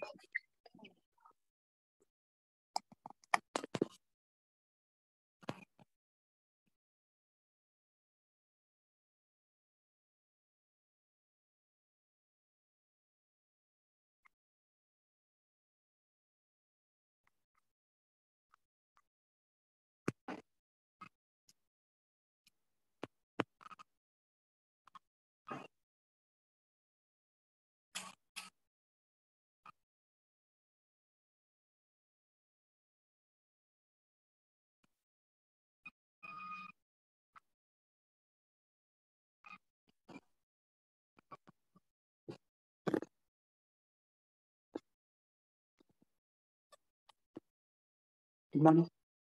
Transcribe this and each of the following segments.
Good morning.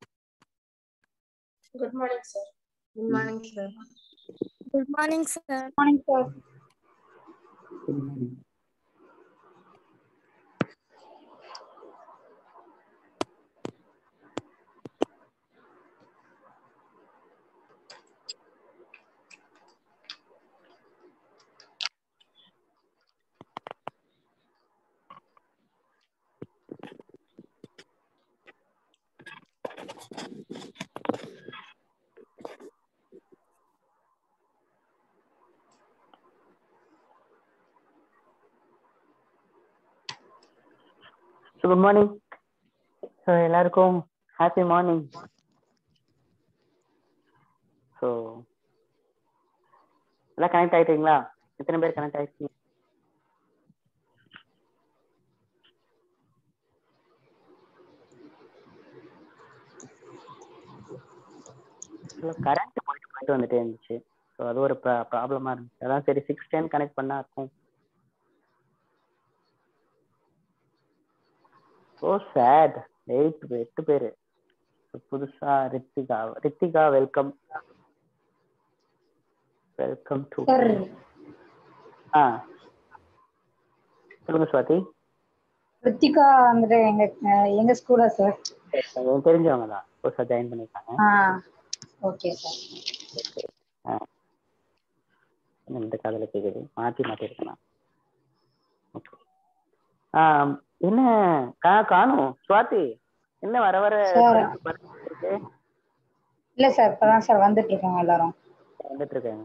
Good morning, sir. Good morning, sir. Good morning, sir. Morning, sir. Good morning. So good morning. So எல்லாருக்கும் happy morning. So எல்லாம் connect ஆயிட்டீங்களா? எத்தனை பேர் connect ஆயிட்டீங்க? Current போயிட்டு வந்துட்டே இருந்துச்சு. ஸோ அது ஒரு ப்ராப்ளமா இருந்துச்சு. அதான் சரி 6:10 கனெக்ட் பண்ணா இருக்கும். So sad. 8 பேர் புதுசா. Rithika welcome to. சொல்லுங்க சுவாதி. ரித்திகா வந்து எங்க ஸ்கூலா சார்? தெரிஞ்சவங்க தான், புதுசா ஜாயின் பண்ணிருக்காங்க. Okay sir. இந்த காதல கேக்குது, மாத்தி இருக்கேன். என்ன காணும் சுவாதி? என்ன வர வர இருக்கு? இல்ல சார், இப்பதான் சார் வந்துட்டு இருக்காங்க எல்லாரும். வந்துட்டு இருக்காங்க.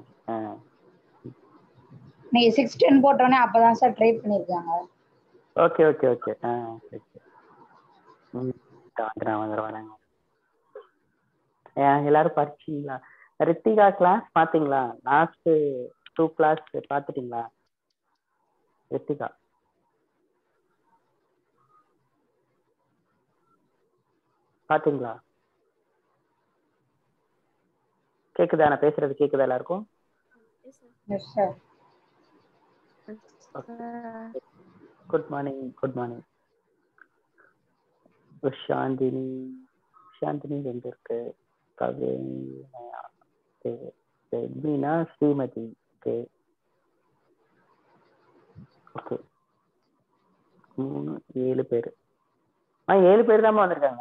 நீங்க 6:10 போட்டோன்னே அப்பதான் சார் ட்ரை பண்ணிருக்காங்க. Okay okay okay. வராங்க. எல்லாரும் படிச்சீங்களா? ரித்திகா கிளாஸ் பாத்தீங்களா? லாஸ்ட் 2 கிளாஸ் பாத்துட்டீங்களா? ரித்திகா பாத்தீங்களா? கேக்குதா? நான் பேசுறது கேக்குதா எல்லாருக்கும்? Yes sir. Good morning. Good morning. Chandini எங்க இருக்கு? மீனா, ஸ்ரீமதி. Okay okay. 7 பேர். 7 பேர் தான் வந்திருக்காங்க.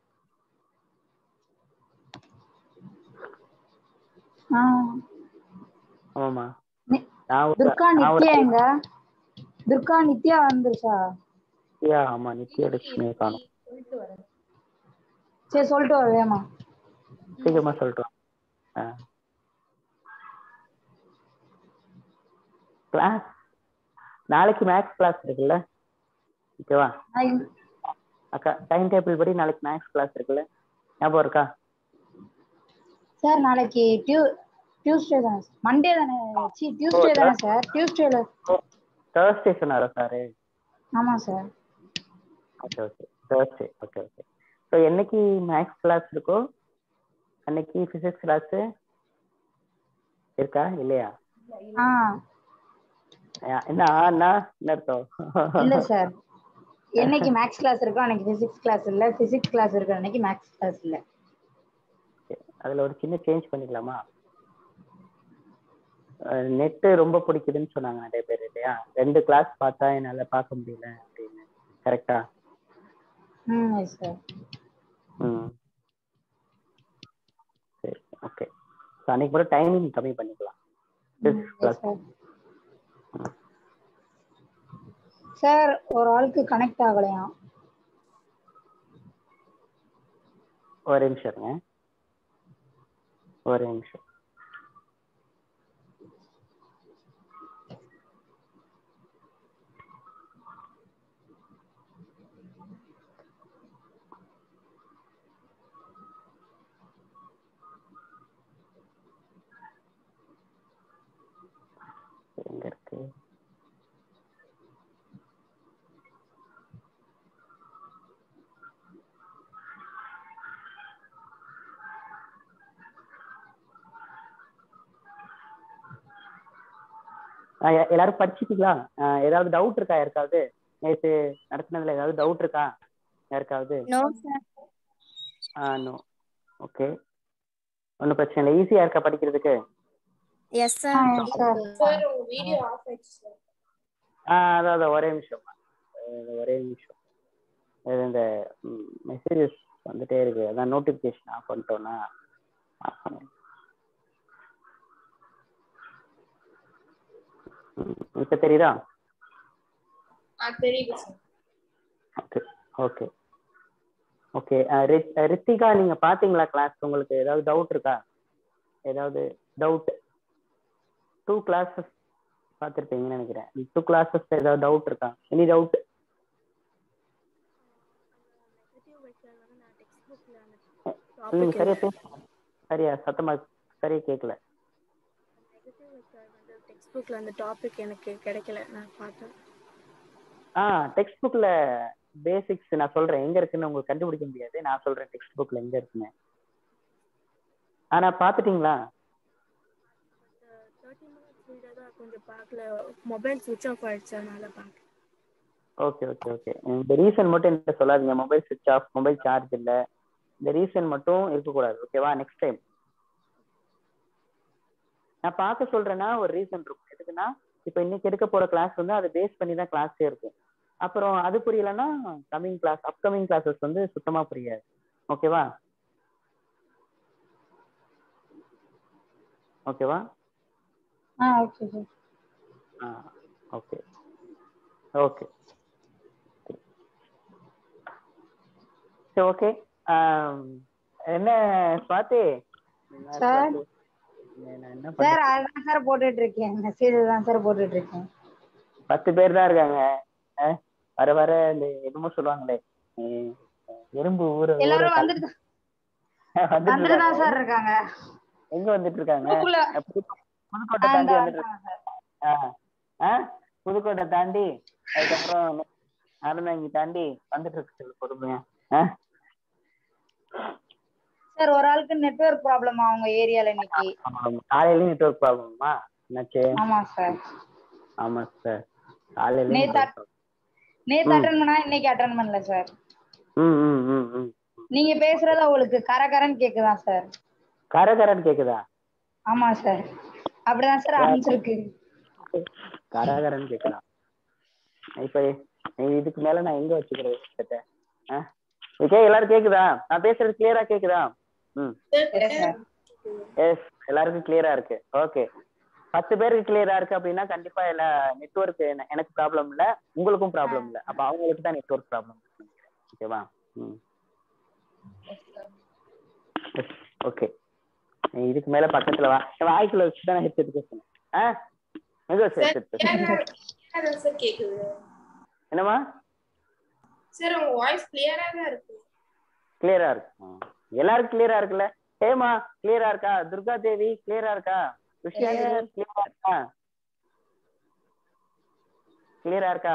ஆமாமா. துர்கா நித்யா வந்துருச்சா? ஆமா, நித்யா லட்சுமி காணும். சரி, சொல்லிட்டு வரேம்மா. சீக்கிரமா சொல்லிட்டோம். கிளாஸ் நாளைக்கு மேக்ஸ் கிளாஸ் இருக்குல்ல? ஓகேவா அக்கா? டைம் டேபிள் படி நாளைக்கு மேக்ஸ் கிளாஸ் இருக்குல்ல, ஞாபகம் இருக்கா? சார் நாளைக்கு டியூஸ்டே தானே? மண்டே தானே? டியூஸ்டே தானே சார்? டியூஸ்டேல தேர்ஸ்டே சொன்னாரா சார்? ஆமா sir. Okay okay, Thursday. Okay okay. So என்னைக்கு மேக்ஸ் கிளாஸ் இருக்கோ அன்னைக்கு பிசிக்ஸ் கிளாஸ் இருக்கா இல்லையா? என்ன அர்த்தம்? இல்ல சார், என்னைக்கு மேக்ஸ் கிளாஸ் இருக்கோ அன்னைக்கு பிசிக்ஸ் கிளாஸ் இல்ல, பிசிக்ஸ் கிளாஸ் இருக்கிற அன்னைக்கு மேக்ஸ் கிளாஸ் இல்ல. அதுல ஒரு சின்ன சேஞ்ச் பண்ணிக்கலாமா? நெட் ரொம்ப பிடிக்குதுன்னு சொன்னாங்க நிறைய பேர் இல்லையா? 2 கிளாஸ் பார்த்தா என்னால பார்க்க முடியல அப்படின்னு. கரெக்டா? சார். சரி ஓகே. அன்னைக்கு கூட டைமிங் கம்மி பண்ணிக்கலாம். சார் ஒரு ஆளுக்கு கனெக்ட் ஆகலையா? ஒரு நிமிஷம் இருங்க, ஒரு நிமிஷம். எங்க இருக்கு? எல்லாரும் படிச்சுட்டீங்களா? ஏதாவது டவுட் இருக்கா யாருக்காவது? நேற்று நடத்தினதுல ஏதாவது டவுட் இருக்கா யாருக்காவது? No sir. நோ. ஓகே, ஒன்றும் பிரச்சனை இல்லை. ஈஸியா இருக்கா படிக்கிறதுக்கு? Yes sir. Sir video off ஆயிடுச்சு சார். அதான் ஒரே நிமிஷம், ஒரே நிமிஷம். இந்த மெசேஜஸ் வந்துட்டே இருக்கு, அதான் நோட்டிபிகேஷன் ஆஃப் பண்ணிட்டோம்னா ஆஃப் பண்ணு. இப்ப தெரியுதா? தெரியுது sir. Okay okay okay. Rithika, நீங்க பாத்தீங்களா கிளாஸ்? உங்களுக்கு ஏதாவது டவுட் இருக்கா? ஏதாவது டவுட்? 2 கிளாஸஸ் பார்த்துருப்பீங்கன்னு நினைக்கிறேன். 2 கிளாஸஸ் ஏதாவது டவுட் இருக்கா? Any doubt? சரியா பேசுங்க, சரியா சத்தமா சரியா கேட்கல. டெக்ஸ்ட் புக்ல அந்த டாபிக் எனக்கு கிடைக்கல, நான் பார்த்தேன். டெக்ஸ்ட் புக்ல பேசிக்ஸ் நான் சொல்றேன் எங்க இருக்குன்னு உங்களுக்கு கண்டுபிடிக்க முடியாது. நான் சொல்றேன் டெக்ஸ்ட் புக்ல எங்க இருக்குன்னு. பாத்துட்டீங்களா? 30 minutes வீடியோ தான் கொஞ்சம் பார்க்கல, மொபைல் சுவிட்ச் ஆஃப் ஆயிடுச்சு, அதனால பார்க்கல. Okay okay okay. இந்த ரீசன் மட்டும் என்கிட்ட சொல்லாதீங்க. மொபைல் சுவிட்ச் ஆஃப், மொபைல் சார்ஜ் இல்ல, இந்த ரீசன் மட்டும் இருக்கக்கூடாது. ஓகேவா? நெக்ஸ்ட் டைம் நான் பார்க்க சொல்றேன்னா ஒரு ரீசன் இருக்கும். எதுக்குன்னா, இப்போ இன்னைக்கு எடுக்க போற கிளாஸ் வந்து அதை பேஸ் பண்ணி தான் கிளாஸே இருக்கும். அப்புறம் அது புரியலன்னா கமிங் கிளாஸ், அப்கமிங் கிளாஸஸ் வந்து சுத்தமா புரியாது. ஓகேவா? ஓகேவா? Okay sir. ஓகே ஓகே சரி ஓகே. என்ன ஸ்வாதி சார் என்ன சார் அதான் சார் போட்டுட்டு இருக்கேன், மெசேஜ் தான் சார் போட்டுட்டு இருக்கேன். 10 பேர் தான் இருக்காங்க. வர வர இந்த என்னமோ சொல்லுவாங்களே, எறும்பு ஊற ஊற எல்லாரும் வந்துட்டு தான் சார் இருக்காங்க. எங்க வந்துட்டு இருக்காங்க? புதுக்கோட்டை தாண்டி வந்துட்டு இருக்காங்க. புதுக்கோட்டை தாண்டி அதுக்கப்புறம் அருணாங்கி தாண்டி வந்துட்டு இருக்கு பொறுமையா. சார் ஒரு ஆளுக்கு நெட்வொர்க் ப்ராப்ளமா உங்க ஏரியால இன்னைக்கு? காலையிலயும் நெட்வொர்க் ப்ராப்ளமா? என்னாச்சு? ஆமா சார். ஆமா சார், காலையில நேத்து அட்டெண்ட் பண்ணா இன்னைக்கு அட்டெண்ட் பண்ணல சார். நீங்க பேசுறது அவங்களுக்கு கரகரன்னு கேக்குதா சார்? கரகரன்னு கேக்குதா? ஆமா சார், அப்படிதான் சார் அனுப்பிச்சிருக்கு. கரகரன்னு கேக்குதா? இப்ப இதுக்கு மேல நான் எங்க வச்சுக்கிறது? ஓகே, எல்லாரும் கேக்குதா? நான் பேசுறது கிளியரா கேக்குதா? எஸ், எல்லாருக்கும் கிளியரா இருக்கு. ஓகே, 10 பேருக்கு கிளியரா இருக்கு அப்படின்னா கண்டிப்பா எல்லா நெட்வொர்க் எனக்கு ப்ராப்ளம் இல்ல, உங்களுக்கும் ப்ராப்ளம் இல்ல. அப்ப அவங்களுக்கு தான் நெட்வொர்க் ப்ராப்ளம். ஓகேவா? ஓகே, இதுக்கு மேல பக்கத்துல வாய்க்குள்ள வச்சுதான் ஹெட்செட் பேசுறேன். என்னமா சார் உங்க வாய்ஸ் கிளியரா தான் இருக்கு. கிளியரா இருக்கு, எல்லாருக்கும் கிளியரா இருக்குல்ல? ஹேமா கிளியரா இருக்கா? துர்கா தேவி கிளியரா இருக்கா? விஷயானி கிளியரா இருக்கா? கிளியரா இருக்கா?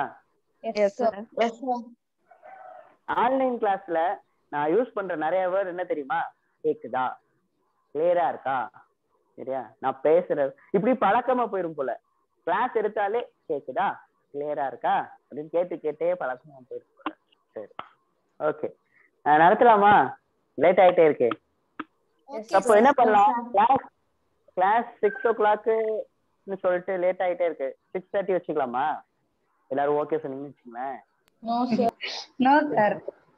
ஆன்லைன் கிளாஸ்ல நான் யூஸ் பண்ற நிறைய வேர்ட் என்ன தெரியுமா? கேக்குதா, கிளியரா இருக்கா, சரியா? நான் பேசுறது இப்படி பழக்கமா போயிரும் போல. கிளாஸ் எடுத்தாலே கேக்குதா, கிளியரா இருக்கா அப்படின்னு கேட்டே பழக்கமா போயிரும் போல. சரி ஓகே, நடத்தலாமா? லேட் ஆயிட்டே இருக்கு. அப்போ என்ன பண்ணலாம்? கிளாஸ் 6 o'clock சொல்லிட்டு லேட் ஆயிட்டே இருக்கு, 6:30 வச்சுக்கலாமா? எல்லாரும் ஓகே சொன்னீங்கன்னு வச்சுங்களேன். No sir.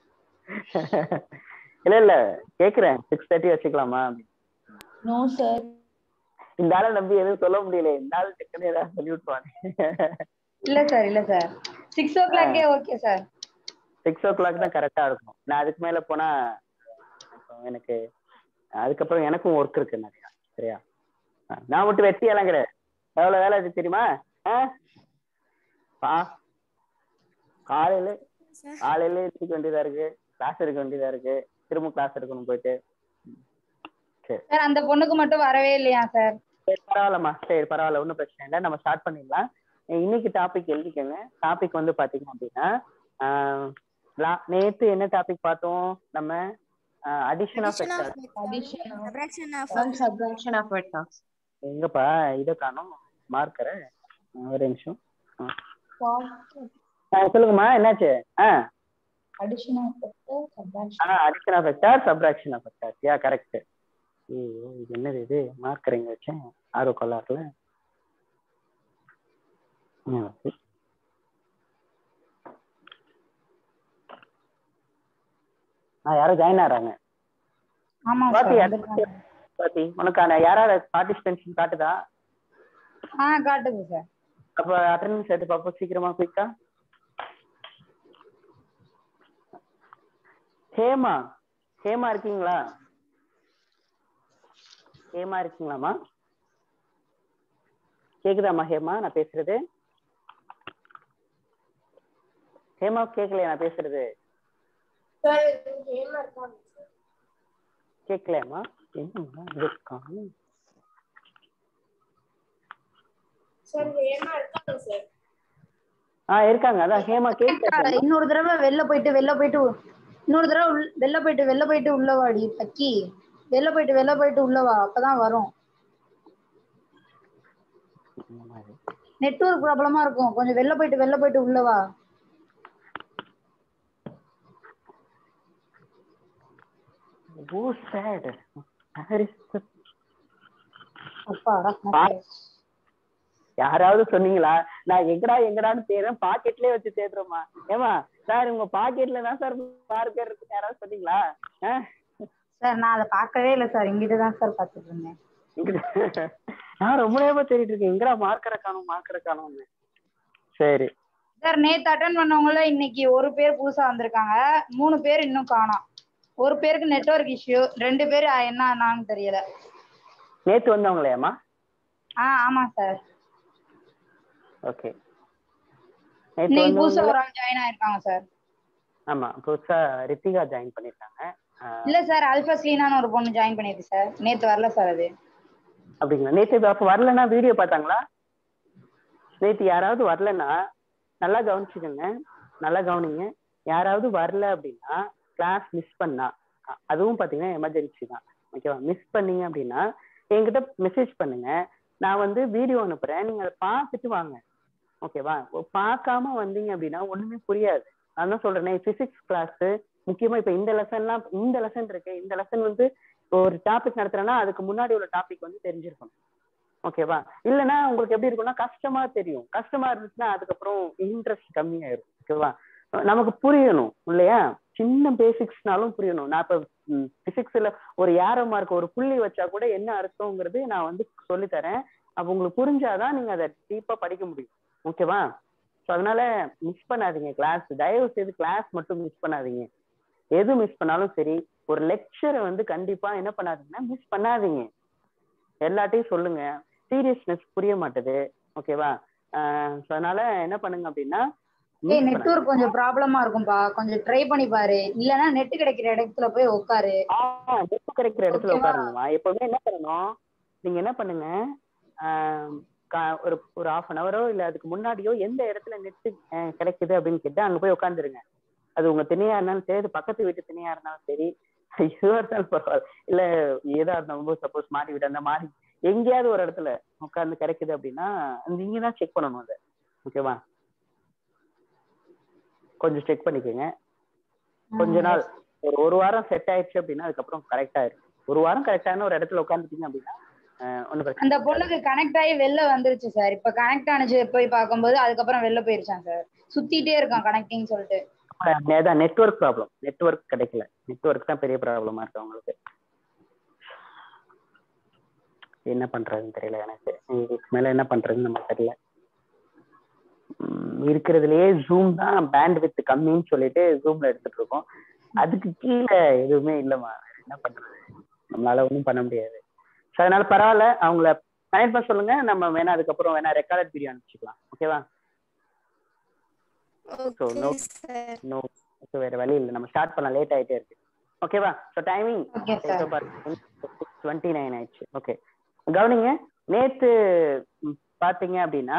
இல்ல கேக்குறேன், 6:30 வச்சுக்கலாமா? No sir. இந்த ஆளை நம்பி எதுவும் சொல்ல முடியல, இந்த ஆள் டக்குன்னு ஏதாவது சொல்லி விட்டுருவாங்க. இல்ல sir 6 o'clock okay sir. 6 o'clock தான் கரெக்டா இருக்கும். நான் அதுக்கு மேல போனா எனக்கு அதுக்கப்புறம் எனக்கும் ஒர்க் இருக்கு நிறையா. சரியா? நான் மட்டும் வெட்டி எல்லாம் கிடையாது. எவ்வளவு வேலை இருக்கு தெரியுமா? காலையில எடுத்துக்க வேண்டியதா இருக்கு, கிளாஸ் எடுக்க வேண்டியதா இருக்கு, திரும்ப கிளாஸ் எடுக்கணும் போயிட்டு. சார் அந்த பொண்ணுக்கு மட்டும் வரவே இல்லையா சார்? சரி பரவாயில்லம்மா, சரி பரவாயில்ல, ஒன்றும் பிரச்சனை இல்லை. நம்ம ஸ்டார்ட் பண்ணிடலாம். இன்னைக்கு டாபிக் எழுதிக்கோங்க. டாபிக் வந்து பாத்தீங்க அப்படின்னா நேத்து என்ன டாபிக் பார்த்தோம் நம்ம? Addition of vectors. எங்கப்பா இதை காணோம் மார்க்கரை? ஒரு நிமிஷம். சொல்லுங்கம்மா என்னாச்சு? Addition of vector subtraction of vector. Ya correct. இது என்னது இது? மார்க்கர் எங்க வச்சேன்? ஆரோ கலர்ல. யாரோ ஜாயின் ஆறாங்க. ஆமா சார். பாத்தி உனக்கான யாராவது பார்ட்டிசிபென்ட்ஸ் காட்டுதா? காட்டுது சார். அப்ப அட்டெண்டன்ஸ் எடுத்து பாப்போம் சீக்கிரமா குயிக்கா. ஹேமா இருக்கீங்களா? ஹேமா இருக்கீங்களாமா? கேக்குதாமா ஹேமா நான் பேசுறது? ஹேமா கேக்கலையா நான் பேசுறது? கேக்கலையாமா? இருக்காங்க. அதான் ஹேமா கேட்க. இன்னொரு தடவை வெளில போயிட்டு உள்ளவாடி பக்கி. வெளில போயிட்டு உள்ளவா, அப்பதான் வரும். நெட்வொர்க் ப்ராப்ளமா இருக்கும். கொஞ்சம் வெளில போயிட்டு உள்ளவா. யாராவது சொன்னீங்களா? நான் எங்கடான்னு தேடுறேன், பாக்கெட்லயே வச்சு தேடுறோமா? ஏமா சார் உங்க பாக்கெட்ல தான் சார் மார்க்கர் இருக்கு, யாராவது சொன்னீங்களா? சார் நான் அதை பார்க்கவே இல்லை சார், இங்கிட்டு தான் சார் பார்த்துட்டு இருந்தேன். நான் ரொம்ப நேரமா தேடிட்டு இருக்கேன், எங்கடா மார்க்கரை காணோம்னு. சரி சார், நேத்து அட்டெண்ட் பண்ணவங்கள இன்னைக்கு ஒரு பேர் புதுசா வந்திருக்காங்க, 3 பேர் இன்னும் காணோம். ஒரு பேருக்கு நெட்வொர்க் இஷ்யூ, 2 பேர் என்னன்னு தெரியல. நேத்து வந்தவங்களையாமா? ஆமா சார். ஓகே. இன்னைக்கு புதுசா ஒரு ஆள் ஜாயின் ஆயிருக்காங்க சார். ஆமா, புதுசா ரித்திகா ஜாயின் பண்ணிருக்காங்க. இல்ல சார், அல்ஃபஸ்லீனான்னு ஒரு பொண்ணு ஜாயின் பண்ணிருக்கு சார். நேத்து வரல சார் அது. அப்படிங்களா? நேத்து அப்ப வரலன்னா வீடியோ பார்த்தாங்களா? நேத்து யாராவது வரலன்னா நல்லா கவனிச்சுக்கோங்க, நல்லா கவனிங்க. யாராவது வரல அப்படின்னா கிளாஸ் மிஸ் பண்ணா, அதுவும் பாத்தீங்கன்னா எமர்ஜென்சி தான், ஓகேவா? மிஸ் பண்ணீங்க அப்படின்னா என்கிட்ட மெசேஜ் பண்ணுங்க, நான் வந்து வீடியோ அனுப்புறேன், நீங்க அதை பார்த்துட்டு வாங்க, ஓகேவா? பார்க்காம வந்தீங்க அப்படின்னா ஒண்ணுமே புரியாது. அதான் சொல்றேன், பிசிக்ஸ் கிளாஸ் முக்கியமா இப்ப இந்த லெசன் இருக்கு. இந்த லெசன் வந்து ஒரு டாபிக் நடத்துறேன்னா அதுக்கு முன்னாடி உள்ள டாபிக் வந்து தெரிஞ்சிருக்கணும், ஓகேவா? இல்லைன்னா உங்களுக்கு எப்படி இருக்கும்னா கஷ்டமா தெரியும். கஷ்டமா இருந்துச்சுன்னா அதுக்கப்புறம் இன்ட்ரெஸ்ட் கம்மியாயிரும், ஓகேவா? நமக்கு புரியணும் இல்லையா? சின்ன பேசிக்ஸ்னாலும் புரியணும். நான் இப்ப பிசிக்ஸ்ல ஒரு ஏரோ மார்க், ஒரு புள்ளி வச்சா கூட என்ன அர்த்தங்கிறது நான் வந்து சொல்லித்தரேன். அப்ப உங்களுக்கு புரிஞ்சாதான் நீங்க அதை டீப்பா படிக்க முடியும், ஓகேவா? ஸோ அதனால மிஸ் பண்ணாதீங்க கிளாஸ், தயவு செய்து கிளாஸ் மட்டும் மிஸ் பண்ணாதீங்க. எது மிஸ் பண்ணாலும் சரி, ஒரு லெக்சரை வந்து கண்டிப்பா என்ன பண்ணாதீங்கன்னா மிஸ் பண்ணாதீங்க. எல்லாத்தையும் சொல்லுங்க, சீரியஸ்னஸ் புரிய மாட்டேது, ஓகேவா? அதனால என்ன பண்ணுங்க அப்படின்னா, நெட்வொர்க் கொஞ்சம் ப்ராப்ளமா இருக்கும்பா, கொஞ்சம் ட்ரை பண்ணி பாரு. இல்லனா நெட் கிடைக்கிற இடத்துல போய் உட்காரு. நெட் கிடைக்கிற இடத்துல உட்காருங்கம்மா. எப்பவுமே என்ன பண்ணணும், நீங்க என்ன பண்ணுங்க, ஒரு 1/2 hour இல்ல அதுக்கு முன்னாடியோ எந்த இடத்துல நெட் கிடைக்குது அப்படின்னு கேட்டா அங்க போய் உட்காந்துருங்க. அது உங்க திணையா இருந்தாலும் சரி, பக்கத்து வீட்டு திணையா இருந்தாலும் சரி, எதுவா இருந்தாலும் பரவாயில்ல, இல்ல ஏதா இருந்தாலும் சப்போஸ் மாடி வீடு அந்த மாதிரி எங்கேயாவது ஒரு இடத்துல உட்காந்து கிடைக்குது அப்படின்னா நீங்க தான் செக் பண்ணணும் அதை, ஓகேவா? கொஞ்சம் செக் பண்ணிக்கோங்க. கொஞ்ச நாள் ஒரு வாரம் செட் ஆயிடுச்சு அப்படின்னா அதுக்கப்புறம் கரெக்ட் ஆயிடும். ஒரு வாரம் கரெக்டான ஒரு இடத்துல உட்காந்துட்டீங்க அப்படின்னா அந்த பொண்ணுக்கு கனெக்ட் ஆகி வெளில வந்துருச்சு சார். இப்ப கனெக்ட் ஆனிச்சு போய் பார்க்கும்போது அதுக்கப்புறம் வெளில போயிருச்சான் சார். சுத்திட்டே இருக்கான் கனெக்டிங் சொல்லிட்டு. அதான் நெட்வொர்க் ப்ராப்ளம், நெட்வொர்க் கிடைக்கல, நெட்வொர்க் தான் பெரிய ப்ராப்ளமா இருக்கு அவங்களுக்கு. என்ன பண்றதுன்னு தெரியல எனக்கு, இதுக்கு மேல என்ன பண்றதுன்னு நமக்கு தெரியல. இருக்கிறதுலயே ஜூம் தான் பேண்ட் வித் கம்மின்னு சொல்லிட்டு ஜூம்ல எடுத்துட்டு இருக்கோம். அதுக்கு கீழே எதுவுமே இல்லைம்மா, என்ன பண்றது, நம்மளால ஒன்றும் பண்ண முடியாது. ஸோ அதனால பரவாயில்ல, அவங்கள கனெக்ட் பண்ண சொல்லுங்க, நம்ம வேணா அதுக்கப்புறம் வேணா ரெக்கார்டட் வீடியோ அனுப்பிச்சிக்கலாம். ஓகேவா? ஸோ நோ வேற வழி இல்லை, நம்ம ஸ்டார்ட் பண்ணலாம், லேட் ஆகிட்டே இருக்கு. ஓகேவா? ஸோ டைமிங் 29 ஆயிடுச்சு. ஓகே, கவனிங்க. நேற்று பாத்தீங்க அப்படின்னா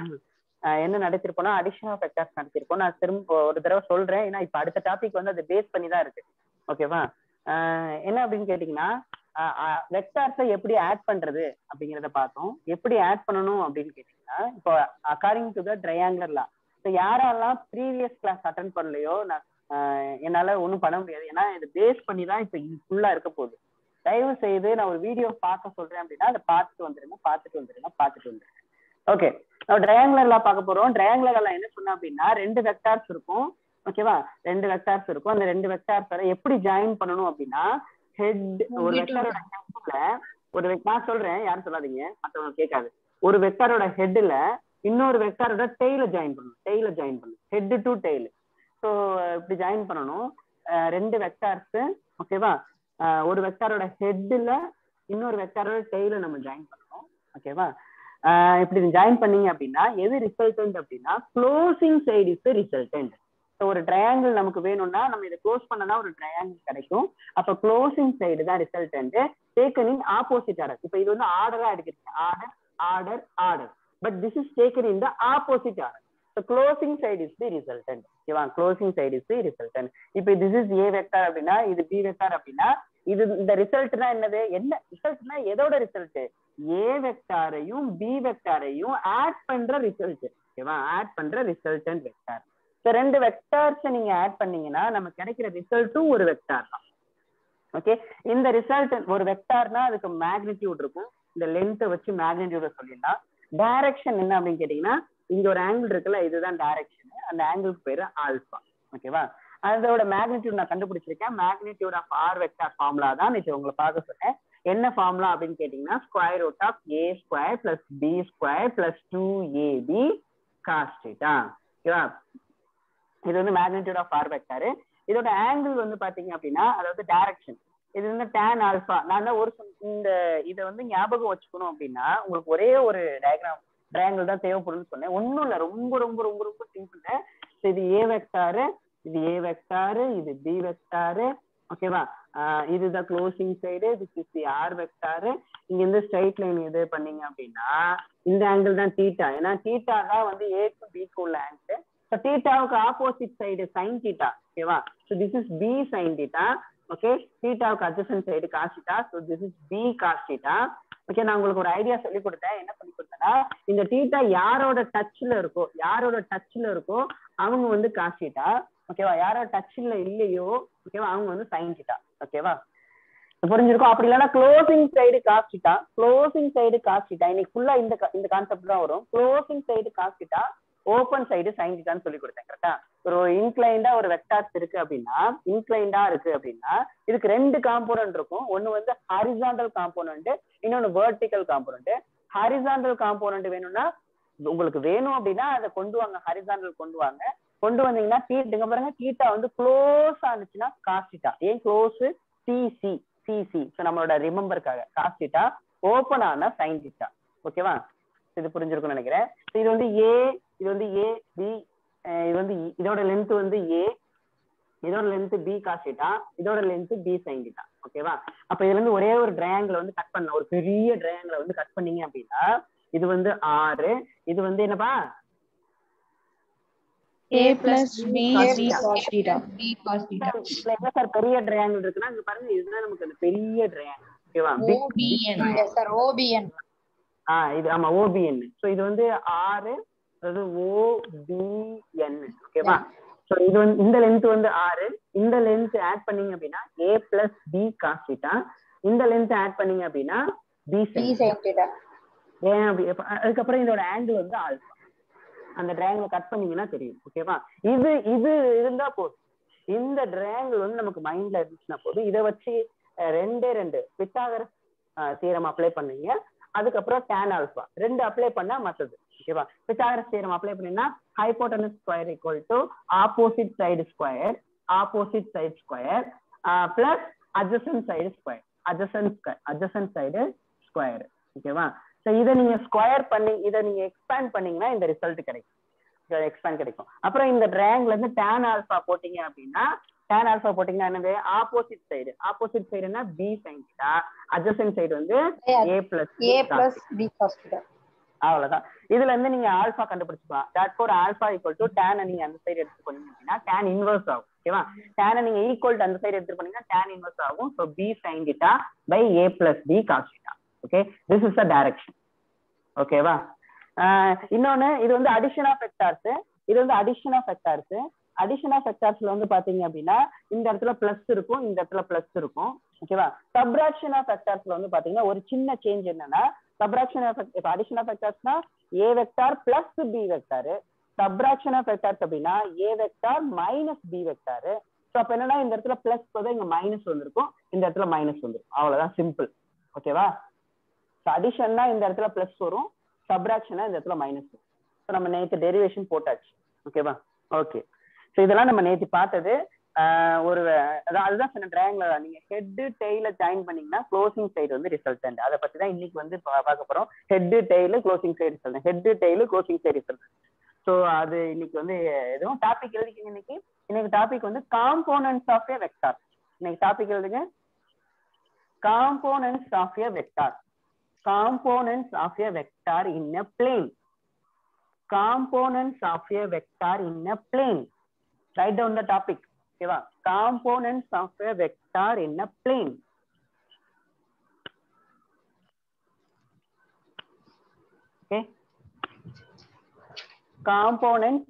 என்ன நடத்திருப்போம்னா அடிஷன் ஆஃப் வெக்டார்ஸ் நடத்திருப்போம். நான் திரும்ப ஒரு தடவை சொல்றேன், ஏன்னா இப்ப அடுத்த டாபிக் வந்து அது பேஸ் பண்ணி தான் இருக்கு. ஓகேவா? என்ன அப்படின்னு கேட்டீங்கன்னா வெக்டார்ஸை எப்படி ஆட் பண்றது அப்படிங்கிறத பார்த்தோம். எப்படி ஆட் பண்ணணும் அப்படின்னு கேட்டீங்கன்னா, இப்போ according to the triangular law, so யாரெல்லாம் ப்ரீவியஸ் கிளாஸ் அட்டன் பண்ணலையோ நான் என்னால ஒன்றும் பண்ண முடியாது, ஏன்னா இது பேஸ் பண்ணி தான் இப்போ ஃபுல்லா இருக்க போகுது. தயவு செய்து நான் ஒரு வீடியோ பார்க்க சொல்றேன் அப்படின்னா அதை பார்த்துட்டு வந்துருங்க. ஓகே, நம்ம ட்ரையாங்குலர் லா பார்க்க போறோம். ட்ரையாங்குலர் லா என்ன சொன்னா அப்படின்னா, 2 வெக்டார்ஸ் இருக்கும். ஓகேவா? 2 வெக்டார்ஸ் இருக்கும். அந்த 2 வெக்டார்ஸ் எப்படி ஜாயின் பண்ணணும் அப்படின்னா, ஹெட் ஒரு வெக்டாரோட ஹெட்ல நான் சொல்றேன், யாரும் சொல்லாதீங்க, மற்றவங்க கேட்காது. ஒரு வெக்டாரோட ஹெட்ல இன்னொரு வெக்டாரோட டெய்ல ஜாயின் பண்ணணும். Head to tail. ஸோ இப்படி ஜாயின் பண்ணணும் 2 வெக்டார்ஸ். ஓகேவா? ஒரு வெக்டாரோட ஹெட்ல இன்னொரு வெக்டாரோட டெய்ல நம்ம ஜாயின் பண்ணணும். ஓகேவா? இப்படி ஜாயின் பண்ணீங்க அப்படின்னா எது ரிசல்டன்ட் அப்படின்னா, closing side is resultant. So ஒரு ட்ரையாங்கிள் நமக்கு வேணும்னா நம்ம இதை க்ளோஸ் பண்ணனா ஒரு ட்ரையாங்கிள் கிடைக்கும். அப்போ க்ளோசிங் சைடு தான் resultant, taken in opposite order. இப்போ இது வந்து ஆர்டரா எடுக்கிறீங்க, order, but this is taken in the opposite order. So closing side is the resultant. ஓகேவா? Closing side is the resultant. இப்போ திஸ் இஸ் ஏ வெக்டார் அப்படின்னா இது பி வெக்டார் அப்படின்னா இது இந்த ரிசல்ட்னா என்னது? என்ன ரிசல்ட்னா எதோட ரிசல்ட்? ஏ வெக்டாரையும் பி வெக்டாரையும் ஆட் பண்ற ரிசல்ட். ஓகேவா? ஆட் பண்ற ரிசல்டன்ட் வெக்டார். ஸோ 2 வெக்டார்ஸ் நீங்க ஆட் பண்ணீங்கன்னா நமக்கு கிடைக்கிற ரிசல்ட்டும் ஒரு வெக்டார் தான். ஓகே, இந்த ரிசல்ட் ஒரு வெக்டார்னா அதுக்கு மேக்னிடியூட் இருக்கும். இந்த லென்த்தை வச்சு மேக்னிடியூட சொல்லிடலாம். டைரக்ஷன் என்ன அப்படின்னு கேட்டீங்கன்னா, இங்க ஒரு ஆங்கிள் இருக்குல்ல, இதுதான் டைரக்ஷன். அந்த ஆங்கிளுக்கு பேரு ஆல்பா. ஓகேவா? அதோட மேக்னிடியூட் நான் கண்டுபிடிச்சிருக்கேன். Magnitude of R vector formula தான் இது உங்களை பார்க்க சொன்னேன். என்ன ஃபார்முலா அப்படின்னு கேட்டீங்கன்னா, square root of A square plus B square plus 2ab cos θ. ஓகேவா? இது வந்து மேக்னிடியூட் ஆஃப் ஆர் வெக்டார். இதோட ஆங்கிள் வந்து பாத்தீங்க அப்படின்னா, அதாவது டைரக்ஷன், இது வந்து tan ஆல்பா. நான் தான் ஒரு இந்த இதை வந்து ஞாபகம் வச்சுக்கணும் அப்படின்னா உங்களுக்கு ஒரே ஒரு ட்ரையாங்கிள் தான் தேவைப்படும்னு சொன்னேன். ஒன்றும் இல்லை, ரொம்ப ரொம்ப ரொம்ப ரொம்ப சிம்பிள். இது ஏ வெக்டாரு, இது ஏ வெக்டாரு, இது பி வெக்டாரு. ஓகேவா? இதுதான் closing side, this is the R vector. இங்க இருந்து ஸ்ட்ரைட் லைன் எது பண்ணீங்க அப்படின்னா இந்த ஆங்கிள் தான் தீட்டா, ஏன்னா தீட்டா தான் வந்து ஏக்கு பிக்கு உள்ள ஆங்கிள். ஸோ தீட்டாவுக்கு ஆப்போசிட் சைடு சைன் தீட்டா. ஓகேவா? So this is B sine theta. Okay, தீட்டாவுக்கு adjacent side cos theta. So this is B cos theta. Okay, நான் உங்களுக்கு ஒரு ஐடியா சொல்லி கொடுத்தேன். என்ன சொல்லி கொடுத்தேன்னா, இந்த தீட்டா யாரோட டச்ல இருக்கோ அவங்க வந்து காஸ் தீட்டா. ஓகேவா? யாரோட டச்ல இல்லையோ ஓகேவா அவங்க வந்து சைன் தீட்டா. ஓகேவா? புரிஞ்சிருக்கும். அப்படி இல்லைன்னா க்ளோசிங் சைடு காஸ் தீட்டா, இன்னைக்கு ஃபுல்லா இந்த கான்செப்ட் தான் வரும். Closing side cos theta, open side sine தீட்டான்னு சொல்லி கொடுத்தேன். கரெக்டா? ஒரு இன்க்ளைண்டா ஒரு வெக்டார்ஸ் இருக்கு அப்படின்னா, இதுக்கு 2 காம்போனன்ட் இருக்கும். ஒன்னு வந்து ஹாரிசான்டல் காம்போனன்ட், இன்னொன்னு வெர்டிகல் காம்போனன்ட். ஹாரிசான்டல் காம்போனன்ட் வேணும்னா உங்களுக்கு வேணும் அப்படின்னா அதை கொண்டு வாங்க, ஹாரிசான்டல் கொண்டு வந்தீங்கன்னா தீட்டுங்க பாருங்க, தீட்டா வந்து க்ளோஸ் ஆனிச்சுன்னா காஸ் தீட்டா. ஏன் க்ளோஸ்? சிசி. ஸோ நம்மளோட ரிமெம்பருக்காக காஸ் தீட்டா, ஓப்பன் ஆனா சைன் தீட்டா. ஓகேவா? இது புரிஞ்சிருக்கும்னு நினைக்கிறேன். இது வந்து ஏ, இது வந்து ஏ பி, இது வந்து இதோட லென்த் வந்து ஏ, இதோட லென்த் பி காஸ் தீட்டா, இதோட லென்த் பி சைன் தீட்டா. ஓகேவா? அப்ப இதுல இருந்து ஒரே ஒரு ட்ரையாங்கிள் வந்து கட் பண்ணலாம். ஒரு பெரிய ட்ரையாங்கிள் வந்து கட் பண்ணீங்க அப்படின்னா இது வந்து 6, இது வந்து என்னப்பா a plus b cos theta. என்ன சார் பெரிய ட்ரையாங்கிள் இருக்குன்னா இங்க பாருங்க, இதுதான் நமக்கு அந்த பெரிய ட்ரையாங்கிள். ஓகேவா? OBN. Yes sir, OBN. இது ஆமா OBN. சோ இது வந்து 6, அதாவது OBN. ஓகேவா? சோ இது வந்து இந்த லென்த் வந்து 6, இந்த லென்த் ஆட் பண்ணீங்க அப்படின்னா a plus b cos theta, இந்த லென்த் ஆட் பண்ணீங்க அப்படின்னா b sin theta. ஏன் அப்படி? அதுக்கப்புறம் இதோட ஆங்கிள் வந்து ஆல்பா. அந்த ட்ரையாங்கிள் கட் பண்ணீங்கன்னா தெரியும். ஓகேவா? இது இருந்தா போதும். இந்த ட்ரையாங்கிள் வந்து நமக்கு மைண்ட்ல இருந்துச்சுன்னா போதும். இதை வச்சு 2 பித்தாகரஸ் தியரம் அப்ளை பண்ணீங்க, அதுக்கப்புறம் tan ஆல்பா 2 அப்ளை பண்ணா மத்தது. ஓகேவா? பித்தாகரஸ் தியரம் அப்ளை பண்ணீங்கன்னா hypotenuse square equal to opposite side square plus adjacent side square adjacent side square. ஓகேவா? சோ இதை நீங்க ஸ்கொயர் பண்ணி இதை நீங்க எக்ஸ்பேண்ட் பண்ணீங்கன்னா இந்த ரிசல்ட் கிடைக்கும். எக்ஸ்பேண்ட் கிடைக்கும். அப்புறம் இந்த ரேங்க்ல இருந்து tan ஆல்பா போட்டீங்க அப்படின்னா tan ஆல்பா போட்டீங்கன்னா என்னது ஆப்போசிட் சைடுனா b sin theta, adjacent side வந்து a plus b cos theta. அவ்வளவுதான். இதுல இருந்து நீங்க ஆல்பா கண்டுபிடிச்சுக்கலாம். therefore alpha equal to tan நீங்க அந்த சைடு எடுத்து போனீங்க அப்படின்னா tan இன்வெர்ஸ் ஆகும். ஓகேவா? tan நீங்க ஈக்குவல் டு அந்த சைடு எடுத்து போனீங்கன்னா tan இன்வெர்ஸ் ஆகும். so b sin theta by a plus b cos theta. okay, this is the direction. ஓகேவா? இன்னொன்னு இது வந்து அடிஷன் ஆஃப் வெக்டார்ஸ். இது வந்து அடிஷன் ஆஃப் வெக்டார்ஸ்ல வந்து பாத்தீங்க அப்படின்னா இந்த இடத்துல பிளஸ் இருக்கும், இந்த இடத்துல பிளஸ் இருக்கும். ஓகேவா? சப்ராக்ஷன் ஆஃப் வெக்டார்ஸ்ல வந்து பாத்தீங்கன்னா ஒரு சின்ன சேஞ்ச் என்னன்னா சப்ராக்ஷன் ஆஃப் அடிஷன் ஆஃப் வெக்டார்ஸ்னா a vector plus b vector. Subtraction of vectors அப்படின்னா a vector minus b vector. So அப்ப என்னன்னா இந்த இடத்துல பிளஸ் போதும், இங்க மைனஸ் வந்திருக்கும், இந்த இடத்துல மைனஸ் வந்துடும். அவ்வளவுதான், சிம்பிள். ஓகேவா? அடிஷன்னா இந்த இடத்துல பிளஸ் வரும், சப்ராக்ஷனா இந்த இடத்துல மைனஸ் வரும். ஸோ நம்ம நேற்று டெரிவேஷன் போட்டாச்சு. ஓகேவா? ஓகே. ஸோ இதெல்லாம் நம்ம நேற்று பார்த்தது. ஒரு அதுதான் சொன்ன ட்ரையாங்கிள் நீங்க ஹெட் டெய்ல ஜாயின் பண்ணீங்கன்னா க்ளோசிங் சைடு வந்து ரிசல்டன்ட். அதை பத்தி தான் இன்னைக்கு வந்து பார்க்க போறோம். ஹெட் டெய்ல க்ளோசிங் சைடு ரிசல்டன்ட், ஹெட் டெய்ல க்ளோசிங் சைடு ரிசல்டன்ட். ஸோ அது இன்னைக்கு வந்து எதுவும் டாபிக் எழுதிக்கிங்க. இன்னைக்கு டாபிக் வந்து காம்போனன்ட்ஸ் ஆஃப் எ வெக்டார். இன்னைக்கு டாபிக் எழுதுங்க, components of a vector. Components of a vector in a plane. Components of a vector in a plane. Write down the topic. Okay va? Components of a vector in a plane. Okay. Components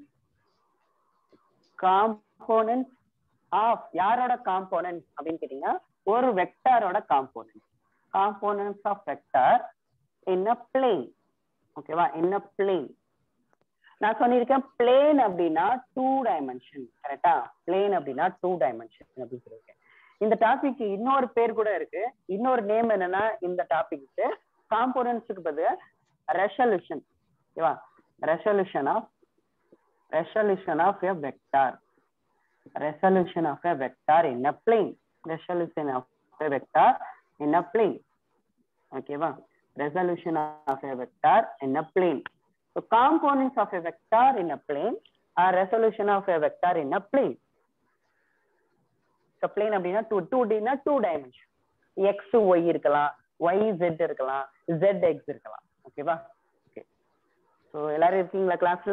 of யாரோட components அப்படின்னு கேட்டீங்கன்னா ஒரு வெக்டாரோட components. Components of vector in a plane. ஓகேவா? in a plane. நான் சொல்லியிருக்கேன் plane அப்படின்னா 2 dimension. கரெக்டா? plane அப்படின்னா 2 dimension அப்படின்னு சொல்லியிருக்கேன். இந்த டாபிக் இன்னொரு பேர் கூட இருக்கு. இன்னொரு நேம் என்னன்னா இந்த டாபிக்கு காம்போனன்ட்ஸ்க்கு பதிலா ரெசல்யூஷன். ஓகேவா? Resolution of a vector. Resolution of a vector in a plane. Resolution of a vector in a plane. Okay va? Resolution of a vector in a plane. So components of a vector in a plane are resolution of a vector in a plane. So plane அப்படினா 2D னா 2 dimension. x y இருக்கலாம், y z இருக்கலாம், z x இருக்கலாம். ஓகேவா? Okay. So எல்லாரும் இருக்கீங்களா கிளாஸ்ல?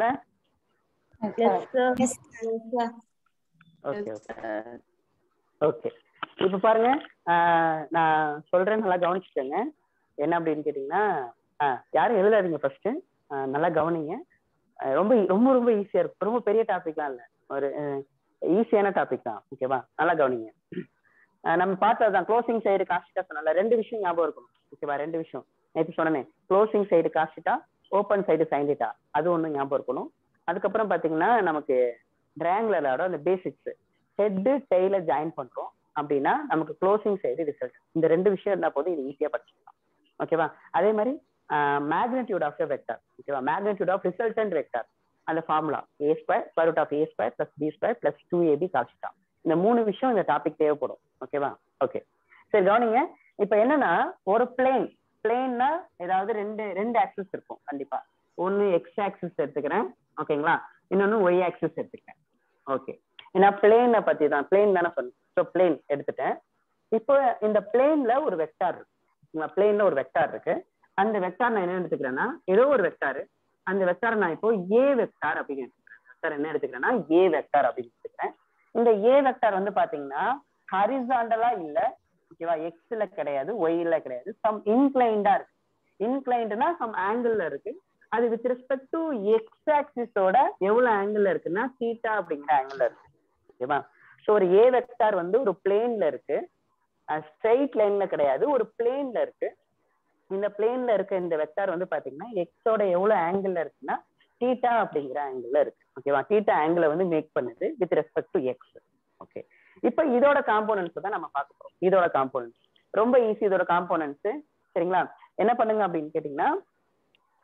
Yes sir. Yes sir. Okay okay. இப்ப பாருங்க, நான் சொல்றேன், நல்லா கவனிச்சுக்கோங்க. என்ன அப்படின்னு கேட்டீங்கன்னா யாரும் எழுதாதீங்க, ஃபர்ஸ்ட் நல்லா கவனிங்க. ரொம்ப ரொம்ப ரொம்ப ஈஸியா இருக்கும். ரொம்ப பெரிய டாபிக்லாம் இல்லை, ஒரு ஈஸியான டாபிக் தான். ஓகேவா? நல்லா கவனிங்க. நம்ம பார்த்ததுதான் க்ளோசிங் சைடு காஸ்டிட்டா சொன்னால 2 விஷயம் ஞாபகம் இருக்கணும். ஓகேவா? 2 விஷயம் நேற்று சொன்னேன். Closing side cos theta, open side sine theta, அது ஒண்ணு ஞாபகம் இருக்கணும். அதுக்கப்புறம் பாத்தீங்கன்னா நமக்கு ட்ரையாங்குலரோட அந்த பேசிக்ஸ், ஹெட் டெய்ல ஜாயின் பண்றோம் அப்படின்னா நமக்கு க்ளோசிங் சைடு ரிசல்ட். இந்த 2 விஷயம் இருந்தா போதும், இது ஈஸியா படிச்சுக்கலாம். ஓகேவா? அதே மாதிரி மேக்னிடியூட் ஆஃப் எ வெக்டார். ஓகேவா? மேக்னிடியூட் ஆஃப் ரிசல்டன்ட் வெக்டார், அந்த formula a square square root of a square plus b square plus 2ab cos θ. இந்த 3 விஷயம் இந்த டாபிக் தேவைப்படும். ஓகேவா? ஓகே, சரி கவனிங்க. இப்ப என்னன்னா ஒரு பிளேன்னா ஏதாவது ரெண்டு ஆக்சிஸ் இருக்கும் கண்டிப்பா. ஒன்னு எக்ஸ் ஆக்சிஸ் எடுத்துக்கிறேன், ஓகேங்களா? இன்னொன்னு ஒய் ஆக்சிஸ் எடுத்துக்கிறேன். ஓகே, ஏன்னா பிளேனை பத்தி தான், பிளேன் தானே சொன்னேன். ஸோ பிளேன் எடுத்துட்டேன். இப்போ இந்த பிளேன்ல ஒரு வெக்டார் இருக்கு. பிளேன்ல ஒரு வெக்டார் இருக்கு. அந்த வெக்டார் நான் என்ன எடுத்துக்கிறேன்னா ஏதோ ஒரு வெக்டார். அந்த வெக்டார் நான் இப்போ ஏ வெக்டார் அப்படின்னு எடுத்துக்கிறேன். வெக்டார் என்ன எடுத்துக்கிறேன்னா ஏ வெக்டார் அப்படின்னு எடுத்துக்கிறேன். இந்த ஏ வெக்டார் வந்து பாத்தீங்கன்னா ஹரிசாண்டலா இல்ல, ஓகேவா? எக்ஸ்ல கிடையாது, ஒய்ல கிடையாது, சம் இன்க்ளைண்டா இருக்கு. இன்க்ளைண்ட்னா சம் ஆங்கிள் இருக்கு. அது வித் ரெஸ்பெக்ட் டு எக்ஸ் ஆக்சிஸோட எவ்வளவு ஆங்கிள் இருக்குன்னா தீட்டா அப்படிங்கிற ஆங்கிள் இருக்கு. ஓகேவா? ஸோ ஒரு ஏ வெக்டார் வந்து ஒரு பிளேன்ல இருக்கு, ஸ்ட்ரெயிட் லைன்ல கிடையாது, ஒரு பிளேன்ல இருக்கு. இந்த பிளேன்ல இருக்க இந்த வெக்டார் வந்து பாத்தீங்கன்னா எக்ஸோட எவ்வளவு ஆங்கிள் இருக்குன்னா தீட்டா அப்படிங்கிற ஆங்கிள் இருக்கு. ஓகேவா? தீட்டா ஆங்கிளை வந்து மேக் பண்ணுது with respect to X. Okay, இப்போ இதோட காம்போனன்ட்ஸ் தான் நம்ம பார்க்க போறோம். இதோட காம்போனன்ட்ஸ் ரொம்ப ஈஸி. இதோட காம்போனன்ட்ஸ் சரிங்களா? என்ன பண்ணுங்க அப்படின்னு கேட்டீங்கன்னா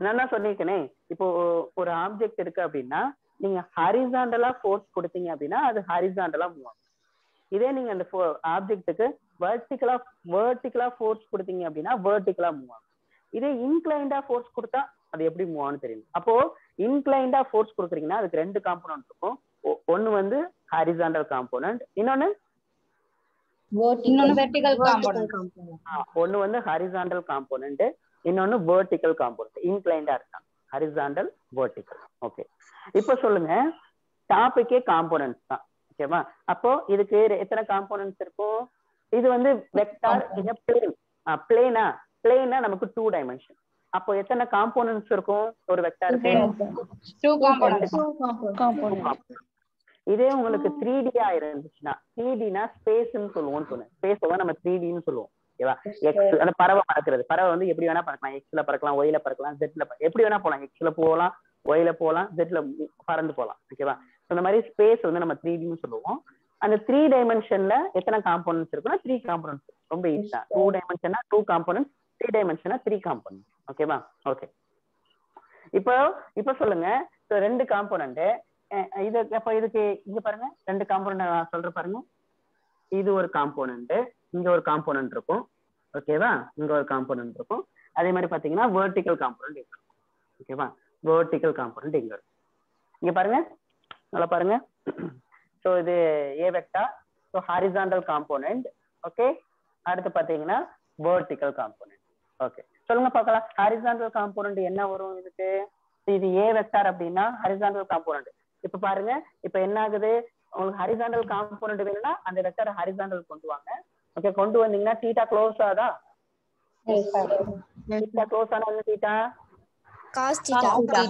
நான் தான் சொல்லியிருக்கேனே, இப்போ ஒரு ஆப்ஜெக்ட் இருக்கு அப்படின்னா நீங்க ஹரிசாண்டலா ஃபோர்ஸ் கொடுத்தீங்க அப்படின்னா அது ஹரிசாண்டலா மூவ் ஆகும். இதே நீங்க அந்த ஆப்ஜெக்ட்டுக்கு வெர்டிகலா ஃபோர்ஸ் கொடுத்தீங்க அப்படின்னா வெர்டிகலா மூவ் ஆகும். இதே இன்க்ளைண்டா ஃபோர்ஸ் கொடுத்தா அது எப்படி மூவ் ஆகும்னு தெரியும். அப்போ இன்க்ளைண்டா ஃபோர்ஸ் கொடுக்குறீங்கன்னா அதுக்கு ரெண்டு காம்போனன்ட் இருக்கும். ஒன்னு வந்து ஹரிசாண்டல் காம்போனன்ட், இன்னொன்னு வெர்டிகல் காம்போனன்ட். ஒன்னு வந்து ஹரிசாண்டல் காம்போனன்ட், இன்னொன்னு வெர்டிகல் காம்போனன்ட். இன்க்ளைண்டா இருக்காங்க ஹரிசாண்டல் வெர்டிகல். ஓகே, இப்போ சொல்லுங்க, டாபிக்கே காம்போனன்ட்ஸ் தான். ஓகேவா? அப்போ இதுக்கு எத்தனை காம்போனன்ட்ஸ் இருக்கும்? இது வந்து வெக்டார், இது பிளேன். பிளேனா நமக்கு 2 டைமென்ஷன். அப்போ எத்தனை காம்போனன்ட்ஸ் இருக்கும் ஒரு வெக்டாருக்கு? 2 காம்போனன்ட்ஸ். இதே உங்களுக்கு 3D இருந்துச்சுன்னா, 3Dனா ஸ்பேஸ்ன்னு சொல்லுவோம்னு சொன்னேன். ஸ்பேஸ் தான் நம்ம 3Dன்னு சொல்லுவோம். ஓகேவா? எக்ஸ் அந்த பறவை பறக்கிறது, பறவை வந்து எப்படி வேணா பறக்கலாம். எக்ஸ்ல பறக்கலாம், ஒய்ல பறக்கலாம், ஜெட்ல எப்படி வேணா போகலாம். எக்ஸ்ல போகலாம், ஒய்ல போகலாம், ஜெட்ல பறந்து போகலாம். ஓகேவா? இந்த மாதிரி ஸ்பேஸ் வந்து நம்ம 3Dன்னு சொல்லுவோம். அந்த 3 டைமென்ஷன்ல எத்தனை காம்போனன்ட்ஸ் இருக்குன்னா 3 காம்போனன்ட்ஸ். ரொம்ப ஈஸி தான். 2 டைமென்ஷனா 2 காம்போனன்ட்ஸ், 3 டைமென்ஷனா 3 காம்போனன்ட்ஸ். ஓகேவா? ஓகே, இப்போ சொல்லுங்க, ரெண்டு காம்போனன்ட் இது. அப்ப இதுக்கு இங்க பாருங்க, ரெண்டு காம்போனன்ட் நான் சொல்றேன் பாருங்க. இது ஒரு காம்போனன்ட், இங்க ஒரு காம்போனன்ட் இருக்கும். ஓகேவா? இங்க ஒரு காம்போனன்ட் இருக்கும். அதே மாதிரி பாத்தீங்கன்னா வெர்டிகல் காம்போனன்ட் இங்க இருக்கும். ஓகேவா? வெர்டிகல் காம்போனன்ட் இங்க இருக்கும். இங்க பாருங்க, நல்லா பாருங்க. சோ இது A vector, so horizontal component. Okay, அடுத்து பாத்தீங்கன்னா வெர்டிகல் காம்போனன்ட். ஓகே, சொல்லுங்க பார்க்கலாம், ஹாரிசாண்டல் காம்போனன்ட் என்ன வரும் இதுக்கு? இது ஏ வெக்டார் அப்படின்னா ஹாரிசாண்டல் காம்போனன்ட். இப்ப பாருங்க, இப்ப என்ன ஆகுது, உங்களுக்கு ஹாரிசாண்டல் காம்போனன்ட் வேணும்னா அந்த வெக்டார் ஹாரிசாண்டல் கொண்டு வாங்க. ஓகே, கொண்டு வந்தீங்கன்னா தீட்டா க்ளோஸ் ஆதா? தீட்டா க்ளோஸ் ஆனா என்ன theta? cos theta.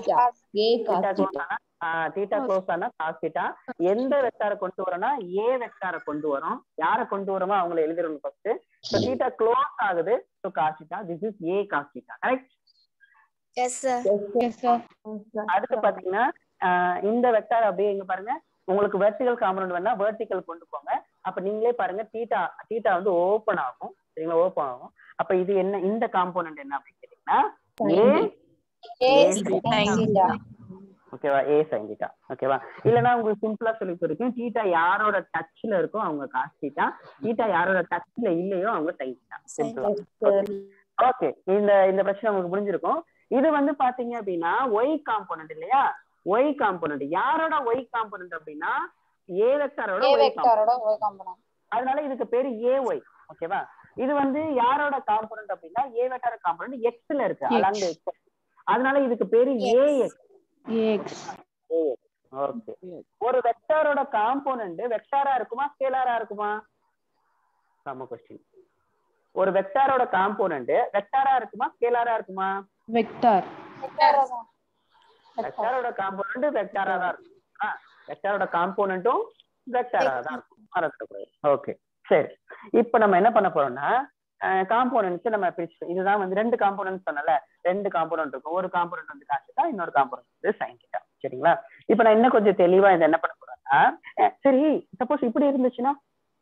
Theta close ஆனா காஸ் தீட்டா. எந்த வெக்டாரை கொண்டு வரோம்னா ஏ வெக்டாரை கொண்டு வரோம். யாரை கொண்டு வரோமோ அவங்களை எழுதிடணும் ஃபர்ஸ்ட். சோ தீட்டா க்ளோஸ் ஆகுது, so cos theta. This is A cos theta. Correct? Yes sir. அடுத்து பாத்தீங்கன்னா இந்த வெக்டார் அப்படியே இங்க பாருங்க, உங்களுக்கு வெர்டிகல் காம்போனன்ட் வேணா வெர்டிகல் கொண்டு போங்க. அப்ப நீங்களே பாருங்க, தீட்டா வந்து ஓபன் ஆகும். சரிங்களா? ஓபன் ஆகும். அப்ப இது என்ன, இந்த காம்போனன்ட் என்ன அப்படின்னு கேட்டீங்கன்னா ஓகேவா, ஏ சைன் தீட்டா. ஓகேவா? இல்லனா உங்களுக்கு சிம்பிளா சொல்லி கொடுக்கும், தீட்டா யாரோட டச்ல இருக்கோ அவங்க காஸ் தீட்டா, தீட்டா யாரோட டச்ல இல்லையோ அவங்க சைன் தீட்டா. சிம்பிளா. ஓகே, இந்த பிரச்சனை உங்களுக்கு புரிஞ்சிருக்கும். இது வந்து பாத்தீங்க அப்படின்னா ஒய் காம்போனன்ட் இல்லையா? ஒய் காம்போனன்ட் யாரோட ஒய் காம்போனன்ட் அப்படின்னா ஏ வெக்டாரோட ஒய் காம்போனன்ட். அதனால இதுக்கு பேரு ஏ ஒய். ஓகேவா? இது வந்து யாரோட காம்போனன்ட் அப்படின்னா ஏ வெக்டார் காம்போனன்ட் எக்ஸ்ல இருக்கு, அலாங் எக்ஸ். அதனால இதுக்கு பேரு ஏஎக்ஸ். ஓகே, ஒரு வெக்டாரோட காம்போனன்ட் வெக்டாரா இருக்குமா ஸ்கேலாரா இருக்குமா? சம क्वेश्चन. ஒரு வெக்டாரோட காம்போனன்ட் வெக்டாரா இருக்குமா ஸ்கேலாரா இருக்குமா? வெக்டார். வெக்டாரோட காம்போனன்ட் வெக்டாரா தான் இருக்கும். வெக்டாரோட காம்போனன்ட்டும் வெக்டாரா தான் இருக்கும். ஓகே, சரி. இப்போ நம்ம என்ன பண்ண போறோம்னா காம்போனன்ட்ஸ் நம்ம பிரிச்சு, இதுதான் வந்து ரெண்டு காம்போனன்ட் சொன்னல, ரெண்டு காம்போனன்ட் இருக்கும். ஒரு காம்போனன்ட் வந்து காஸ் தீட்டா, இன்னொரு காம்போனன்ட் வந்து சைன் தீட்டா. சரிங்களா? இப்போ நான் இன்னும் கொஞ்சம் தெளிவா இதை என்ன பண்ண போறேன்னா, சரி சப்போஸ் இப்படி இருந்துச்சுன்னா,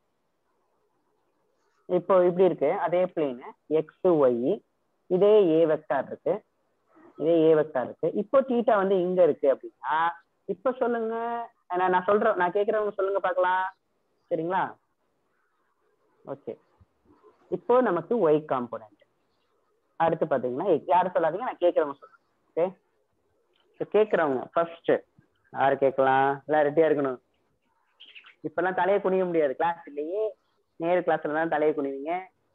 இப்போ இப்படி இருக்கு, அதே பிளேன் எக்ஸ் ஒய், இதே ஏ வெக்டார் இருக்கு, இப்போ தீட்டா வந்து இங்க இருக்கு அப்படின்னா, இப்ப சொல்லுங்க, நான் சொல்றேன், நான் கேக்குறவங்க சொல்லுங்க பாக்கலாம். சரிங்களா? ஓகே, இப்போ நமக்கு ஒய் காம்போனன்ட். அடுத்து பாத்தீங்கன்னா யாரும் சொல்லாதீங்க, நான் கேட்கறவங்க சொல்றேன். ஓகே, கேட்கறவங்க ஃபர்ஸ்ட் யாரு கேட்கலாம்? எல்லாம் ரெடியா இருக்கணும். இப்பெல்லாம் தலையை குனிய முடியாது, கிளாஸ் இல்லையே. நேரு கிளாஸ்ல தான் தலையை குனிவீங்க.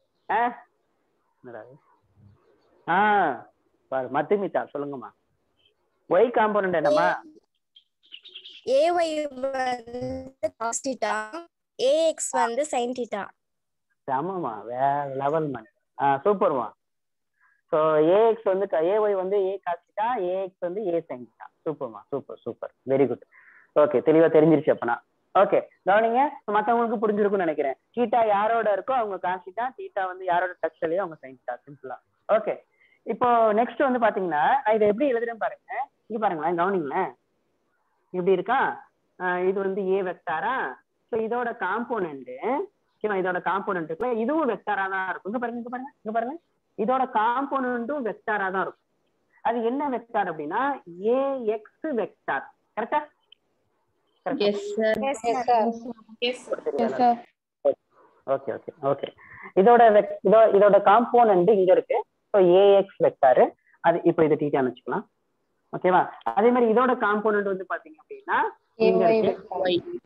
மதுமிதா சொல்லுங்கம்மா, ஒய் காம்போனன்ட் என்னம்மா? ay வந்து cos theta, ax வந்து sin theta. ஆமாமா, வேற லெவல் மேன். சூப்பர்மா. சோ ஏஎக்ஸ் வந்து ஏஒய் வந்து ஏ காஸ் தீட்டா, ஏஎக்ஸ் வந்து ஏ சைன் தீட்டா. சூப்பர்மா, சூப்பர், வெரி குட். ஓகே, தெளிவா தெரிஞ்சிருச்சு அப்பனா. ஓகே, கவனிங்க, மத்தவங்களுக்கு புரிஞ்சிருக்கும்னு நினைக்கிறேன். தீட்டா யாரோட இருக்கோ அவங்க காஸ் தீட்டா, தீட்டா வந்து யாரோட டச்லயோ அவங்க சைன் தீட்டா. சிம்பிளா. ஓகே, இப்போ நெக்ஸ்ட் வந்து பாத்தீங்கன்னா நான் இதை எப்படி எழுதுறேன்னு பாருங்க. இங்க பாருங்களேன், கவனிங்களேன், இப்படி இருக்கா. இது வந்து ஏ வெக்டாரா. ஸோ இதோட காம்போனன்ட், இதோட காம்போனன்ட்டுக்குள்ள இதுவும் வெக்டாரா தான் இருக்கும். இங்க பாருங்க, இதோட காம்போனன்ட்டும் வெக்டாரா தான் இருக்கும். அது என்ன வெக்டார் அப்படின்னா AX வெக்டார். கரெக்டா? Yes, sir. Yes, sir. Yes, sir. Yes, sir. Okay okay okay. இதோட காம்போனன்ட் இங்க இருக்கு. So AX vector. அது இப்போ இதை டீட்டான்னு வச்சுக்கலாம். ஓகேவா? அதே மாதிரி இதோட காம்போனன்ட் வந்து பாத்தீங்க அப்படின்னா இங்க இருக்கு.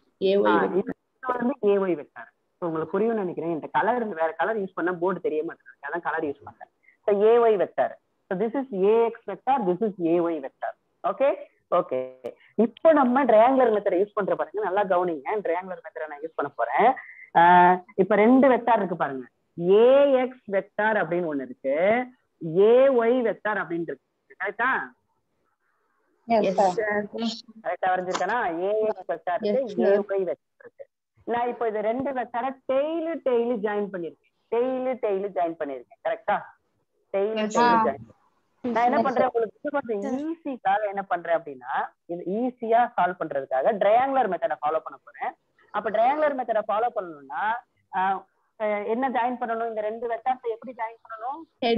AY vector. உங்களுக்கு புரியும் நினைக்கிறேன். இந்த கலர் வேற கலர் யூஸ் பண்ணா போர்டு தெரிய மாட்டேங்குது. அதான் கலர் யூஸ் பண்றேன். So AY vector. So this is AX vector, this is AY vector. Okay okay. இப்போ நம்ம ட்ரையாங்குலர் மெத்தட் யூஸ் பண்ற பாருங்க. நல்லா கவனிங்க. ட்ரையாங்குலர் மெத்தட் நான் யூஸ் பண்ண போறேன். இப்போ ரெண்டு வெக்டார் இருக்கு பாருங்க. AX வெக்டார் அப்படின்னு ஒண்ணு இருக்கு, AY வெக்டார் அப்படின்னு இருக்கு. கரெக்டா? Yes, sir. கரெக்டா வரைஞ்சிருக்கேனா? AX வெக்டார் இருக்கு, AY வெக்டார் இருக்கு. நான் இப்போ இது ரெண்டு வெக்டாரை டெய்லு ஜாயின் பண்ணிருக்கேன். கரெக்டா? Tail join. நான் என்ன பண்றேன், உங்களுக்கு கொஞ்சம் ஈஸிக்காக என்ன பண்றேன் அப்படின்னா, இது ஈஸியா சால்வ் பண்றதுக்காக ட்ரையாங்குலர் மெத்தடை ஃபாலோ பண்ண போறேன். அப்ப ட்ரையாங்குலர் மெத்தடை ஃபாலோ பண்ணணும்னா என்ன ஜாயின் பண்ணணும்? இந்த ரெண்டு வெக்டார்ஸை எப்படி ஜாயின் பண்ணணும்?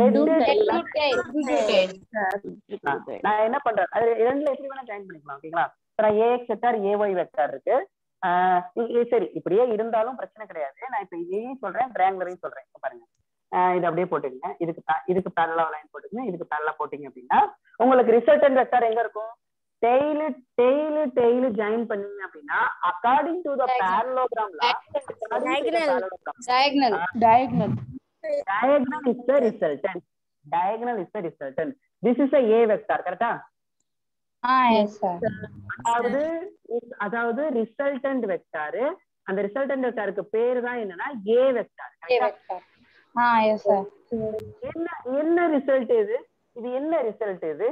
நான் என்ன பண்றேன், அது ரெண்டுல எப்படி வேணா ஜாயின் பண்ணிக்கலாம். ஓகேங்களா? AX வெக்டார், AY வெக்டார் இருக்கு. சரி, இப்படியே இருந்தாலும் பிரச்சனை கிடையாது. நான் இப்ப இதையும் சொல்றேன், ட்ரையாங்குலரையும் சொல்றேன். பாருங்க, இது அப்படியே போட்டுங்க. இதுக்கு பேரலா லைன் போட்டுங்க. இதுக்கு பேரலா போட்டீங்க அப்படின்னா உங்களுக்கு ரிசல்டன்ட் வெக்டார் எங்க இருக்கும்? டெய்லு ஜாயின் பண்ணீங்க அப்படின்னா according to the parallelogram law, diagonal is the resultant. This is a A vector. கரெக்ட்டா? Yes, sir. அதாவது ரிசல்டன்ட் வெக்டார், அந்த ரிசல்டன்ட் வெக்டாருக்கு பேரு தான் என்னன்னா A வெக்டார். Yes, sir. என்ன ரிசல்ட் இது? என்ன ரிசல்ட் இது?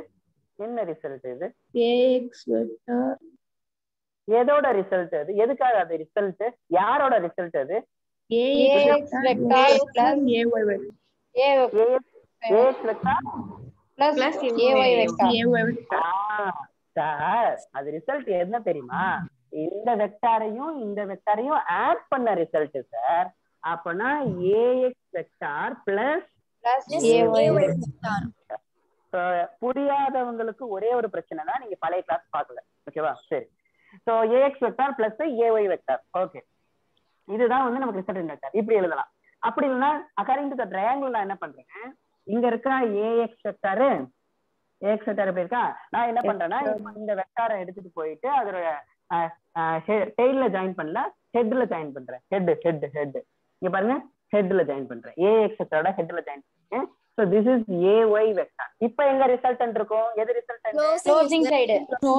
AX vector. எதோட ரிசல்ட் அது? எதுக்காக அது ரிசல்ட்? யாரோட ரிசல்ட் அது? AX vector plus AY vector. AX vector plus AY vector. Sir, அது ரிசல்ட் என்ன தெரியுமா? இந்த வெக்டாரையும் ஆட் பண்ண ரிசல்ட் சார். அப்பனா AX vector plus AY vector. புரியாதவங்களுக்கு ஒரே ஒரு பிரச்சனை தான், நீங்க பழைய கிளாஸ் பார்க்கல. ஓகேவா? சரி. So AX vector plus AY vector. Okay, இதுதான் வந்து நமக்கு ரிசல்டன்ட் வெக்டார். இப்படி எழுதலாம். அப்படி இல்லைன்னா அக்கார்டிங் டு தி ட்ரையாங்கிள் நான் என்ன பண்றேன், இங்க இருக்க AX வெக்டார் எப்படி இருக்கா, நான் என்ன பண்றேன்னா இந்த வெக்டாரை எடுத்துட்டு போயிட்டு அதோட டெய்ல்ல ஜாயின் பண்ணல, ஹெட்ல ஜாயின் பண்றேன். ஹெட் இங்க பாருங்க, ஹெட்ல ஜாயின் பண்றேன். AX வெக்டாரோட ஹெட்ல ஜாயின் பண்றேன். So this is AY vector. இப்போ எங்க ரிசல்டன்ட் இருக்கும்? எது ரிசல்டன்ட்? Closing side.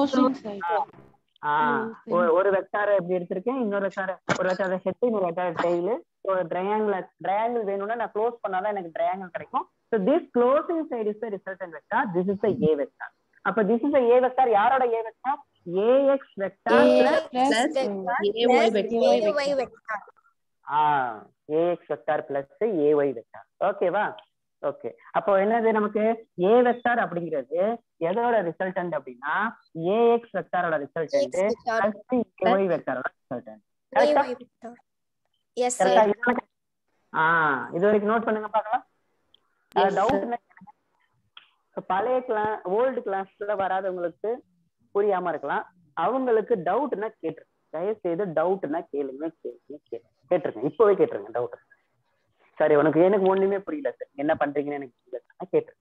ஒரு வெக்டார் எப்படி எடுத்திருக்கேன், இன்னொரு வெக்டார், ஒரு வெக்டார் ஹெட், இன்னொரு வெக்டார் டெய்ல். ஒரு ட்ரையாங்கிள் வேணும்னா நான் க்ளோஸ் பண்ணாதான் எனக்கு ட்ரையாங்கிள் கிடைக்கும். So this closing side is the resultant vector. This is the A vector. அப்ப this is the A vector. யாரோட A vector? AX vector plus AY vector. AX vector plus AY vector. ஓகேவா? Okay, அப்போ என்னது நமக்கு A vector அப்படிங்கிறது எதோட resultant அப்படின்னா AX வெக்டாரோட ரிசல்டன்ட் plus AY வெக்டாரோட ரிசல்டன்ட். கரெக்ட்டா? Yes sir. இது வரைக்கும் நோட் பண்ணுங்க பார்க்கலாம். டவுட் என்ன? பழைய கிளாஸ், ஓல்டு கிளாஸ்ல வராதவங்களுக்கு புரியாம இருக்கலாம். அவங்களுக்கு டவுட்னா கேட்டுருங்க. தயவு செய்து டவுட்னா கேட்டுருங்க. இப்பவே கேட்டுருங்க டவுட். சரி, எனக்கு ஒண்ணுமே புரியல சார், என்ன பண்றீங்கன்னு எனக்கு புரியல, கேட்டு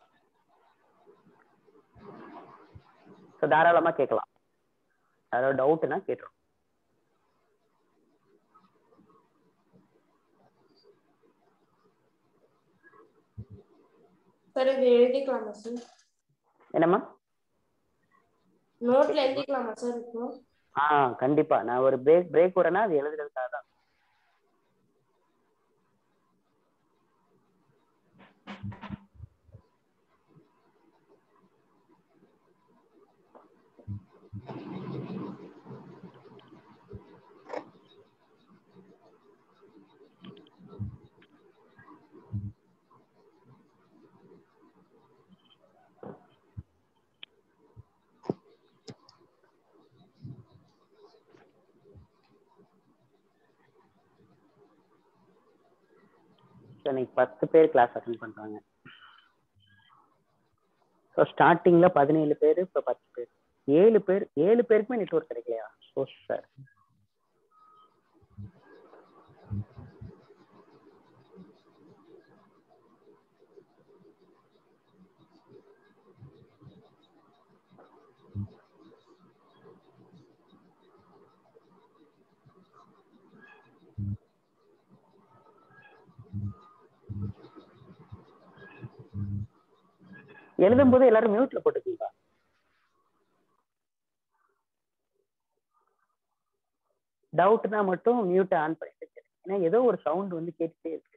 தாராளமா கேட்கலாம். அதாவது டவுட்னா கேட்டுரும். சார் இது எழுதிக்கலாமா சார்? என்னம்மா? நோட்ல எழுதிக்கலாமா சார் இப்போ? கண்டிப்பா. நான் ஒரு பிரேக் வரேன்னா அது எழுதுறதுக்காக தான். இன்னைக்கு 10 பேர் கிளாஸ் அட்டெண்ட் பண்றாங்க. ஸோ ஸோ ஸ்டார்டிங்ல 17 பேர், இப்போ 10 பேர், 7 பேருக்குமே நெட்வொர்க் கிடைக்கலையா? ஓ சார். எழுதும் போது எல்லாரும் மியூட்ல போட்டுக்கீங்களா? டவுட்னா மட்டும் மியூட்டை ஆன் பண்ணிட்டு இருக்கேன். ஏன்னா ஏதோ ஒரு சவுண்ட் வந்து கேட்டுட்டே இருக்கு.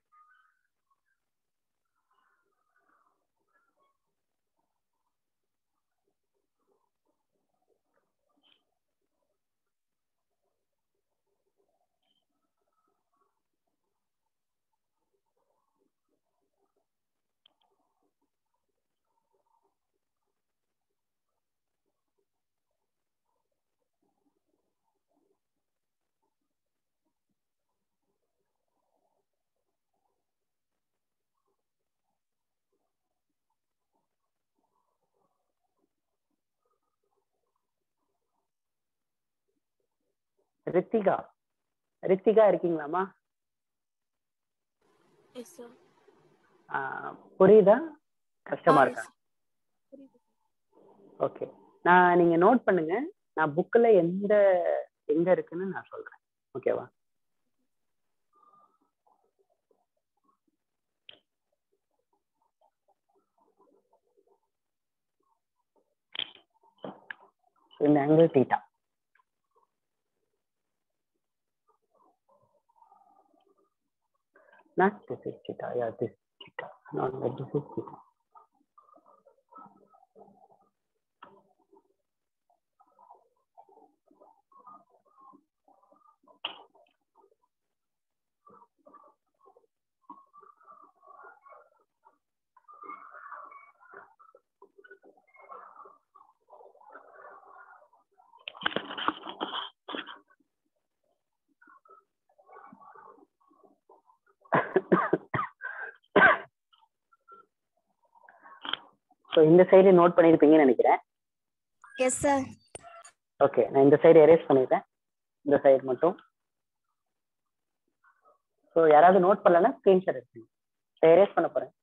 ரித்திகா இருக்கீங்களாமா? Yes sir. புரியுதா? கஷ்டமா ஆ, இருக்கா? புரியுது. ஓகே, நீங்க நோட் பண்ணுங்க. நான் புக்ல எங்க இருக்குன்னு நான் சொல்றேன். ஓகேவா? இந்த angle theta. Not this is theta. Yeah, this is theta. Not that this is theta. So இந்த சைடு நோட் பண்ணியிருப்பீங்கன்னு நினைக்கிறேன். S sir. ஓகே, நான் இந்த சைடு எரேஸ் பண்ணிட்டேன், இந்த சைடு மட்டும். ஸோ யாராவது நோட் பண்ணலன்னா ஸ்கிரீன்ஷாட் எடுத்துங்க. எரேஸ் பண்ண போறேன்.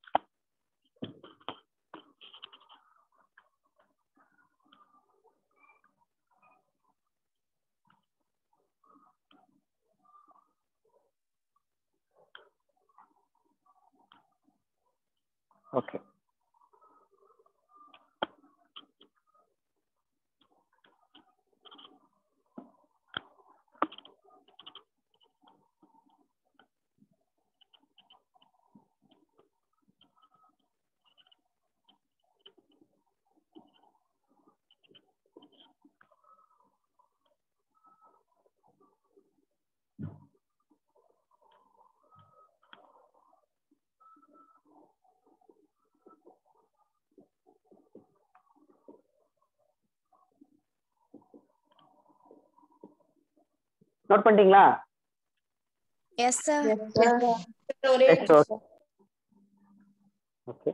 ஓகே, நோட் பண்ணிட்டீங்களா? Yes sir. Okay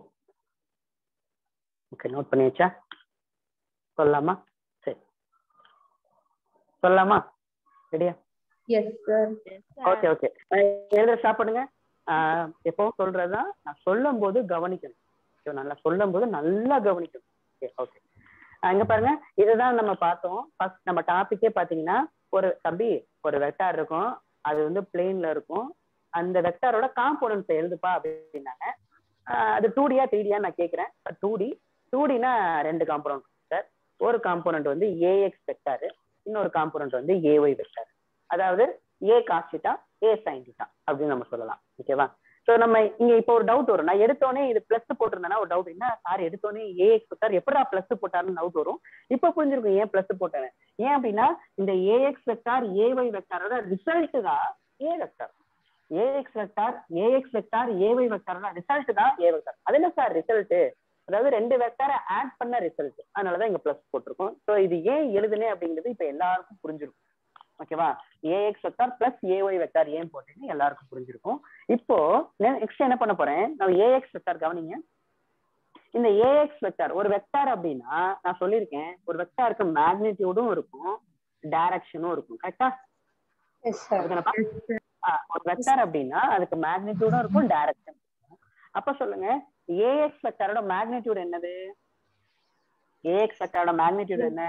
okay, note பண்ணியாச்சா? சொல்லலாமா? சரி, சொல்லலாமா? ரெடியா? Yes sir. ஓகே ஓகே, எழுத ஸ்டார்ட் பண்ணுங்க. எப்பவும் சொல்றதுதான், நான் சொல்லும் போது கவனிக்கணும். நல்லா சொல்லும் போது நல்லா கவனிக்கணும். ஓகே, இங்க பாருங்க, இதுதான் நம்ம பார்த்தோம். ஃபர்ஸ்ட் நம்ம டாபிக்கே பாத்தீங்கன்னா, ஒரு வெக்டார் இருக்கும், அது வந்து பிளேன்ல இருக்கும். அந்த வெக்டாரோட காம்போனன்ட்ஸ் எழுதுப்பா அப்படின்னாங்க. அது 2D-யா 3D-யா நான் கேட்கிறேன். 2Dனா 2 காம்போனன்ட் சார். ஒரு காம்போனன்ட் வந்து ஏஎக்ஸ் வெக்டார், இன்னொரு காம்போனன்ட் வந்து ஏஒய் வெக்டார். அதாவது A cos theta, A sine theta அப்படின்னு நம்ம சொல்லலாம். ஓகேவா? ஸோ நம்ம இங்க இப்போ ஒரு டவுட் வரும். நான் எடுத்தோடனே இது பிளஸ் போட்டிருந்தேன்னா ஒரு டவுட், என்ன சார் எடுத்தோடனே ஏஎக்ஸ் வெக்டார் எப்படா பிளஸ் போட்டாருன்னு டவுட் வரும். இப்போ புரிஞ்சிருக்கும் ஏன் பிளஸ் போட்டேன். ஏன் அப்படின்னா இந்த ஏஎக்ஸ் வெக்டார் ஏஒய் வெக்டாரோட ரிசல்ட் தான் A vector. AX vector AY வெக்டாரோட ரிசல்ட் தான் ஏ வெக்டார். அது என்ன சார் ரிசல்ட்? அதாவது 2 வெக்டாரை ஆட் பண்ண ரிசல்ட். அதனாலதான் இங்க பிளஸ் போட்டிருக்கோம். ஸோ இது ஏன் எழுதுனே அப்படிங்கிறது இப்ப எல்லாருக்கும் புரிஞ்சிருக்கும். ஓகேவா? AX vector plus AY vector ஏன் போட்டீங்கன்னு எல்லாருக்கும் புரிஞ்சிருக்கும். இப்போ நெக்ஸ்ட் என்ன பண்ண போறேன், நான் ஏஎக்ஸ் வெக்டார் கவனிங்க. இந்த ஏஎக்ஸ் வெக்டார் ஒரு வெக்டார் அப்படின்னா நான் சொல்லியிருக்கேன் ஒரு வெக்டாருக்கு மேக்னிடியூடும் இருக்கும் டைரக்ஷனும் இருக்கும் கரெக்டா? ஒரு வெக்டார் அப்படின்னா அதுக்கு மேக்னிடியூடும் இருக்கும் டைரக்ஷன் இருக்கும். அப்ப சொல்லுங்க ஏஎக்ஸ் வெக்டாரோட மேக்னிடியூட் என்னது? ஏஎக்ஸ் வெக்டாரோட மேக்னிடியூட் என்ன?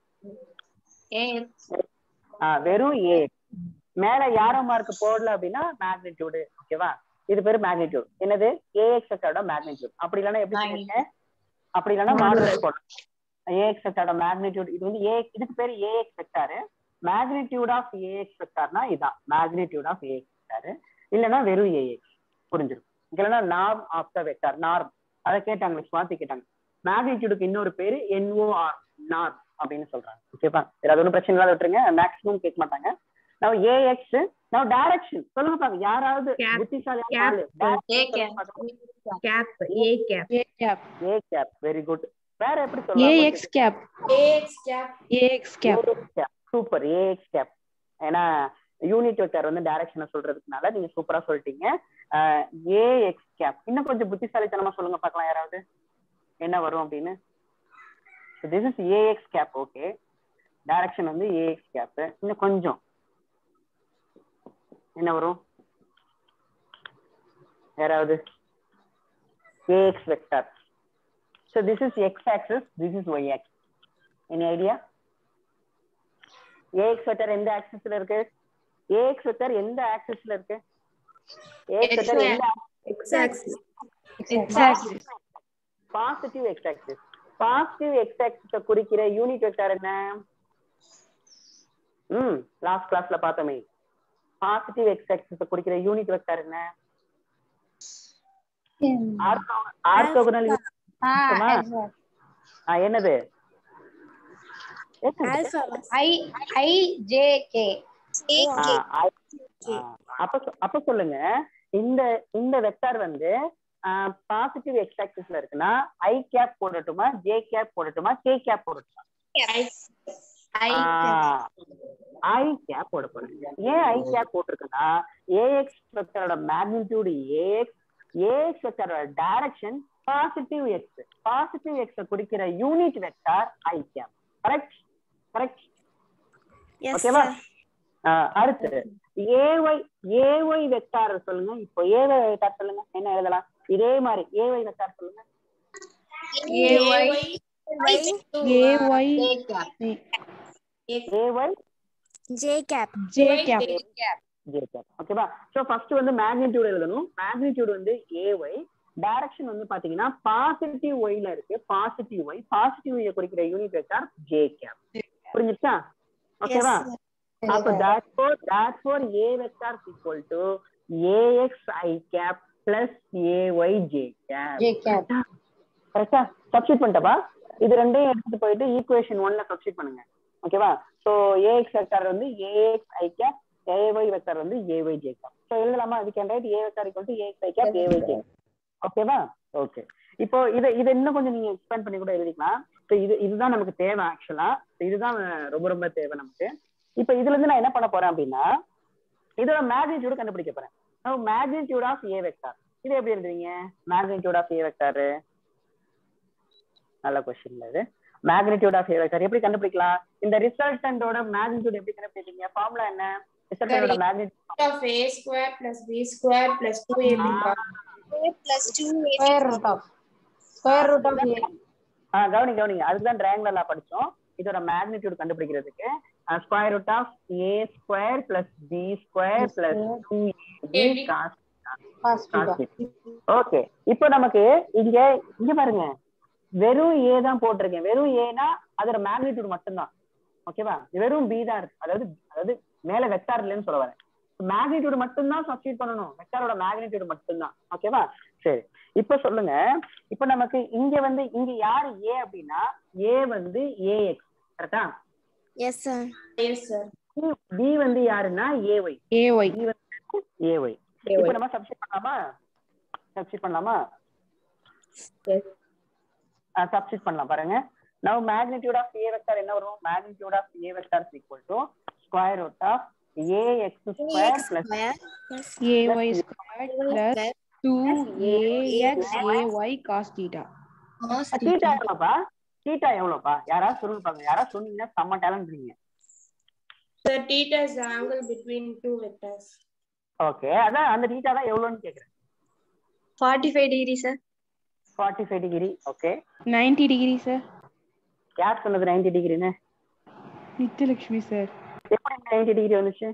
வெறும் ஏஎக்ஸ். மேல யாரோ மார்க் போடல அப்படின்னா மேக்னிடியூடு. ஓகேவா? இது பேரு மேக்னிடியூட். என்னது? ஏஎக்ஸ் வெக்டாரோட மேக்னிடியூட். அப்படி இல்லைன்னா எப்படி சொல்லுங்க? அப்படி இல்லைன்னா மாடுலஸ் போடலாம். ஏஎக்ஸ் வெக்டாரோட மேக்னிடியூட் இது வந்து இதுக்கு பேரு AX vector. Magnitude of AX வெக்டார்னா இதான் மேக்னிடியூட் ஆஃப் ஏஎக்ஸ் வெக்டார். இல்லைன்னா வெறும் ஏஎக்ஸ். புரிஞ்சிடும். இல்லைன்னா norm of the vector. Norm அதை கேட்டாங்க, சுவாதி கேட்டாங்க. மேக்னிடியூடுக்கு இன்னொரு பேரு என்ஓஆர் நார்ம் அப்படின்னு சொல்றாங்க. ஓகேப்பா? ஏதாவது ஒன்றும் பிரச்சனை இல்லாத விட்டுருங்க. மேக்ஸிமம் கேட்க மாட்டாங்க. நான் ஏஎக்ஸ் நான் டைரக்ஷன் சொல்லுங்க பாருங்க. யாராவது வெரி குட். வேற எப்படி சொல்லலாம்? சூப்பர். AX cap. ஏன்னா யூனிட் வெக்டர் வந்து டைரக்ஷனை சொல்றதுக்குனால நீங்க சூப்பரா சொல்லிட்டீங்க. AX cap. இன்னும் கொஞ்சம் புத்திசாலித்தனமா சொல்லுங்க பார்க்கலாம் யாராவது என்ன வரும் அப்படின்னு. This is AX cap. Okay, direction வந்து ஏஎக்ஸ் கேப். இன்னும் கொஞ்சம் என்ன வரும் யாராவது? AX vector. So this is x axis, this is y axis. Any idea? ax vector எந்த ஆக்சிஸ்ல இருக்கு? ax vector எந்த ஆக்சிஸ்ல இருக்கு? ax vector எந்த x axis? x axis. Positive x axis. Positive x axis குறிக்கிற யூனிட் வெக்டர் என்ன? Last கிளாஸ்ல பார்த்தோமே. Positive x axis குறிக்கிற யூனிட் வெக்டர் என்ன? ஆர்த்தோகனல். என்னது? அப்ப சொல்லுங்க இந்த வெக்டார் வந்து பாசிட்டிவ் எக்ஸ் ஆக்சிஸ்ல இருக்குன்னா ஐ கேப் போடட்டுமா, ஜே கேப் போடட்டுமா, கே கேப் போடட்டுமா? ஐ கேப் போட போறேன். ஏன் ஐ கேப் போட்டிருக்குன்னா ஏஎக்ஸ் வெக்டரோட மேக்னிடியூட் ஏஎக்ஸ், ஏஎக்ஸ் வெக்டரோட direction positive X. Positive X குறிக்கிற unit vector I cap. Correct? Correct. ஓகேவா? அடுத்து ஏஒய். ஏஒய் வெக்டார் சொல்லுங்க. இப்போ ஏஒய் வெக்டார் சொல்லுங்க. என்ன எழுதலாம்? இதே மாதிரி ஏஒய் வெக்டார் சொல்லுங்க. AY J cap. ஓகேவா? சோ ஃபர்ஸ்ட் வந்து மேக்னிடியூட் எழுதணும். மேக்னிடியூட் வந்து ஏஒய். டைரக்ஷன் வந்து பாத்தீங்கன்னா பாசிட்டிவ் ஒய்ல இருக்கு. Positive Y. பாசிட்டிவ் ஒய் குறிக்கிற யூனிட் வெக்டார் ஜே கேப். புரிஞ்சுச்சா? ஓகேவா? அப்ப therefore a vector is equal to ax I cap plus ay j cap. கரெக்ட்டா? சப்ஸ்டிட் பண்ணிட்டப்பா. இது ரெண்டையும் எடுத்துட்டு போயிட்டு ஈக்குவேஷன் 1ல சப்ஸ்டிட் பண்ணுங்க. ஓகேவா? சோ ax வெக்டார் வந்து ax I cap, ay vector வந்து ay j cap. சோ எழுதலாமா? we can write a vector equal to ax I cap ay j. ஓகேவா? ஓகே. இப்போ இத இன்னும் கொஞ்சம் நீங்க எக்ஸ்பேண்ட் பண்ணி கூட எழுதிக்கலாம். சோ இதுதான் நமக்கு தேவை. ஆக்சுவலா இதுதான் ரொம்ப ரொம்ப தேவை நமக்கு. இப்ப இதுல இருந்து நான் என்ன பண்ண போறேன் அப்படின்னா இதோட மேக்னிடியூட் கண்டுபிடிக்க போறேன். Magnitude of A vector. இது எப்படி எழுதுவீங்க? Magnitude of A vector. நல்ல क्वेश्चन இது. மேக்னிடியூட் ஆஃப் ஏ வெக்டார் எப்படி கண்டுபிடிக்கலாம்? இந்த ரிசல்டன்டோட மேக்னிடியூட் எப்படி கண்டுபிடிப்பீங்க? ஃபார்முலா என்ன? ரிசல்டன்டோட magnitude of a square plus b square plus 2ab plus 2 square root of a. கவனிங்க. அதுதான் ட்ரையாங்குலர் லா படிச்சோம். இதோட மேக்னிடியூட் கண்டுபிடிக்கிறதுக்கு square root of a square plus b square plus 2ab cos θ. Okay. இப்போ நமக்கு இங்க பாருங்க வெறும் a தான் போட்டிருக்கேன். வெறும் a னா அதோட மேக்னிடியூட் மட்டும்தான். ஓகேவா? வெறும் b தான் இருக்கு. அதாவது மேல வெக்டார் இல்லைன்னு சொல்ல வரேன். மேக்னிடியூட் மட்டும்தான் சப்ஸ்டிட் பண்ணணும். வெக்டாரோட மேக்னிடியூட் மட்டும்தான். ஓகேவா? சரி. இப்ப சொல்லுங்க. இப்ப நமக்கு இங்க யாரு a அப்படின்னா a வந்து ax. கரெக்ட்டா? Yes sir. yes sir. b வந்து யாருன்னா ay. b வந்து ay. இப்போ நம்ம சப்ஸ்டிட் பண்ணலாமா? yes. சப்ஸ்டிட் பண்ணலாம் பாருங்க. now magnitude of a vector என்ன வரும்? magnitude of a vector is equal to square root of ax square plus ay square plus 2ax ay cos theta. Theta எவ்வளோப்பா? Theta எவ்வளோப்பா? யாராவது சொல்லுங்க, யாராவது சொன்னீங்கன்னா செம்ம டேலண்ட் இருக்கீங்க. Sir, theta is the angle between two vectors. Okay, அதான் அந்த தீட்டா தான் எவ்வளோன்னு கேட்குறேன். 45 degree sir. 45 degree. Okay, 90 degree sir. யார் சொன்னது 90 டிகிரின்னு? நித்யலட்சுமி சார். எப்படி 90 டிகிரி வந்துச்சு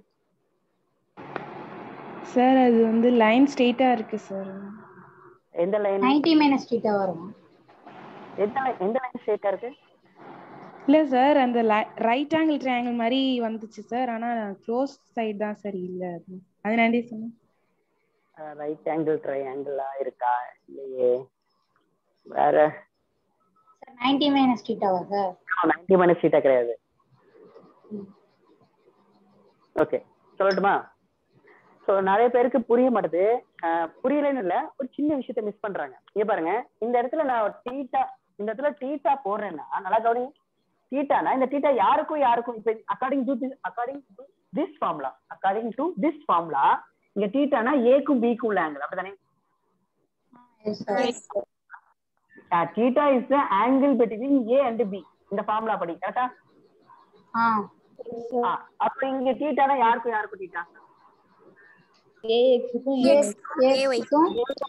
சார் அது வந்து லைன் ஸ்ட்ரெயிட்டா இருக்கு சார். எந்த லைன்? 90 minus theta வரும். எந்த லைன் ஸ்ட்ரெயிட்டா இருக்கு? இல்ல சார் அந்த ரைட் ஆங்கிள் ட்ரையாங்கிள் மாதிரி வந்துச்சு சார். ஆனா க்ளோஸ் சைடு தான் சார் இல்ல. அது நான் சொன்னேன். ரைட் ஆங்கிள் ட்ரையாங்கிளா இருக்கா? இல்லையே. வேற 90 minus theta வா சார்? 90 minus theta கிடையாது. ஓகே, சொல்லட்டுமா? ஸோ நிறைய பேருக்கு புரிய மாட்டேது. புரியலன்னு இல்லை, ஒரு சின்ன விஷயத்த மிஸ் பண்றாங்க. இங்க பாருங்க, இந்த இடத்துல நான் டீட்டா, இந்த இடத்துல டீட்டா போடுறேன்னா நல்லா கவனி. டீட்டானா இந்த டீட்டா யாருக்கும் இப்ப அக்கார்டிங் டு திஸ் ஃபார்முலா இங்க டீட்டானா ஏக்கும் பிக்கும் உள்ள ஆங்கிள், அப்படிதானே? Theta is the angle between A and B. இந்த ஃபார்முலா படி கரெக்ட்டா? அப்ப இங்க டீட்டானா யாருக்கும் டீட்டா? AX-க்கும் AY-க்கும்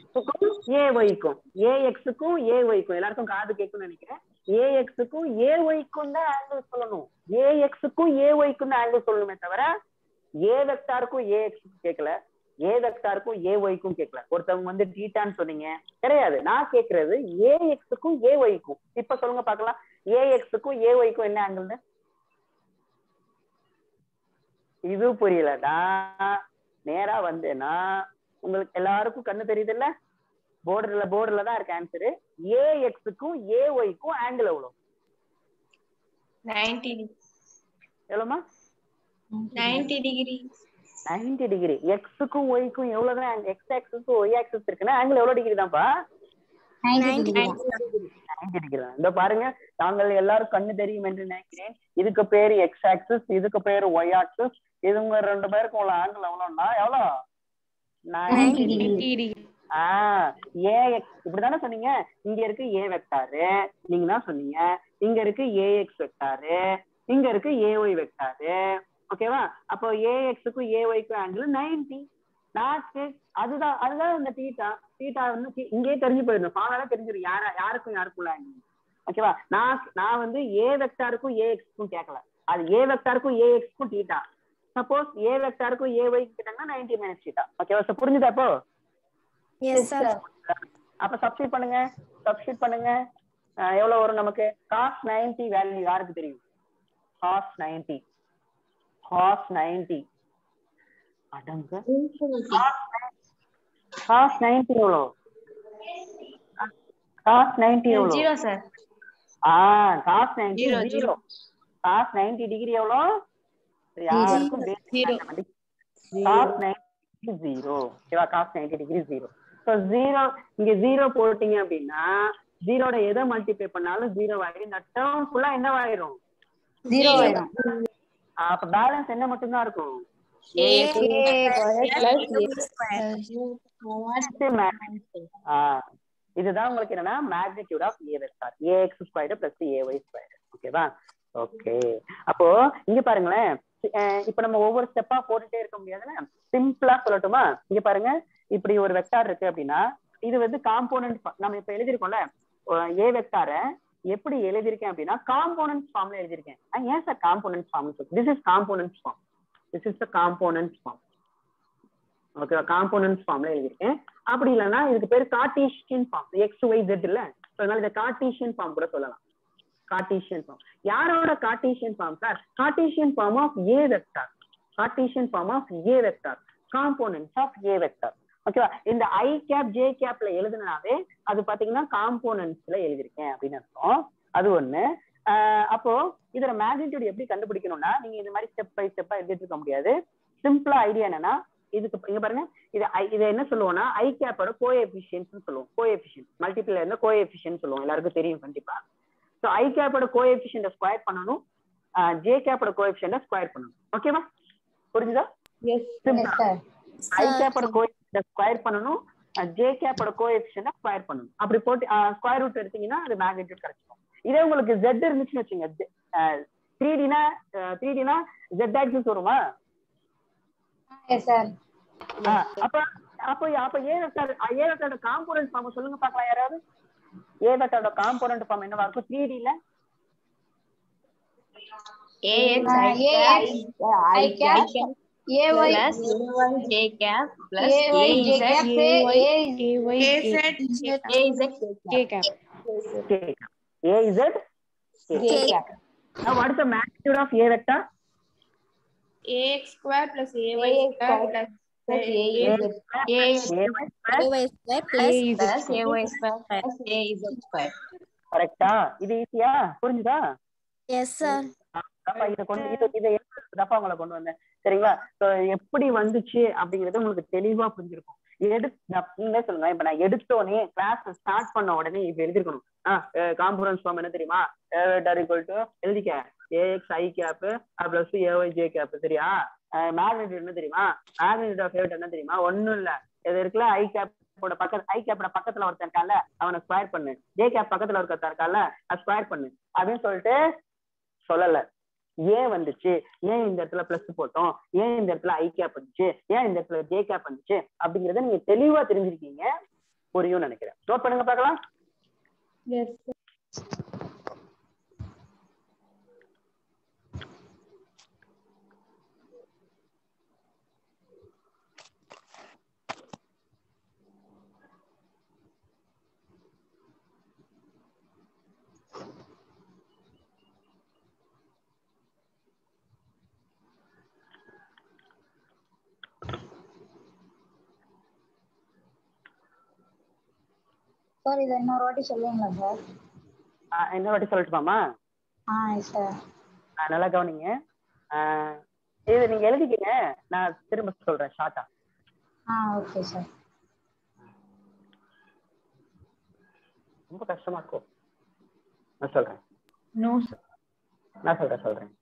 AX-க்கும் AY-க்கும் எல்லாருக்கும் காது கேட்கும்னு நினைக்கிறேன். AX-க்கும் AY-க்கும் தான் ஆங்கிள் சொல்லணும். AX-க்கும் AY-க்கும் தான் ஆங்கிள் சொல்லணுமே தவிர A வெக்டாருக்கும் AX-க்கும் கேட்கல, A வெக்டாருக்கும் AY-க்கும் கேட்கல. ஒருத்தவங்க வந்து டீட்டான்னு சொன்னீங்க, கிடையாது. நான் கேட்கறது AX-க்கும் AY-க்கும். இப்ப சொல்லுங்க பார்க்கலாம், AX-க்கும் AY-க்கும் என்ன ஆங்கிள்னு? இது புரியலடா. நேரா வந்தேன்னா உங்களுக்கு எல்லாருக்கும் கண்ணு தெரியுது இல்ல? போர்டுல தான் இருக்கு ஆன்சரு. AX-க்கும் AY-க்கும் ஆங்கிள் எவ்வளவு? 90 எவ்வளவுமா? 90 degree. 90 டிகிரி. X-க்கும் Y-க்கும் எவ்வளவுதான்? X ஆக்சிஸ்க்கும் Y ஆக்சிஸ் இருக்குன்னா ஆங்கிள் எவ்வளவு டிகிரி தான்ப்பா? 90 degree. 90 டிகிரி தான். இந்த பாருங்க, நாங்கள் எல்லாரும் கண்ணு தெரியும் என்று நினைக்கிறேன். இதுக்கு பேரு X ஆக்சிஸ், இதுக்கு பேரு Y ஆக்சிஸ். இதுங்க ரெண்டு பேருக்கும் உள்ள ஆங்கிள் எவ்வளவுன்னா எவ்வளவு? 90 டிகிரி. AX இப்படிதானே சொன்னீங்க. இங்க இருக்கு A வெக்டாரு, நீங்க தான் சொன்னீங்க. இங்க இருக்கு AX வெக்டாரு, இங்க இருக்கு AY வெக்டாரு. ஓகேவா? அப்போ AX-க்கும் AY-க்கும் ஆங்கிள் 90. அதுதான் இந்த தீட்டா வந்து இங்கே தெரிஞ்சு போயிடும். ஃபார்முலா தெரிஞ்சிடும் யாருக்கும் உள்ள ஆங்கிள். ஓகேவா? நான் வந்து A வெக்டாருக்கும் AX-க்கும் கேட்கல, அது A வெக்டாருக்கும் AX-க்கும் தீட்டா. சப்போஸ் A வெக்டாருக்கும் AY-க்கு கேட்டாங்கன்னா 90 minus தீட்டா. ஓகேவா? சோ புரிஞ்சுதா அப்போ? Yes sir. அப்ப சப்ஸ்டிட் பண்ணுங்க. எவ்வளவு வரும் நமக்கு? cos 90 வேல்யூ யாருக்கு தெரியும்? cos 90 அடங்க. cos 90 எவ்வளவு? cos 90 எவ்வளவு? 0 sir. cos 90 0. cos 90 டிகிரி எவ்வளவு? யாருக்கும் cos 90 0. ஓகேவா? cos 90 degree 0. சோ 0 இங்க 0 போட்டீங்க அப்படின்னா 0ட எதை மல்டிப்ளை பண்ணாலும் 0 ஆயிடும். இந்த டேர்ம் ஃபுல்லா என்னவாயிரும்? 0 ஆயிடும். அப்ப பேலன்ஸ் என்ன மட்டும் தான் இருக்கும்? இதுதான் உங்களுக்கு என்னன்னா magnitude of A vector, AX² + AY². ஓகேவா? ஓகே, அப்போ இங்க பாருங்களேன், இப்ப நம்ம ஒவ்வொரு ஸ்டெப்பா போட்டுட்டே இருக்க முடியாதுன்னா சிம்பிளா சொல்லட்டுமா? இங்க பாருங்க, இப்படி ஒரு வெக்டார் இருக்கு அப்படின்னா இது வந்து காம்போனன்ட். நம்ம இப்ப எழுதிருக்கோம்ல A வெக்டாரை எப்படி எழுதிருக்கேன் அப்படின்னா காம்போனன்ட் ஃபார்ம்ல எழுதிருக்கேன். ஏன் sir component form? This is component form. This is the component form. ஓகேவா? காம்போனன்ட் ஃபார்ம்ல எழுதிருக்கேன். அப்படி இல்லைன்னா இதுக்கு பேரு கார்ட்டீசியன் ஃபார்ம். XYZ இல்ல, அதனால இதை கார்ட்டீசியன் ஃபார்ம் கூட சொல்லலாம். கார்ட்டீசியன் ஃபார்ம் யாரோட Cartesian form sir? Cartesian form of A vector. Cartesian form of A vector, components of A vector. ஓகேவா? இந்த I கேப் J கேப்ல எழுதுனாவே அது பாத்தீங்கன்னா காம்போனன்ட்ஸ்ல எழுதிருக்கேன் அப்படின்னு அர்த்தம். அது ஒண்ணு. அப்போ இதோட மேக்னிடியூட் எப்படி கண்டுபிடிக்கணும்னா நீங்க இந்த மாதிரி ஸ்டெப் பை ஸ்டெப்பா எழுதிட்டு இருக்க முடியாது. சிம்பிளா ஐடியா என்னன்னா, இதுக்கு இங்க பாருங்க, இதை என்ன சொல்லுவோம்னா I கேப்போட கோஎஃபிஷியன்ட்னு சொல்லுவோம். கோஎஃபிஷியன்ட் மல்டிபிள் இருந்தா கோஎஃபிஷியன்ட் சொல்லுவோம், எல்லாருக்கும் தெரியும் கண்டிப்பா. சோ I கேப்போட கோஎஃபிஷியன்ட் ஸ்கொயர் பண்ணனும், J கேப்போட கோஎஃபிஷியன்ட் ஸ்கொயர் பண்ணனும். ஓகேவா? புரியுதா? Yes sir. I கேப்போட கோஎஃபிஷியன்ட் ஸ்கொயர் பண்ணனும், ஜே கேப்போட கோஎஃபிஷியன்ட் ஸ்கொயர் பண்ணணும். அப்படி போட்டு ஸ்கொயர் ரூட் எடுத்தீங்கன்னா அது மேக்னிடியூட் கிடைச்சிடும். இதே உங்களுக்கு ஜெட் இருந்துச்சுன்னு வச்சுங்க, 3Dனா ஜெட் ஆக்சிஸ் வருமா? Yes sir. அப்ப அப்ப அப்ப ஏ வெக்டாரோட காம்போனன்ட் ஃபார்ம் சொல்லுங்க பார்க்கலாம் யாராவது. ஏ வெக்டாரோட காம்போனன்ட் ஃபார்ம் என்னவா இருக்கும் 3Dல? ax i cap ay j cap plus ay j cap से k cap. Az j cap. Now what is the magnitude of A vector? ax square plus ay square plus ay square plus ay square plus az square. கரெக்ட்டா? இது ஈஸியா புரிஞ்சுதா? Yes sir. அப்ப இத உங்களை கொண்டு வந்தேன் சரிங்களா. எப்படி வந்துச்சு அப்படிங்கறது உங்களுக்கு தெளிவா புரிஞ்சிருக்கும். நீங்களே சொல்லுங்க. இப்ப நான் எடுத்தோடனே கிளாஸ் ஸ்டார்ட் பண்ண உடனே இப்ப எழுதிருக்கணும். காம்போனன்ட் ஃபார்ம் என்ன தெரியுமா? எழுதிக்க ax i cap plus ay j cap. சரியா? மேக்னிட்யூட் என்ன தெரியுமா? மேக்னிட்யூட் ஆஃப் என்ன தெரியுமா? ஒண்ணும் இல்ல, இது இருக்குல்ல ஐ கேப்போட பக்கத்துல ஒருத்தன் இருக்கான்ல அவனை ஸ்கொயர் பண்ணு, ஜே கேப் பக்கத்துல ஒருத்தன் இருக்கான்ல அது ஸ்கொயர் பண்ணு அப்படின்னு சொல்லிட்டு சொல்லல. ஏன் வந்துச்சு, ஏன் இந்த இடத்துல பிளஸ் போட்டோம், ஏன் இந்த இடத்துல ஐ கேப் வந்துச்சு, ஏன் இந்த இடத்துல ஜே கேப் வந்துச்சு அப்படிங்கறத நீங்க தெளிவா தெரிஞ்சிருக்கீங்க, புரியும் நினைக்கிறேன். நோட் பண்ணுங்க பார்க்கலாம். சார் இதை இன்னொரு வாட்டி சொல்லுவீங்களா சார்? இன்னொரு வாட்டி சொல்லட்டுமாமா? சார் நல்லா கவனிங்க. இது நீங்க எழுதிக்கங்க, நான் திரும்ப சொல்றேன் ஷார்ட்டா. Okay sir. ரொம்ப கஷ்டமா இருக்கும். நான் சொல்றேன். No sir. நான் சொல்றேன்.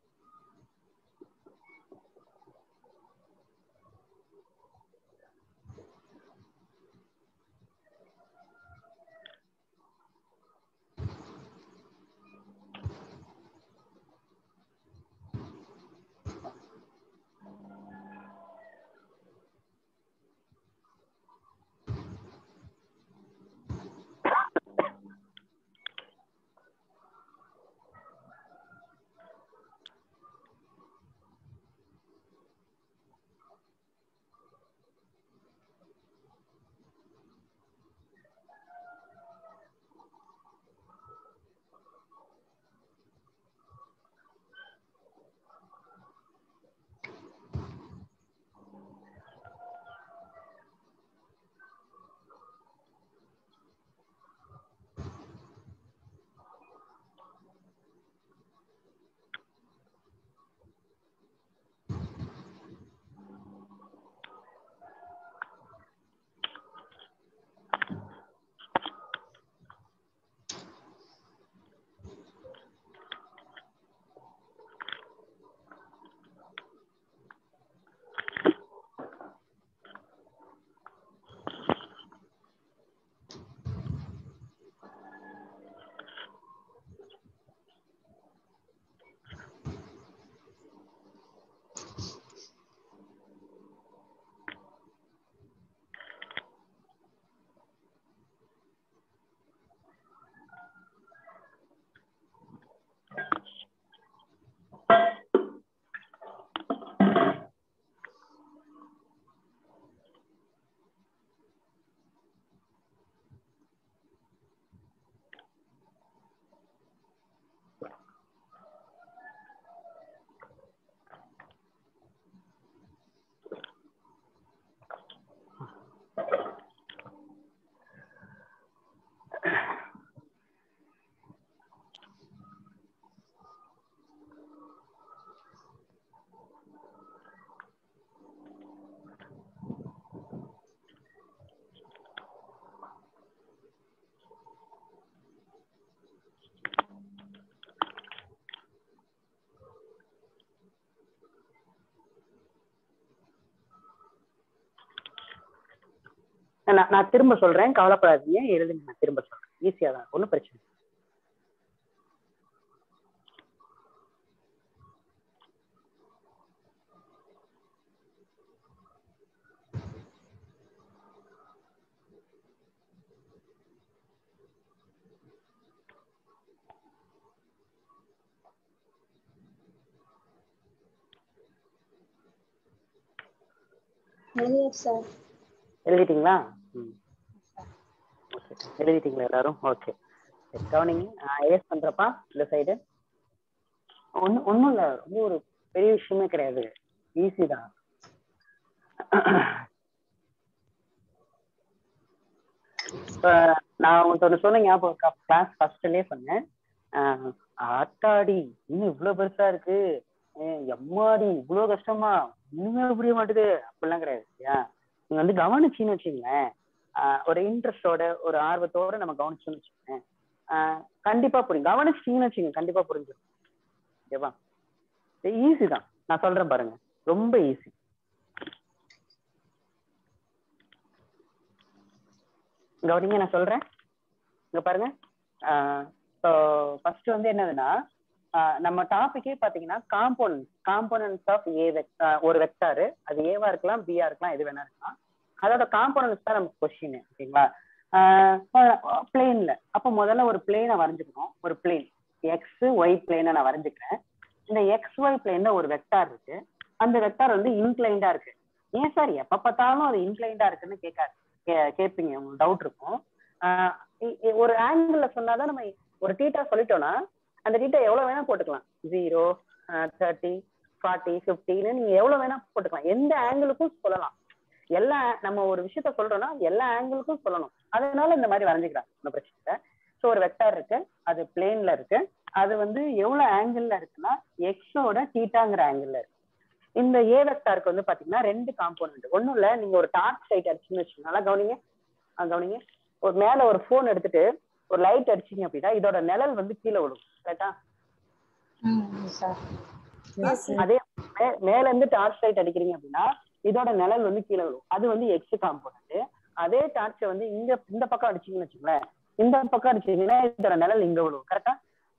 நான் திரும்ப சொல்றேன், கவலைப்படாதீங்க, எழுதுங்க. நான் திரும்ப சொல்றேன், ஈஸியா தான், ஒன்றும் பிரச்சனை இல்லை. எழுதிட்டீங்களா? எழுதிட்டீங்களா எல்லாரும்? ஓகே, கவனிங்க. ஏஸ் பண்றப்பா இந்த சைடு. ஒன்றும் இல்லை, ரொம்ப ஒரு பெரிய விஷயமே கிடையாது, ஈஸி தான். இப்போ நான் உங்கள்கிட்ட ஒன்று சொன்ன ஞாபகம், கிளாஸ் ஃபர்ஸ்ட்லேயே சொன்னேன், ஆத்தாடி இன்னும் இவ்வளோ பெருசா இருக்கு, எம்மாடி இவ்வளோ கஷ்டமா, இன்னுமே புரிய மாட்டுது, அப்படிலாம் கிடையாது. ஏன் நீங்க வந்து கவனிச்சின்னு வச்சுங்களேன், ஒரு இன்ட்ரெஸ்டோட ஒரு ஆர்வத்தோட நம்ம கவனிச்சோன்னு வச்சுக்கோங்க, கண்டிப்பா புரியும். கவனிச்சிட்டீங்கன்னு வச்சுங்க கண்டிப்பா புரிஞ்சிடும். ஓகேவா? ஈஸி தான், நான் சொல்றேன் பாருங்க, ரொம்ப ஈஸி. கவனிங்க, நான் சொல்றேன், இங்க பாருங்க. ஸோ ஃபர்ஸ்ட் வந்து என்னதுன்னா, நம்ம டாபிக்கே பாத்தீங்கன்னா காம்போனன்ட்ஸ் ஆஃப் ஏ ஒரு வெக்டாரு, அது ஏவா இருக்கலாம், பியா இருக்கலாம், எது வேணா இருக்கலாம். அதோட காம்போனன்ட்ஸ் தான் நமக்கு கொஸ்டின். ஓகேங்களா? பிளேன்ல அப்ப முதல்ல ஒரு பிளேனை வரைஞ்சுக்கணும். ஒரு பிளேன் எக்ஸ் ஒய் பிளேனை நான் வரைஞ்சுக்கிறேன். இந்த எக்ஸ் ஒய் பிளேன்ல ஒரு வெக்டார் இருக்கு. அந்த வெக்டார் வந்து இன்க்ளைண்டா இருக்கு. ஏன் சார் எப்ப பார்த்தாலும் அது இன்க்ளைண்டா இருக்குன்னு கேட்பீங்க, உங்களுக்கு டவுட் இருக்கும். ஒரு ஆங்கிள் சொன்னாதான் நம்ம ஒரு டீட்டா சொல்லிட்டோம்னா அந்த டீட்டா எவ்வளவு வேணா போட்டுக்கலாம். 0, 30, 40, 50ன்னு நீங்க எவ்வளவு வேணா போட்டுக்கலாம். எந்த ஆங்கிளுக்கும் சொல்லலாம். எல்லா நம்ம ஒரு விஷயத்த சொல்றோம்னா எல்லா ஆங்கிளுக்கும் சொல்லணும். அதனால இந்த மாதிரி வரைஞ்சுக்கிறாங்க, ஒன்றும் பிரச்சனை இல்லை. ஸோ ஒரு வெக்டார் இருக்கு, அது பிளேன்ல இருக்கு. அது வந்து எவ்வளவு ஆங்கிள் இருக்குன்னா எக்ஸோட தீட்டாங்கிற ஆங்கிள் இருக்கு. இந்த ஏ வெக்டாருக்கு வந்து பாத்தீங்கன்னா 2 காம்போனன்ட். ஒன்றும் இல்லை, நீங்க ஒரு டார்ச் லைட் அடிச்சுன்னு வச்சுக்கோங்க. நல்லா கவனிங்க, கவனிங்க. ஒரு மேல ஒரு போன் எடுத்துட்டு ஒரு லைட் அடிச்சிங்க அப்படின்னா இதோட நிழல் வந்து கீழே விடும். கரெக்டா? அதே மேல இருந்து டார்ச் லைட் அடிக்கிறீங்க அப்படின்னா இதோட நிழல் வந்து கீழே விடும். அது வந்து எக்ஸ் காம்போனன்ட். அதே டார்ச்சை வந்து இந்த பக்கம் அடிச்சீங்கன்னு வச்சுக்கோங்களேன், இந்த பக்கம் அடிச்சீங்கன்னா இதோட நிழல் இங்க விடும். கரெக்டா?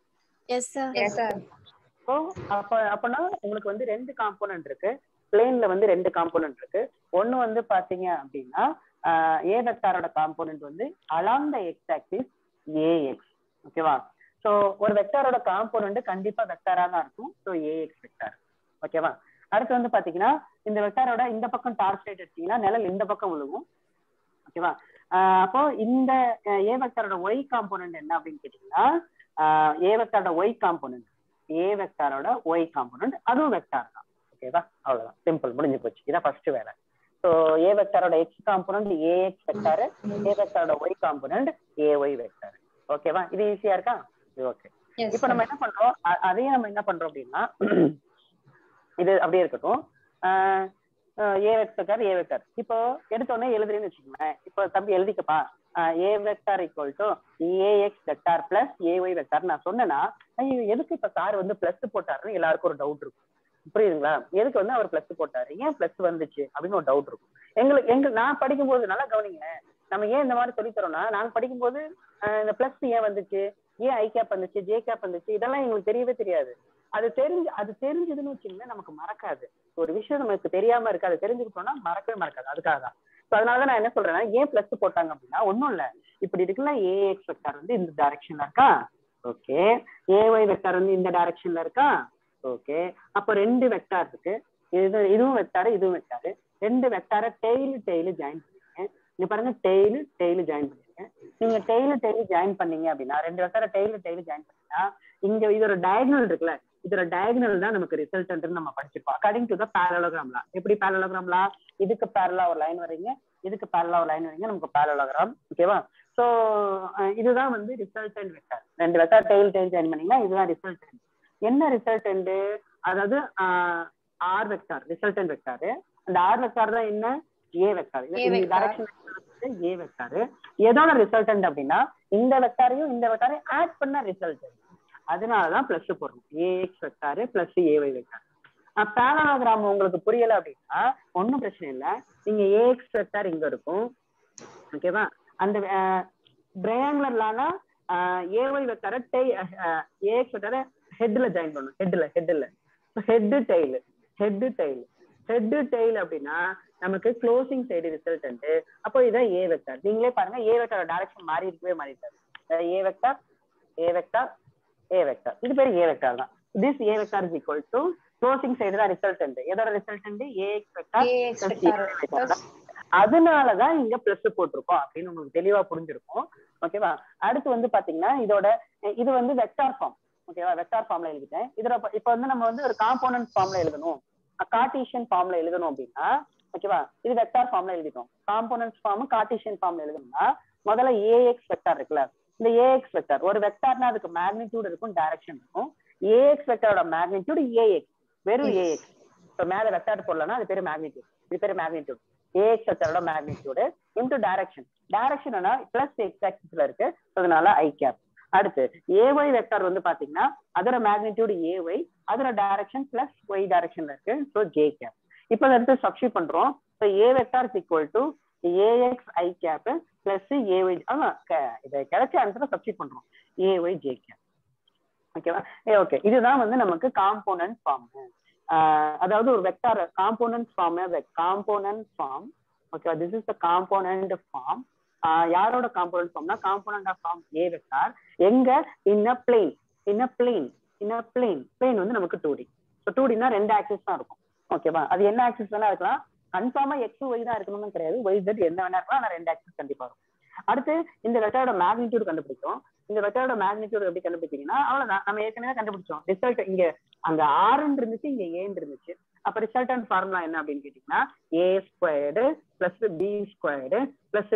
அப்பனா உங்களுக்கு வந்து 2 காம்போனன்ட் இருக்கு. பிளேன்ல வந்து 2 காம்போனன்ட் இருக்கு. ஒண்ணு வந்து பாத்தீங்க அப்படின்னா ஏ வெக்டாரோட காம்போனன்ட் வந்து along the x axis AX. ஓகேவா? சோ ஒரு வெக்டாரோட காம்போனன்ட் கண்டிப்பா வெக்டாரா தான் இருக்கும். So ax vector. ஓகேவா? அடுத்து வந்து பாத்தீங்கன்னா இந்த வெக்டாரோட இந்த பக்கம் டார்ச் லைட் அடிச்சீங்கன்னா நிழல் இந்த பக்கம் விழுகும். ஓகேவா? அப்போ இந்த ஏ வெக்டாரோட ஒய் காம்போனன்ட் என்ன அப்படின்னு கேட்டீங்கன்னா ஏ வெக்டாரோட ஒய் காம்போனன்ட் அதுவும் வெக்டார் தான். ஓகேவா? அவ்வளவுதான், சிம்பிள், முடிஞ்சு போச்சு. இதான் ஃபர்ஸ்ட் வேலை. ஸோ ஏ வெக்டாரோட x component AX vector, A வெக்டாரோட ஒய் காம்போனன்ட் ஏஒய் வெக்டார். ஓகேவா? இது ஈஸியா இருக்கா? ஓகே. இப்போ நம்ம என்ன பண்றோம், அதையும் நம்ம என்ன பண்றோம் அப்படின்னா இது அப்படியே இருக்கட்டும். ஏ வெக்டார் ஏ வெக்டார் இப்போ எடுத்தோடனே எழுதுறேன்னு வச்சுக்கோங்களேன். இப்போ தம்பி எழுதிக்கப்பா, A vector equal to ax vector plus AY vector நான் சொன்னேன்னா ஐயோ எதுக்கு இப்ப சார் வந்து பிளஸ் போட்டாருன்னு எல்லாருக்கும் ஒரு டவுட் இருக்கும். புரியுதுங்களா? எதுக்கு வந்து அவர் பிளஸ் போட்டாரு, ஏன் பிளஸ் வந்துச்சு அப்படின்னு ஒரு டவுட் இருக்கும். நான் படிக்கும்போது நல்லா கவனிங்க, நம்ம ஏன் இந்த மாதிரி சொல்லி தரோம்னா நாங்க படிக்கும்போது இந்த பிளஸ் ஏன் வந்துச்சு, ஏன் ஐ கேப் வந்துச்சு, ஜே கேப் வந்துச்சு, இதெல்லாம் எங்களுக்கு தெரியவே தெரியாது. அது தெரிஞ்சதுன்னு வச்சுக்கோங்களேன் நமக்கு மறக்காது. ஒரு விஷயம் நமக்கு தெரியாம இருக்கு, அது தெரிஞ்சுக்கிட்டோம்னா மறக்கவே மறக்காது. அதுக்காக தான். அதனாலதான் நான் என்ன சொல்றேன்னா ஏன் பிளஸ் போட்டாங்க அப்படின்னா ஒன்னும் இல்ல, இப்படி இருக்குல்ல ஏஎக்ஸ் வெக்டார் வந்து இந்த டைரக்ஷன்ல இருக்கா, ஓகே, ஏஒய் வெக்டார் வந்து இந்த டைரக்ஷன்ல இருக்கா, ஓகே. அப்ப 2 வெக்டார் இருக்கு, இதுவும் வெக்டாரு இதுவும் வெக்டாரு. 2 வெக்டாரை டெய்லு ஜாயின் பண்ணிருக்கேன். இங்க பாருங்க டெய்லு ஜாயின் பண்ணிருக்கேன். நீங்க டெய்லு ஜாயின் பண்ணீங்க அப்படின்னா 2 வெக்டாரை டெய்லு ஜாயின் பண்ணீங்கன்னா இங்க இதோட டயகனல் இருக்குல்ல, இதோட டயகனல் தான் நமக்கு ரிசல்டன்ட் நம்ம படிச்சிருப்போம் according to the parallelogram law. எப்படி parallelogram law? இதுக்கு parallel ஒரு லைன் வரீங்க, இதுக்கு parallel ஒரு லைன் வரீங்க, நமக்கு parallelogram. ஓகேவா? சோ இதுதான் வந்து resultant vector. 2 vector tail join பண்ணீங்கன்னா இதுதான் ரிசல்டன்ட். என்ன ரிசல்டன்ட்? அதாவது ஆர் வெக்டார் ரிசல்டன்ட் வெக்டார். அந்த ஆர் வெக்டார் தான் என்ன, ஏ வெக்டார். இந்த டைரக்ஷன் ஏ வெக்டார். எதோட ரிசல்டன்ட் அப்படின்னா இந்த வெக்டாரையும் இந்த வெக்டாரையும் ஆட் பண்ண ரிசல்டன்ட். அதனாலதான் பிளஸ் போடணும், AX vector plus AY vector. parallelogram உங்களுக்கு புரியல அப்படின்னா ஒன்னும் பிரச்சனை இல்லை. நீங்க ஏஎக்ஸ் வெக்டார் இங்க இருக்கும், ஓகேவா? அந்த ட்ரையாங்குலர்லானா ஏஒய் வெக்டார ஏஎக்ஸ் வெக்டார ஹெட்ல ஜாயின் பண்ணணும். ஹெட்ல ஹெட் டெய்ல் அப்படின்னா நமக்கு க்ளோசிங் சைடு ரிசல்டன்ட். அப்போ இதான் ஏ வெக்டார். நீங்களே பாருங்க, ஏ வெக்டாரோட டைரக்ஷன் மாறி இருக்கவே மாறிட்டாரு. ஏ வெக்டார் இது பேரு ஏ வெக்டார் தான். This A vector is equal to closing side தான் ரிசல்டன்ட். எதோட ரிசல்டன்ட்? Ax vector. அதனாலதான் இங்க பிளஸ் போட்டிருக்கோம் அப்படின்னு உங்களுக்கு தெளிவா புரிஞ்சிருக்கும். ஓகேவா? அடுத்து வந்து பாத்தீங்கன்னா இது வந்து வெக்டார் ஃபார்ம். ஓகேவா? வெக்டார் ஃபார்ம்ல எழுதிட்டேன். இதுல இப்ப வந்து நம்ம வந்து ஒரு காம்போனன்ட் ஃபார்ம்ல எழுதணும், கார்ட்டீசியன் ஃபார்ம்ல எழுதணும் அப்படின்னா, ஓகேவா, இது வெக்டார் ஃபார்ம்ல எழுதிட்டோம். காம்போனன்ட் ஃபார்ம் கார்ட்டீசியன் ஃபார்ம்ல எழுதணும்னா முதல்ல ஏஎக்ஸ் வெக்டார் இருக்குல்ல, இந்த ஏஎக்ஸ் வெக்டார் ஒரு வெக்டார்னா அதுக்கு மேக்னிடியூட் இருக்கும், டைரக்ஷன் இருக்கும். ஏஎக்ஸ் வெக்டாரோட மேக்னிடியூட் ஏஎக்ஸ், வெறும் ஏஎக்ஸ். இப்போ மேல வெக்டார் போடலன்னா அது பேரு மேக்னிடியூட். இது பேரு மேக்னிடியூட். ஏஎக்ஸ் வெக்டாரோட magnitude into direction. Direction plus x ஆக்சிஸ்ல இருக்கு, அதனால ஐ கேப். அடுத்து ஏஒய் வெக்டார் வந்து பாத்தீங்கன்னா அதோட மேக்னிடியூட் ஏஒய், அதோட டைரக்ஷன் பிளஸ் ஒய் டைரக்ஷன்ல இருக்கு, ஸோ ஜே கேப். இப்போ அடுத்து சப்ஸ்டிட் பண்றோம். So A vector is equal to ax I cap plus AY. இதை கிடைச்ச ஆன்சரை சப்ஸ்டிட் பண்றோம், ஏஒய் ஜே கேப். ஓகேவா? ஓகே, இதுதான் வந்து நமக்கு காம்போனன்ட் ஃபார்ம். அதாவது ஒரு வெக்டார் காம்போனன்ட் ஃபார்ம். ஓகேவா? This is the component form. யாரோட காம்போனன்ட் ஃபார்ம்னா component of form A vector. எங்க? இன் அ பிளேன் வந்து நமக்கு 2D. ஸோ 2Dனா 2 ஆக்சிஸ் தான் இருக்கும். ஓகேவா? அது என்ன ஆக்சிஸ் வேணா இருக்கலாம், கன்ஃபார்மா எக்ஸ் ஒய் தான் இருக்கணும்னு கிடையாது, ஒய் ஜெட் என்ன வேணா இருக்கலாம், ஆனா 2 ஆக்சிஸ் கண்டிப்பா இருக்கும். அடுத்து இந்த வெக்டாரோட மேக்னிடியூட் கண்டுபிடிச்சோம். இந்த வெக்டாரோட மேக்னிடியூட் எப்படி கண்டுபிடிச்சீங்கன்னா அவ்வளவுதான், நம்ம ஏற்கனவே கண்டுபிடிச்சோம். ரிசல்ட் இங்க அங்க ஆர்ன்னு இருந்துச்சு, இங்க ஏன்னு இருந்துச்சு. அப்ப ரிசல்டன்ட் ஃபார்முலா என்ன அப்படின்னு கேட்டீங்கன்னா A squared plus B squared plus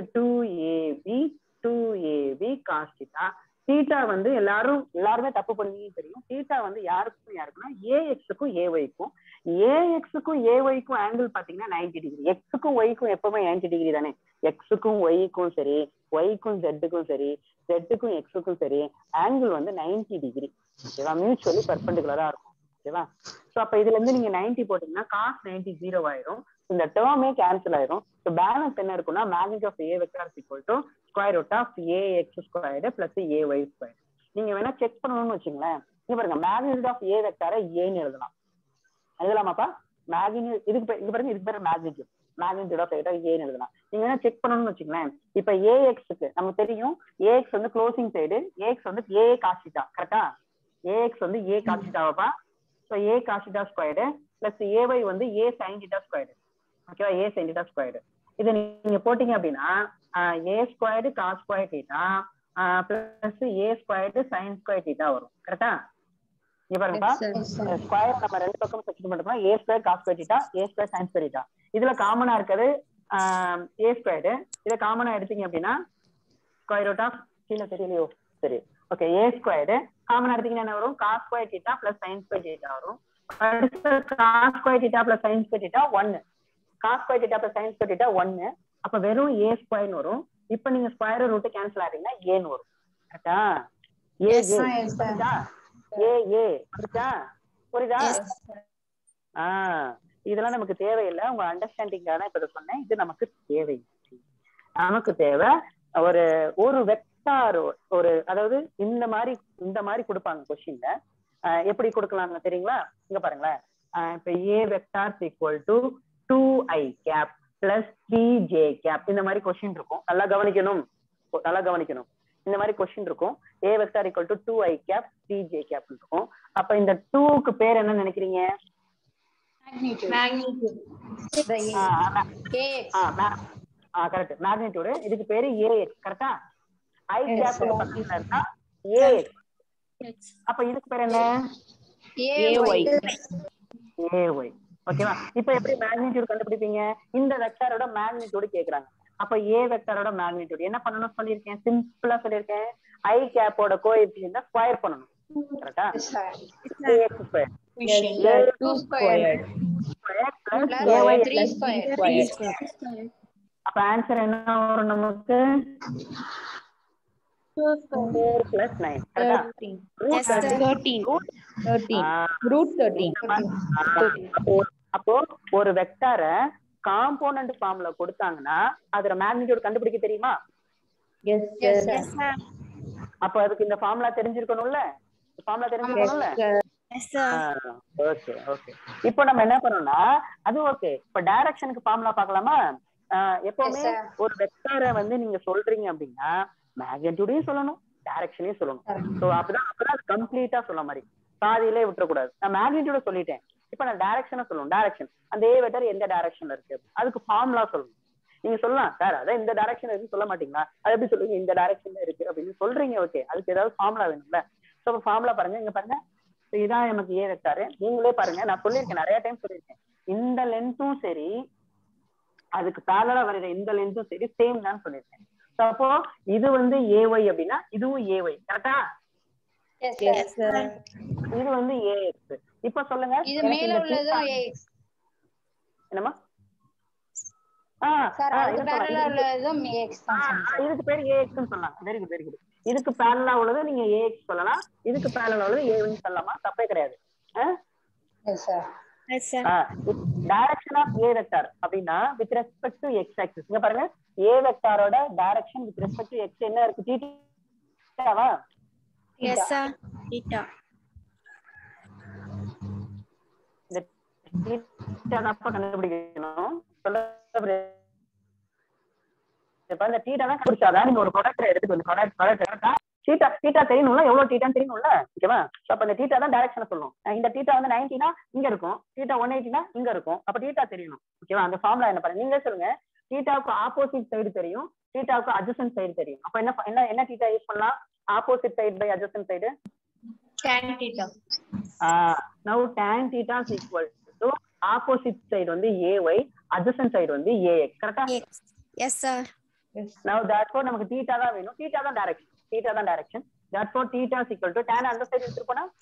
2ab cos theta. Theta வந்து எல்லாருமே தப்பு பண்ணுவீங்கன்னு தெரியும். தீட்டா வந்து யாருக்குன்னா ஏஎக்ஸுக்கும் ஏஒய்க்கும். ஏஎக்ஸுக்கும் ஏஒய்க்கும் ஆங்கிள் பாத்தீங்கன்னா 90 டிகிரி. எக்ஸுக்கும் ஒய்க்கும் எப்பவுமே 90 டிகிரி தானே. எக்ஸுக்கும் ஒய்க்கும் சரி, ஒய்க்கும் ஜெட்டுக்கும் சரி, ஜெட்டுக்கும் எக்ஸுக்கும் சரி, ஆங்கிள் வந்து 90 டிகிரி. ஓகேவா? மியூச்சுவலி பெர்பெண்டிகுலரா இருக்கும். ஓகேவா? சோ அப்ப இதுல இருந்து நீங்க 90 போட்டீங்கன்னா காஸ் 90 0 ஆயிரும். இந்த டேர்மே கேன்சல் ஆயிரும். ஸோ பேலன்ஸ் என்ன இருக்குன்னா magnitude of A vector is equal to square root of AX squared plus AY square. நீங்க வேணா செக் பண்ணணும்னு வச்சுங்களேன். இங்க பாருங்க, மேக்னிடியூட் ஆஃப் ஏ வெக்டாரை ஏன்னு எழுதலாமாப்பா? இதுக்கு பாருங்க, இதுக்கு பேரு மேக்னிடியூட் ஆஃப் ஏன்னு எழுதலாம். நீங்க வேணா செக் பண்ணணும்னு வச்சுங்களேன். இப்ப ஏஎக்ஸுக்கு நமக்கு தெரியும், ஏஎக்ஸ் வந்து க்ளோசிங் சைடு, ஏஎக்ஸ் வந்து ஏ காஸ் தீட்டா. கரெக்டா? ஏஎக்ஸ் வந்து ஏ காஸ் தீட்டாவாப்பா. So A cos theta squared plus AY வந்து ஏ சைன் தீட்டா ஸ்கொயர்டு. ஓகேவா? A sine theta squared. இதை நீங்க போட்டீங்க அப்படின்னா A squared cos square theta plus A squared sine square theta வரும். கரெக்டா? இங்க பாருங்கப்பா, ஸ்கொயர் நம்ம ரெண்டு பக்கம் சப்ஸ்டிட்யூட் பண்றோம்னா A square cos square theta, A square sine square theta. இதுல காமனா இருக்கிறது ஏ ஸ்கொயர்டு. இதை காமனா எடுத்தீங்க அப்படின்னா ஸ்கொயர் ரூட் ஆஃப், கீழே தெரியலையோ, சரி, ஓகே, ஏ ஸ்கொயர்டு காமனா எடுத்தீங்கன்னா என்ன வரும்? Cos square theta plus sine square theta வரும். Cos square theta plus sine square theta 1. Cos square theta plus sine square theta 1. அப்ப வெறும் ஏ ஸ்கொயர்னு வரும். இப்ப நீங்க ஸ்கொயர் ரூட் கேன்சல் ஆறீங்கன்னா ஏன்னு வரும். கரெக்டா? புரியுதா? இதெல்லாம் நமக்கு தேவையில்லை, உங்க அண்டர்ஸ்டாண்டிங்கான இப்ப சொன்னேன். இது நமக்கு தேவை. நமக்கு தேவை ஒரு வெக்டார், அதாவது இந்த மாதிரி கொடுப்பாங்க கொஸ்டின்ல. எப்படி கொடுக்கலாம் தெரியுங்களா? இங்க பாருங்களேன், இப்ப A vector equal to 2i cap plus 3j cap. இந்த மாதிரி கொஸ்டின் இருக்கும். நல்லா கவனிக்கணும். இந்த மாதிரி கொஸ்டின் இருக்கும். ஏ vector equal to 2i cap 3j cap இருக்கும். அப்ப இந்த 2க்கு பேர் என்ன நினைக்கிறீங்க? Correct, magnitude. இதுக்கு பேரு ஏஎக்ஸ். கரெக்டா? ஐ கேப் பக்கத்துல இருந்தா ஏஎக்ஸ். அப்ப இதுக்கு பேர் என்ன? ஏஒய். ஓகேவா? இப்ப எப்படி மேக்னிடியூட் கண்டுபிடிப்பீங்க? இந்த வெக்டாரோட மேக்னிடியூட் கேக்குறாங்க. அப்ப ஏ வெக்டாரோட மேக்னிடியூட் என்ன பண்ணணும் சொல்லியிருக்கேன், சிம்பிளா சொல்லியிருக்கேன். ஐ கேப்போட கோஎஃபிஷியன்ட் ஸ்கொயர் பண்ணணும். கரெக்டா? ஏஎக்ஸ் ஸ்கொயர் அப்ப ஆன்சர் என்ன வரும் நமக்கு? 4 plus 9. அப்போ ஒரு வெக்டார காம்போனன்ட் ஃபார்ம்ல கொடுத்தாங்கன்னா அதோட மேக்னிடியூட் கண்டுபிடிக்க தெரியுமா? அப்ப அதுக்கு இந்த ஃபார்முலா தெரிஞ்சிருக்கணும்ல, ஃபார்முலா தெரிஞ்சிருக்கணும்ல. Okay okay. இப்போ நம்ம என்ன பண்ணோம்னா அது ஓகே. இப்ப டைரக்ஷனுக்கு ஃபார்முலா பார்க்கலாமா? எப்பவுமே ஒரு வெக்டாரை வந்து நீங்க சொல்றீங்க அப்படின்னா மேக்னிடியூடையும் சொல்லணும், டைரக்ஷனையும் சொல்லணும். சோ அப்பதான் கம்ப்ளீட்டா சொல்ல மாதிரி, பாதியிலே விட்டுறக்கூடாது. நான் மேக்னிடியூட சொல்லிட்டேன், இப்ப நான் டைரக்ஷனை சொல்லணும். டைரக்ஷன் அந்த ஏ வெக்டர் எந்த டைரக்ஷன்ல இருக்கு அதுக்கு ஃபார்முலா சொல்லணும். நீங்க சொல்லலாம் சார் அதான் இந்த டைரக்ஷன் இருக்குன்னு சொல்ல மாட்டீங்களா, அது எப்படி சொல்லுங்க இந்த டைரக்ஷன்ல இருக்கு அப்படின்னு சொல்றீங்க. ஓகே, அதுக்கு ஏதாவது ஃபார்முலா வேணும்ல. சோ ஃபார்முலா பாருங்க, இங்க பாருங்க, இதான் நமக்கு ஏ வெக்டார். நீங்களே பாருங்க, நான் சொல்லியிருக்கேன், நிறைய டைம் சொல்லியிருக்கேன், இந்த லென்த்தும் சரி அதுக்கு பேரலா வரைகிற இந்த லென்த்தும் சரி சேம் தான் சொல்லியிருக்கேன். அப்போ இது வந்து ஏஒய் அப்படின்னா இதுவும் ஏஒய், கரெக்டா? இது வந்து ஏஎக்ஸ். இப்ப சொல்லுங்க, இது மேல உள்ளதும் AX. என்னமா? சார் அதுக்கு பேரலா உள்ளதும் AX தான். இதுக்கு பேர் AX ன்னு சொல்லலாம். Very good very good. இதுக்கு பேரலா உள்ளது நீங்க AX சொல்லலாம், இதுக்கு பேரலா உள்ளது AY ன்னு சொல்லலாமா? தப்பே கிடையாது. Yes sir. Yes sir. Direction of A vector அப்படினா with respect to x axis. இங்க பாருங்க, A வெக்டாரோட direction with respect to x என்ன இருக்கு? தீட்டாவா? Yes sir. தீட்டா. இந்த தீட்டா தான் கண்டுபிடிக்கணும். இப்ப இந்த தீட்டா தான் கண்டுபிடிச்சாதான் நீங்க ஒரு ப்ராடக்ட் எடுத்துட்டு வந்து ப்ராடக்ட் தீட்டா தெரியணும்ல, எவ்வளவு தீட்டான்னு தெரியணும்ல, ஓகேவா? அப்ப இந்த தீட்டா தான் டைரக்ஷனை சொல்லணும். இந்த தீட்டா வந்து 90னா இங்க இருக்கும், தீட்டா 180னா இங்க இருக்கும். அப்ப தீட்டா தெரியணும், ஓகேவா? அந்த ஃபார்முலா என்ன பாருங்க, நீங்களே சொல்லுங்க. தீட்டாவுக்கு ஆப்போசிட் சைடு தெரியும், தீட்டாவுக்கு அட்ஜசன்ட் சைடு தெரியும். அப்ப என்ன தீட்டா யூஸ் பண்ணலாம்? Opposite side by adjacent side tan theta. now tan theta is equal to opposite side வந்து AY, adjacent side வந்து AX, கரெக்ட்டா? Yes sir. now therefore நமக்கு theta தான் வேணும், theta தான் direction. therefore theta is equal to tan அந்த side எடுத்துட்டு போனா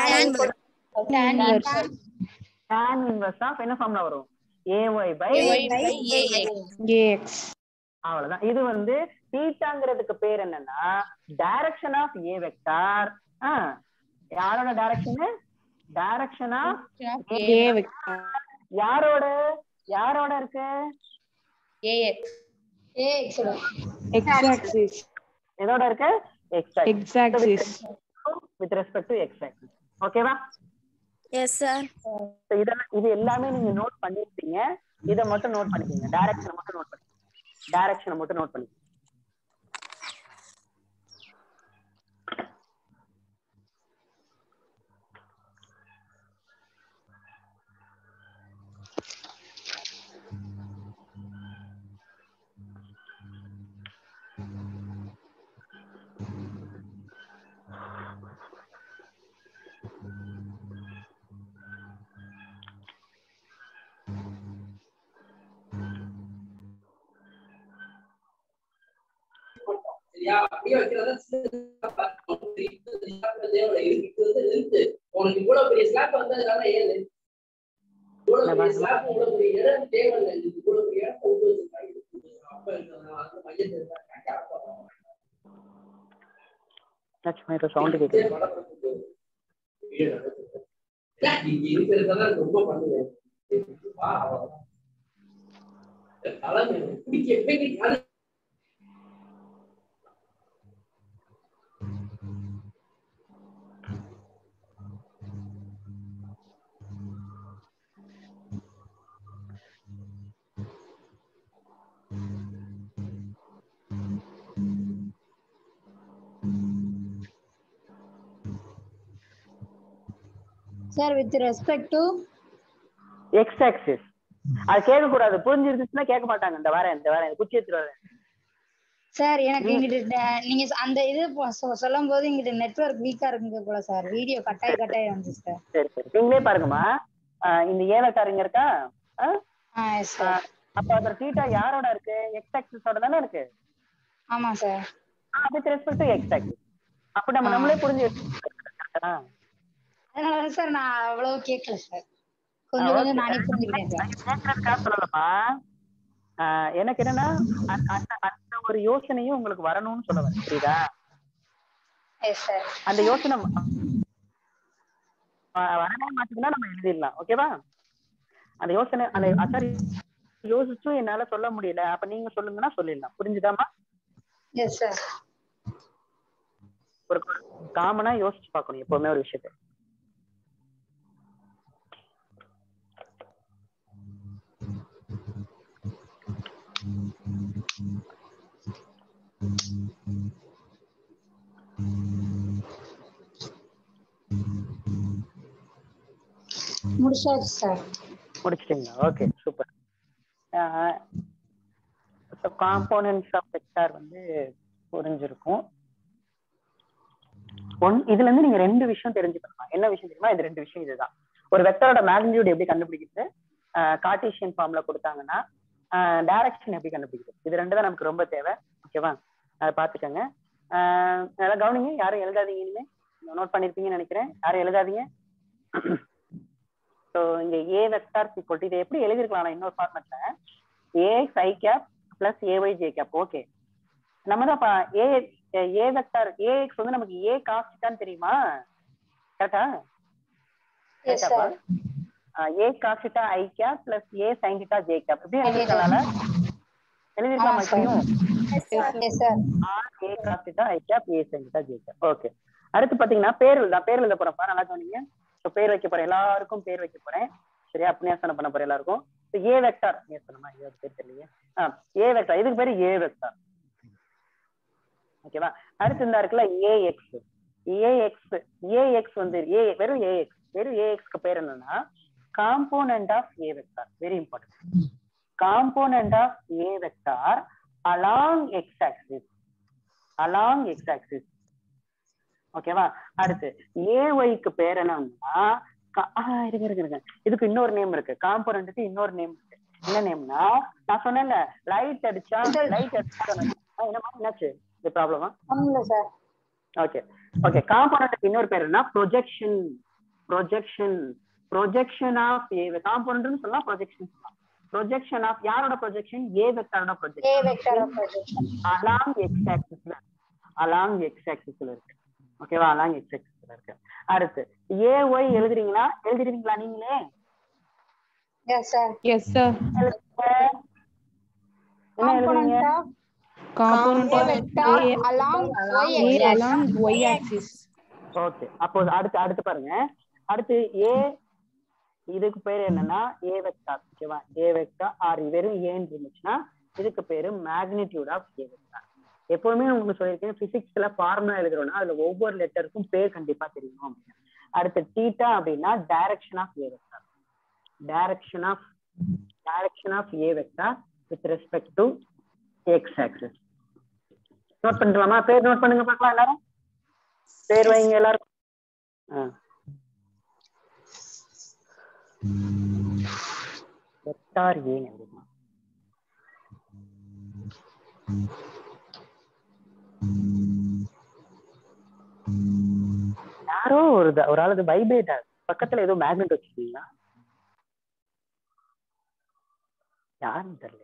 tan inverse of என்ன ஃபார்முலா வரும்? AY by AX. அவ்வளவுதான். இது வந்து தீட்டாங்கிறதுக்கு பேர் என்னன்னா டைரக்ஷன் ஆஃப் A வெக்டார். யாரோட direction? Direction of A vector. யாரோட இருக்கு? AX x axis. எதோட இருக்கு? x axis with respect to x axis. ஓகேவா? Yes sir. இது எல்லாமே நீங்க நோட் பண்ணிருப்பீங்க. இத மட்டும் நோட் பண்ணிக்கங்க. டைரக்ஷனை மட்டும் நோட் பண்ணி. உனக்கு இவ்வளவு பெரிய ஸ்லாப் வந்ததுனால ஏன் இவ்வளவு பெரிய ஸ்லாப் இவ்வளவு பெரிய இடம் தேவையில்லை, இவ்வளவு பெரிய இடம் கொண்டு வச்சிருக்காங்க. அப்ப அந்த மையத்தில் சவுண்ட் கேக்குது. இருக்கிறதெல்லாம் ரொம்ப பண்ணுவேன். Sir, with respect to x axis. அது கேட்க கூடாது, புரிஞ்சிருந்துச்சுன்னா கேட்க மாட்டாங்க. இந்த வாரம் குச்சி எடுத்துட்டு வரேன். சார் எனக்கு இங்கிட்ட நீங்க அந்த இது சொல்லும் போது இங்கிட்ட நெட்வொர்க் வீக்கா இருக்குங்க போல சார், வீடியோ கட்டாய் வந்து சார். சரி நீங்களே பாருங்கம்மா. இந்த ஏவக்காரங்க இருக்கா? அப்ப அந்த தீட்டா யாரோட இருக்கு? x axis ஓட தானே இருக்கு. ஆமா sir. with respect to x axis. அப்ப நம்மளே புரிஞ்சு அதனால சார் நான் அவ்வளவு கேட்கல சார், கொஞ்சம் நானே புரிஞ்சுக்கிட்டேன் சார். சொல்லலாமா? எனக்கு என்னன்னா அந்த ஒரு யோசனையும் உங்களுக்கு வரணும்னு சொல்ல வரேன், புரியுதா? அந்த யோசனை வரவே மாட்டீங்கன்னா நம்ம எழுதிடலாம், ஓகேவா? அந்த யோசனை அந்த யோசிச்சும் என்னால சொல்ல முடியல, அப்ப நீங்க சொல்லுங்கன்னா சொல்லிடலாம். புரிஞ்சுதாமா? Yes sir. ஒரு காமனா யோசிச்சு பார்க்கணும் எப்பவுமே ஒரு விஷயத்த. முடிச்சாச்சு சார். முடிச்சிட்டீங்களா? Okay, super. Components of vector வந்து புரிஞ்சிருக்கும். இதுல இருந்து நீங்க 2 விஷயம் தெரிஞ்சுக்கணும். என்ன விஷயம் தெரியுமா? இது 2 விஷயம் இதுதான். ஒரு வெக்டரோட மேக்னிடியூட் எப்படி கண்டுபிடிக்கிறது, கார்ட்டீசியன் ஃபார்ம்ல கொடுத்தாங்கன்னா டைரக்ஷன் எப்படி கண்டுபிடிக்கிறது, இது 2 தான் நமக்கு ரொம்ப தேவை. ஓகேவா? அதை பாத்துக்கோங்க. நல்லா கவனிங்க, யாரும் எழுதாதீங்க. இனிமே நோட் பண்ணிருப்பீங்கன்னு நினைக்கிறேன். யாரும் எழுதாதீங்க. ஸோ இங்க ஏ வெக்டார் ஈக்குவல் டு, இதை எப்படி எழுதிருக்கலாம் இன்னொரு ஃபார்மேட்ல, ஏஎக்ஸ் ஐ cap plus AY J cap. Okay, நம்ம தான் ஏ வெக்டார் ஏஎக்ஸ் வந்து நமக்கு ஏ காஸ் தீட்டான்னு தெரியுமா? கரெக்டா? கரெக்டாப்பா? A cos theta I cap plus A sine theta J cap. எப்படி எழுதிருக்கனால எழுதிருக்கலாமா? இப்படியும் A cos theta I cap A sine theta J cap. Okay, அடுத்து பாத்தீங்கன்னா பேர் எழுத போறப்பா. நல்லா கவனிங்க. பேர் வைக்க போறேன், எல்லாருக்கும் பேர் வைக்க போறேன். சரியா? அப்னியாசனம் பண்ண போறேன் எல்லாருக்கும். ஏ வெக்டார் பேர் தெரியலையே. ஏ வெக்டார், இதுக்கு பேரு ஏ வெக்டார். ஓகேவா? அடுத்து இந்த இருக்குல்ல ஏஎக்ஸ். ஏஎக்ஸ் வந்து வெறும் ஏஎக்ஸ்க்கு பேர் என்னன்னா component of A vector. Very important. Component of A vector along x axis. ஓகேவா? அடுத்து ஏஒய்க்கு பேர் என்னன்னா இதுக்கு இன்னொரு நேம் இருக்கு. காம்போனன்ட்க்கு இன்னொரு நேம் இருக்கு. என்ன நேம்னா, நான் சொன்னேன்ல லைட் அடிச்சா என்னாச்சு? இது ப்ராப்ளமா? ஓகே, காம்போனன்ட்க்கு இன்னொரு பேர் என்ன? ப்ரொஜெக்ஷன் ஆஃப் ஏ. காம்போனன்ட்னு சொல்லலாம், ப்ரொஜெக்ஷன் சொல்லலாம். ப்ரொஜெக்ஷன் ஆஃப் யாரோட ப்ரொஜெக்ஷன்? ஏ வெக்டாரோட ப்ரொஜெக்ஷன் அலாங் எக்ஸ் ஆக்சிஸ்ல இருக்கு. ஓகேவா? அலாங் எக்ஸ் ஆக்சிஸ்ல இருக்கு. அடுத்து ஏஒய் எழுதுறீங்களா நீங்களே? Yes sir. என்ன எழுதுறீங்க? Component of A along y axis. Okay, அப்போ அடுத்து பாருங்க. அடுத்து ஏ, இதுக்கு பேர் என்னன்னா ஏ வெக்டார். ஓகேவா? ஏ வெக்டார் ஆர் வெறும் ஏன்னு இருந்துச்சுன்னா இதுக்கு பேரு மேக்னிடியூட் ஆஃப் ஏ வெக்டார். எப்பவுமே உங்களுக்கு சொல்லியிருக்கேன், பிசிக்ஸ்ல ஃபார்முலா எழுதுறோம்னா அதுல ஒவ்வொரு லெட்டருக்கும் பேர் கண்டிப்பா தெரியணும் அப்படின்னு. அடுத்து தீட்டா அப்படின்னா direction of A vector. Direction of A vector with respect to x axis. Note பண்ணிக்கலாமா? பேர் நோட் பண்ணுங்க பார்க்கலாம். எல்லாரும் பேர் வைங்க எல்லாரும். வெக்டார் ஏ எழுதுமா? யாரோ ஒரு ஆளுக்கு வைப்ரேட் ஆகுது. பக்கத்துல ஏதோ மேக்னெட் வச்சிருக்கீங்களா? யாருன்னு தெரியல.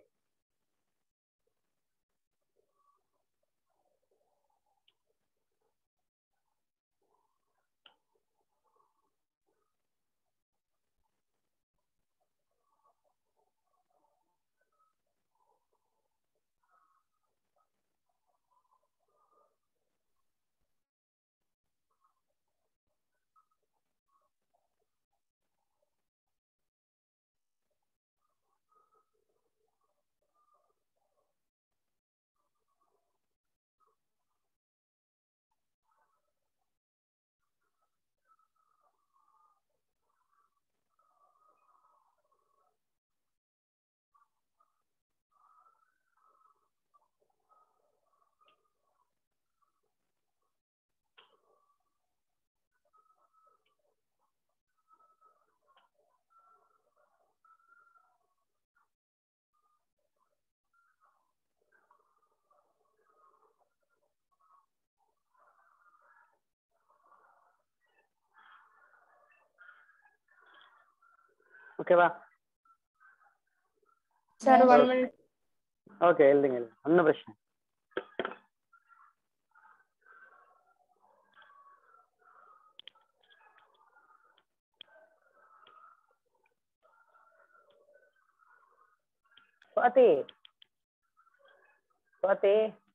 ஓகேவா? Sir 1 minute. ஓகே, எழுதுங்க. ஒன்னும் பிரச்சனை. சுவாதி சுவாதி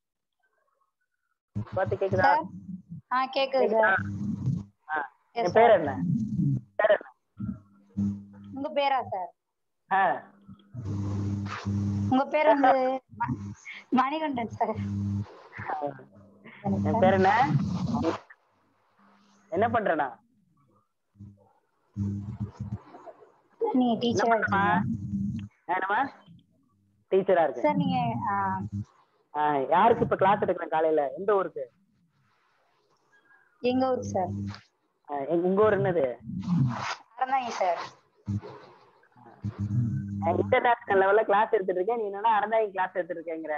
சுவாதி கேக்குதா? கேக்குது கேக்குதா? சார். என் பேர் என்ன? பேர் என்ன? உங்க பேரா சார்? ஆ உங்க பேர் வந்து மணிகண்டன் சார். என் பேர் என்ன? என்ன பண்றேனா? நீங்க டீச்சரா இருக்கீங்க என்னமா? டீச்சரா இருக்கு சார். நீங்க யாருக்கு இப்ப கிளாஸ் எடுக்கிறேன் காலையில? எந்த ஊருக்கு? எங்க ஊர் சார்? உங்க ஊர் என்னது? அறந்தாங்க சார். இன்டர்நேஷனல் லெவல்ல கிளாஸ் எடுத்துட்டு இருக்கேன், நீ என்னன்னா அறந்தாங்க கிளாஸ் எடுத்துட்டு இருக்கேங்கிற?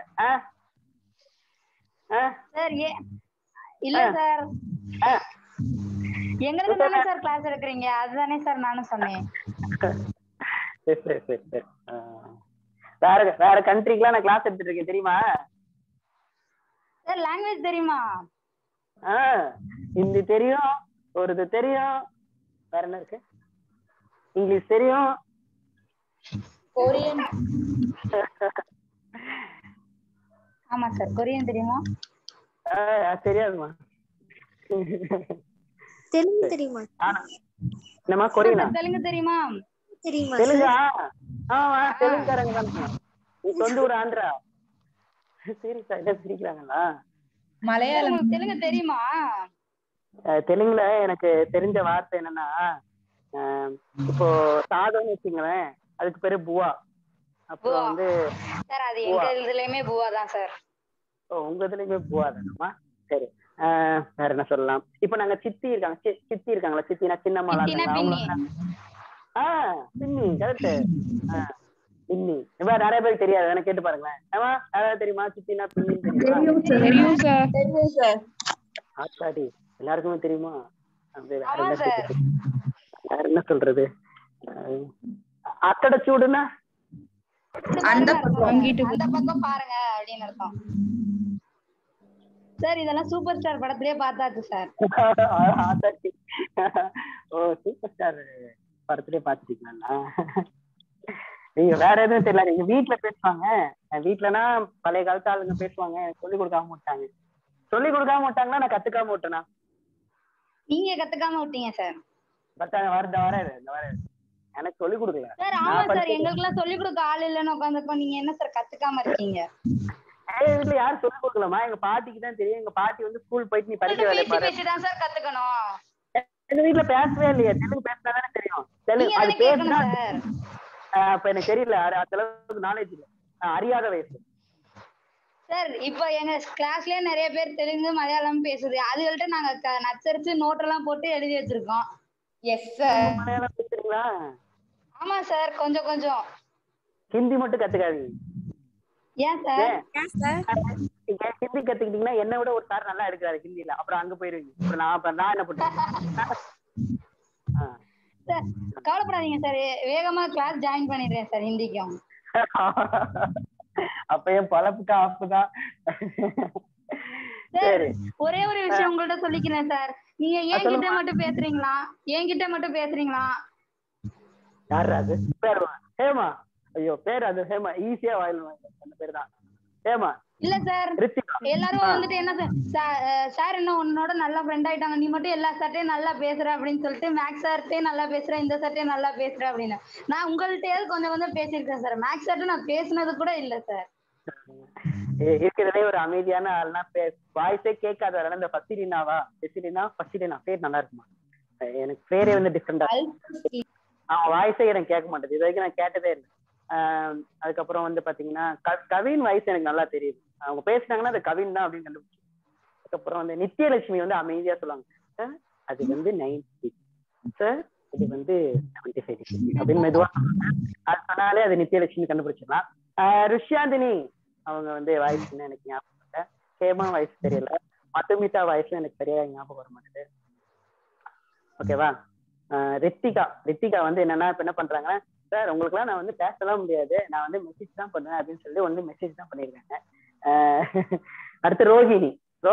சார் இல்ல சார், எங்களுக்கு தானே சார் கிளாஸ் எடுக்கிறீங்க, அதுதானே சார் நானும் சொன்னேன். சரி சரி சரி சரி. வேற வேற கண்ட்ரிக்குலாம் நான் கிளாஸ் எடுத்துட்டு இருக்கேன் தெரியுமா? சார் லாங்குவேஜ் தெரியுமா? ஹிந்தி தெரியும், உருது தெரியும், வேற என்ன இருக்கு? இங்கிலீஷ் தெரியும், கொரியன். ஆமா சார், கொரியன் தெரியுமா? தெரியாதுமா. தெலுங்கு தெரியுமா? என்னமா கொரியனா? தெலுங்கு தெரியுமா? தெரியுமா? தெலுங்கா? தெலுங்குக்காரங்க தான். சொந்த ஊர் ஆந்திரா. சீரியஸா என்ன சிரிக்கிறாங்களா? மலையாளம். தெலுங்கு தெரியுமா? தெலுங்குல எனக்கு தெரிஞ்ச வார்த்தை என்னன்னா, இப்போ சாதம்னு வச்சுங்களேன், அதுக்கு பேரு புவா. அப்புறம் வந்து சார் அது எங்க இதுலயுமே புவா தான் சார். உங்க இதுலயுமே புவா தானம்மா? சரி. வேற என்ன சொல்லலாம்? இப்ப நாங்க சித்தி இருக்காங்களா? சித்தினா சின்னம்மாளா இருக்காங்க. பின்னி கரெக்ட். பின்னி இப்ப நிறைய பேருக்கு தெரியாது, எனக்கு கேட்டு பாருங்களேன். ஆமா யாராவது தெரியுமா சித்தினா பின்னி தெரியும் சார். ஆத்தாடி எல்லாருக்குமே தெரியுமா? வேற என்ன சொல்றது? அத்தட சூடுன்னா அந்த பக்கம் பாருங்க அப்படின்னு அர்த்தம் சார். இதெல்லாம் சூப்பர் ஸ்டார் படத்திலேயே பார்த்தாச்சு சார். ஓ சூப்பர் ஸ்டார் படத்திலேயே பாத்துட்டீங்களா? நீங்க வேற எதுவும் தெரியல. நீங்க வீட்டுல பேசுவாங்க, வீட்டுலனா பழைய காலத்து ஆளுங்க பேசுவாங்க, சொல்லி கொடுக்காம விட்டாங்கன்னா நான் கத்துக்காம விட்டேனா? நீங்க கத்துக்காம விட்டீங்க சார். பட் வராது எனக்கு சொல்லி கொடுக்கல சார். ஆமா சார், எங்களுக்கு எல்லாம் சொல்லி கொடுக்க ஆள் இல்லன்னு உட்காந்துருக்கோம். நீங்க என்ன சார் கத்துக்காம இருக்கீங்க? வீட்டுல யாரும் சொல்லி கொடுக்கலமா, எங்க பாட்டிக்கு தான் தெரியும். எங்க பாட்டி வந்து ஸ்கூல் போயிட்டு நீ படிக்க வேலையை பாரு. பேசிதான் சார் கத்துக்கணும். எங்க வீட்டுல பேசவே இல்லையா? தெலுங்கு பேசினாதானே தெரியும். தெலுங்கு அது பேசுனா அப்ப எனக்கு தெரியல, அந்த அளவுக்கு நாலேஜ் இல்ல, அறியாத வயசு சார். இப்ப எங்க கிளாஸ்லயே நிறைய பேர் தெலுங்கு மலையாளம் பேசுது, அதுகள்ட்ட நாங்க நச்சரிச்சு நோட் எல்லாம் போட்டு எழுதி வச்சிருக்கோம். Yes sir. மலையாளம் பேசுறீங்களா? ஆமா சார், கொஞ்சம் கொஞ்சம். ஹிந்தி மட்டும் கத்துக்காதீங்க. ஏன் சார்? ஹிந்தி கத்துக்கிட்டீங்கன்னா என்னை விட ஒரு சார் நல்லா எடுக்கிறாரு ஹிந்தில, அப்புறம் அங்க போயிருவீங்க. அப்புறம் நான் என்ன பண்றேன்? சார் கவலைப்படாதீங்க சார், வேகமா கிளாஸ் ஜாயின் பண்ணிடுறேன் சார் ஹிந்திக்கும். அப்ப என் பழப்புக்கா ஆப்புதான். சரி, ஒரே ஒரு விஷயம் உங்கள்ட்ட சொல்லிக்கிறேன் சார். நீங்க என்கிட்ட மட்டும் பேசுறீங்களா? என்கிட்ட மட்டும் பேசுறீங்களா? யாரு அது? பேர் ஹேமா. ஐயோ பேர் அது ஹேமா, ஈஸியா வாயில அந்த பேர் தான் ஹேமா. இல்ல சார், எல்லாரும் வந்துட்டு என்ன சார் என்ன உன்னோட நல்லா ஃப்ரெண்ட் ஆயிட்டாங்க, நீ மட்டும் எல்லா சார்ட்டையும் நல்லா பேசுற அப்படின்னு சொல்லிட்டு, மேக்ஸ் சார்ட்டையும் நல்லா பேசுற, இந்த சார்ட்டையும் நல்லா பேசுற அப்படின்னு. நான் உங்கள்கிட்டயாவது கொஞ்சம் கொஞ்சம் பேசியிருக்கேன் சார், மேக்ஸ் சார்ட்ட நான் பேசுனது கூட இல்ல சார். இருக்கிறதே ஒரு அமைதியான ஆள்னா வாய்ஸே கேட்காத. இந்த ஃபசிலினாவா ஃபசிலினா பேர் நல்லா இருக்குமா? எனக்கு பேரே வந்து டிஃப்ரெண்டா, அவன் வாய்ஸே எனக்கு கேட்க மாட்டேது, இது வரைக்கும் நான் கேட்டதே இல்லை. அதுக்கப்புறம் வந்து பாத்தீங்கன்னா கவின் வாய்ஸ் எனக்கு நல்லா தெரியுது, அவங்க பேசினாங்கன்னா அது கவின் தான் அப்படின்னு கண்டுபிடிச்சு. அதுக்கப்புறம் வந்து நித்யலட்சுமி வந்து அமைதியா சொல்லுவாங்க, சார் அது வந்து 90 சார், இது வந்து 75 அப்படின்னு மெதுவா அது சொன்னாலே அது நித்யலட்சுமி கண்டுபிடிச்சிடலாம். ருஷ்யாந்தினி அவங்க வந்து வாய்ஸ் எனக்கு ஞாபகம் இல்லை. ஹேமா வாய்ஸ் தெரியல. மதுமிதா வாய்ஸும் எனக்கு சரியா ஞாபகம் வர மாட்டேது. ஓகேவா? ரித்திகா வந்து என்னன்னா இப்ப என்ன பண்றாங்கன்னா, சார் உங்களுக்குலாம் நான் வந்து பேசலாம் முடியாது, நான் வந்து மெசேஜ் தான் பண்ணுவேன் அப்படின்னு சொல்லி ஒண்ணு மெசேஜ் தான் பண்ணிருக்காங்க. அடுத்து ரோஹிணி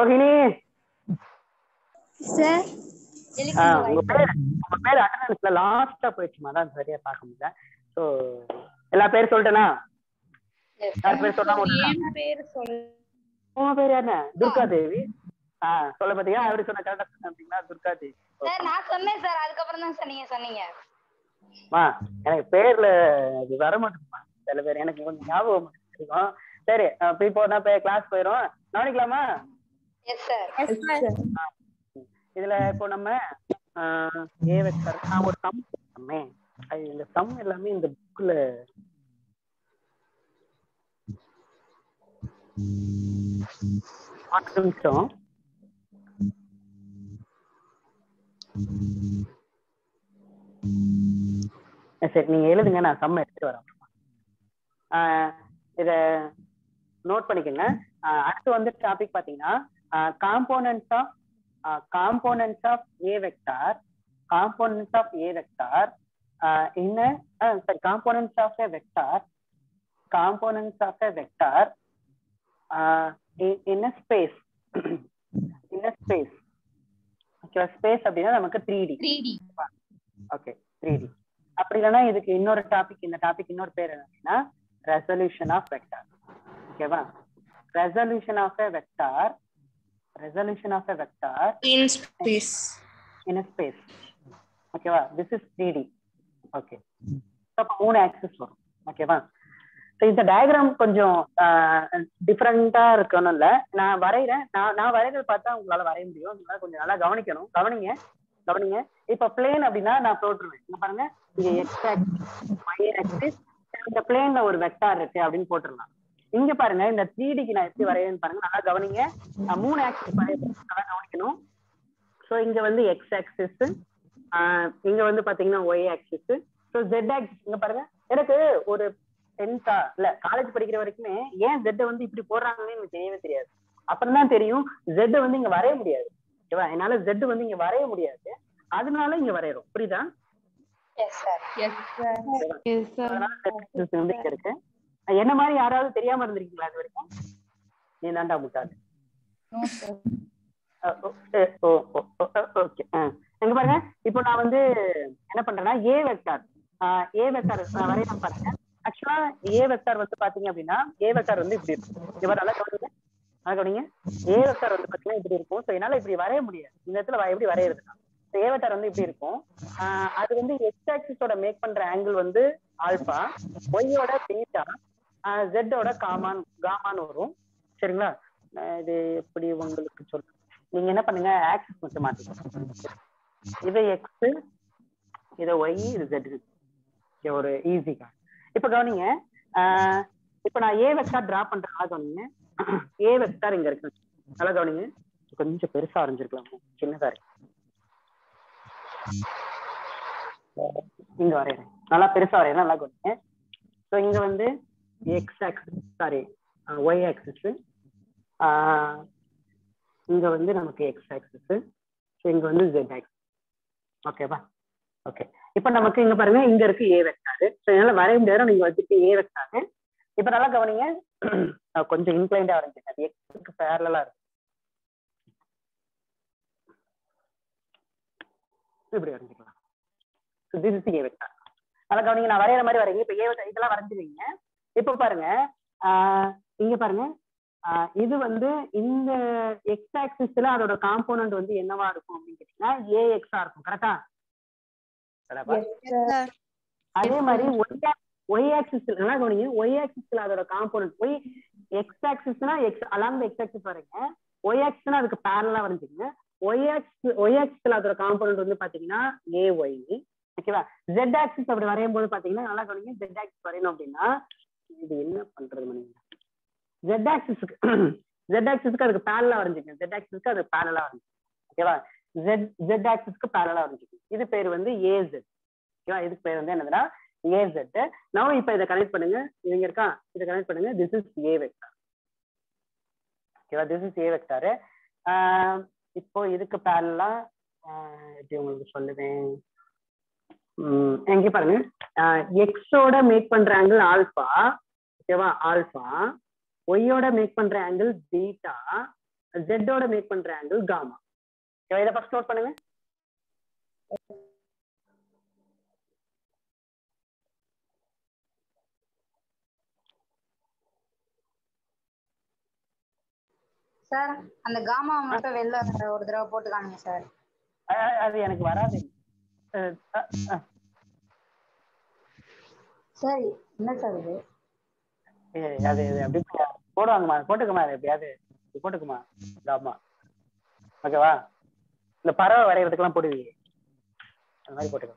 சார். உங்க பேர் அட்டெண்டன்ஸ்ல லாஸ்டா போயிடுச்சுமா, தான் சரியா பார்க்க முடியல. ஸோ எல்லா பேரும் சொல்லிட்டேனா? யார் பேர் சொன்னா என் பேர் சொல்லு. உங்க பேர் என்ன? துர்கா தேவி. சொல்ல பாத்தீங்களா? எப்படி சொன்ன கரெக்டா சொன்னீங்களா? துர்கா தேவி. சார் நான் சொன்னேன் சார், அதுக்கப்புறம் தான் சார் நீங்க சொன்னீங்க. எனக்கு பேர்ல அது வர மாட்டேங்குமா சில பேர், எனக்கு கொஞ்சம் ஞாபகம் இருக்கும். சரி, இப்போ நான் கிளாஸ் போயிரும், கவனிக்கலாமா? Yes sir. இதுல இப்போ நம்ம ஏ வெக்டர் ஒரு சம் பண்ணே. இந்த சம் எல்லாமே இந்த புக்ல நிமிஷம். சரி, நீங்க எழுதுங்க, நான் சம் எடுத்துட்டு வரேன். இத நோட் பண்ணிக்கோங்க. அடுத்து வந்து டாபிக் பாத்தீங்கன்னா components of A vector. Components of A vector in a components of a vector in a space. in a space. Okay, space அப்படினா நமக்கு 3D. Okay, 3D. அப்படி இல்லனா இதுக்கு இன்னொரு டாபிக், இந்த டாபிக் இன்னொரு பேர் என்னன்னா ரெசல்யூஷன் ஆஃப் வெக்டார். ஓகேவா? Resolution of a vector in space. ஓகேவா? this is 3D. ஓகே, அப்ப 3 ஆக்சிஸ் வரும். ஓகேவா? இந்த டயக்ராம் கொஞ்சம் டிஃபரெண்டா இருக்கணும். இல்ல நான் வரைகிறேன், நான் வரைகிறது பார்த்தா உங்களால வரைய முடியும். உங்களால கொஞ்சம் நல்லா கவனிக்கணும். கவனிங்க. இப்ப பிளேன் அப்படின்னா நான் போட்டுருவேன். இங்க பாருங்க, இது எக்ஸ் ஆக்சிஸ், ஒய் ஆக்சிஸ், இந்த பிளேன்ல ஒரு வெக்டார் இருக்கு அப்படின்னு போட்டுடலாம். இங்க பாருங்க, இந்த 3Dக்கு நான் எப்படி வரையன்னு பாருங்க, நல்லா கவனிங்க. 3 ஆக்சிஸ் நல்லா கவனிக்கணும். ஸோ இங்க வந்து எக்ஸ் ஆக்சிஸ், இங்க வந்து பாத்தீங்கன்னா y axis, so z axis. இங்க பாருங்க, எனக்கு ஒரு 10th இல்ல காலேஜ் படிக்கிற வரைக்குமே ஏன் ஜெட் வந்து இப்படி போடுறாங்கன்னு எனக்கு தெரியவே தெரியாது. அப்புறம் தான் தெரியும் ஜெட் வந்து இங்க வரைய முடியாது. ஓகேவா? என்னால ஜெட் வந்து இங்க வரைய முடியாது, அதனால இங்க வரையறோம். புரியுதா? இருக்கு. என்ன மாதிரி யாராவது தெரியாம இருந்திருக்கீங்களா இது வரைக்கும்? நீ தாண்டா முட்டாள். ஓகே, எங்க பாருங்க, இப்போ நான் வந்து என்ன பண்றேன்னா ஏ வெக்டார் வரையலாம் பாருங்க. ஆக்சுவலா ஏ வெக்டார் வந்து பாத்தீங்க அப்படின்னா ஏ வெக்டார் வந்து இப்படி இருக்கும். இவர் நல்லா கவனிங்க. ஏ வெக்டார் வந்து பாத்தீங்கன்னா இப்படி இருக்கும். ஸோ என்னால இப்படி வரைய முடியாது. இந்த இடத்துல எப்படி வரையறதுன்னா ஏ வெக்டார் வந்து இப்படி இருக்கும். அது வந்து எக்ஸ் ஆக்சிஸோட மேக் பண்ற ஆங்கிள் வந்து ஆல்பா, ஒய்யோட பீட்டா, ஜெட்டோட காமான்னு வரும். சரிங்களா? இது எப்படி உங்களுக்கு சொல்றேன். நீங்க என்ன பண்ணுங்க, ஆக்சிஸ் மட்டும் மாத்திக்கோங்க. இது எக்ஸ், இது ஒய், இது ஜெட். ஒரு ஈஸி கார்டு. இப்ப கவனிங்க, இப்ப நான் ஏ வெக்டார் டிரா பண்றேன். கவனிங்க, ஏ வெக்டார் இங்க இருக்கு. நல்லா கவனிங்க, கொஞ்சம் பெருசா வரைஞ்சிருக்கலாம், சின்னதா இருக்கு. இங்க வரையறேன், நல்லா பெருசா வரையறேன். நல்லா கவனிங்க. ஸோ இங்க வந்து எக்ஸ் ஆக்சிஸ், ஒய் ஆக்சிஸ், இங்க வந்து நமக்கு எக்ஸ் ஆக்சிஸ், இங்க வந்து ஜெட் ஆக்சிஸ். ஓகேவா? ஓகே, இப்ப நமக்கு இங்க பாருங்க, இங்க இருக்கு ஏ வெக்டார். ஸோ என்னால வரைய முடியாது, நீங்க வச்சுட்டு ஏ வெக்டார். இப்ப நல்லா கவனிங்க, கொஞ்சம் இன்க்ளைண்டா வரைஞ்சேன், அது எக்ஸுக்கு பேரலா இருக்கு. இப்படி வரைஞ்சிக்கலாம். This is A vector. நல்லா கவனிங்க, நான் வரைகிற மாதிரி வரைங்க. இப்ப ஏ வெக்டார் இதெல்லாம் வரைஞ்சிருவீங்க. இப்ப பாருங்க, இங்க பாருங்க, இது வந்து இந்த எக்ஸ் ஆக்சிஸ்ல அதோட காம்போனன்ட் வந்து என்னவா இருக்கும் அப்படின்னு கேட்டீங்கன்னா ஏஎக்ஸா இருக்கும். கரெக்டா? அதே மாதிரி ஒய் ஆக்சிஸ்ல நல்லா கவனிங்க, ஒய் ஆக்சிஸ்ல அதோட காம்போனன்ட் ஒய், எக்ஸ் ஆக்சிஸ்னா எக்ஸ் அலாங் எக்ஸ் ஆக்சிஸ் வரைங்க, ஒய் ஆக்சிஸ்னா அதுக்கு பேரலா வரைஞ்சுங்க. ஒய் ஆக்சிஸ்ல அதோட காம்போனன்ட் வந்து பாத்தீங்கன்னா ஏ ஒய். ஓகேவா? ஜெட் ஆக்சிஸ் அப்படி வரையும் போது பாத்தீங்கன்னா நல்லா கவனிங்க, ஜெட் ஆக்சிஸ் வரையணும் அப்படின்னா இது என்ன பண்றது, ஜெட் ஆக்சிஸ்க்கு அதுக்கு பேரலா வரைஞ்சுங்க. ஜெட் ஆக்சிஸ்க்கு அது பேரலா வரைஞ்சு. ஓகேவா? ஜெட் ஆக்சிஸ்க்கு பேரலா வரைஞ்சுங்க. இது பேர் வந்து ஏசெட். ஓகேவா? இதுக்கு பேர் வந்து என்னதுன்னா ஏசெட். நான் இப்ப இதை கனெக்ட் பண்ணுங்க, இவங்க இருக்கா, இதை கனெக்ட் பண்ணுங்க. This is A vector. ஓகேவா? This is A vector. இப்போ இதுக்கு பேரலா எப்படி உங்களுக்கு சொல்லுவேன், எங்க பாருங்க, எக்ஸோட மேக் பண்ற ஆங்கிள் ஆல்பா. ஓகேவா? ஆல்பா. ஒய்யோட மேக் பண்ற ஆங்கிள் பீட்டா, ஜெட்டோட மேக் பண்ற ஆங்கிள் காமா. இதை ஃபர்ஸ்ட் நோட் பண்ணுங்க. சார் அந்த காமா மட்டும் வெளில ஒரு தடவை போட்டு காணுங்க சார். அது எனக்கு வராது சார். என்ன சார் இது? அது அப்படி போடுவாங்கம்மா, போட்டுக்குமா எப்படியாவது போட்டுக்குமா காமா. ஓகேவா? இந்த பறவை வரைகிறதுக்கெல்லாம் போடுவீங்க அந்த மாதிரி போட்டுக்கோ.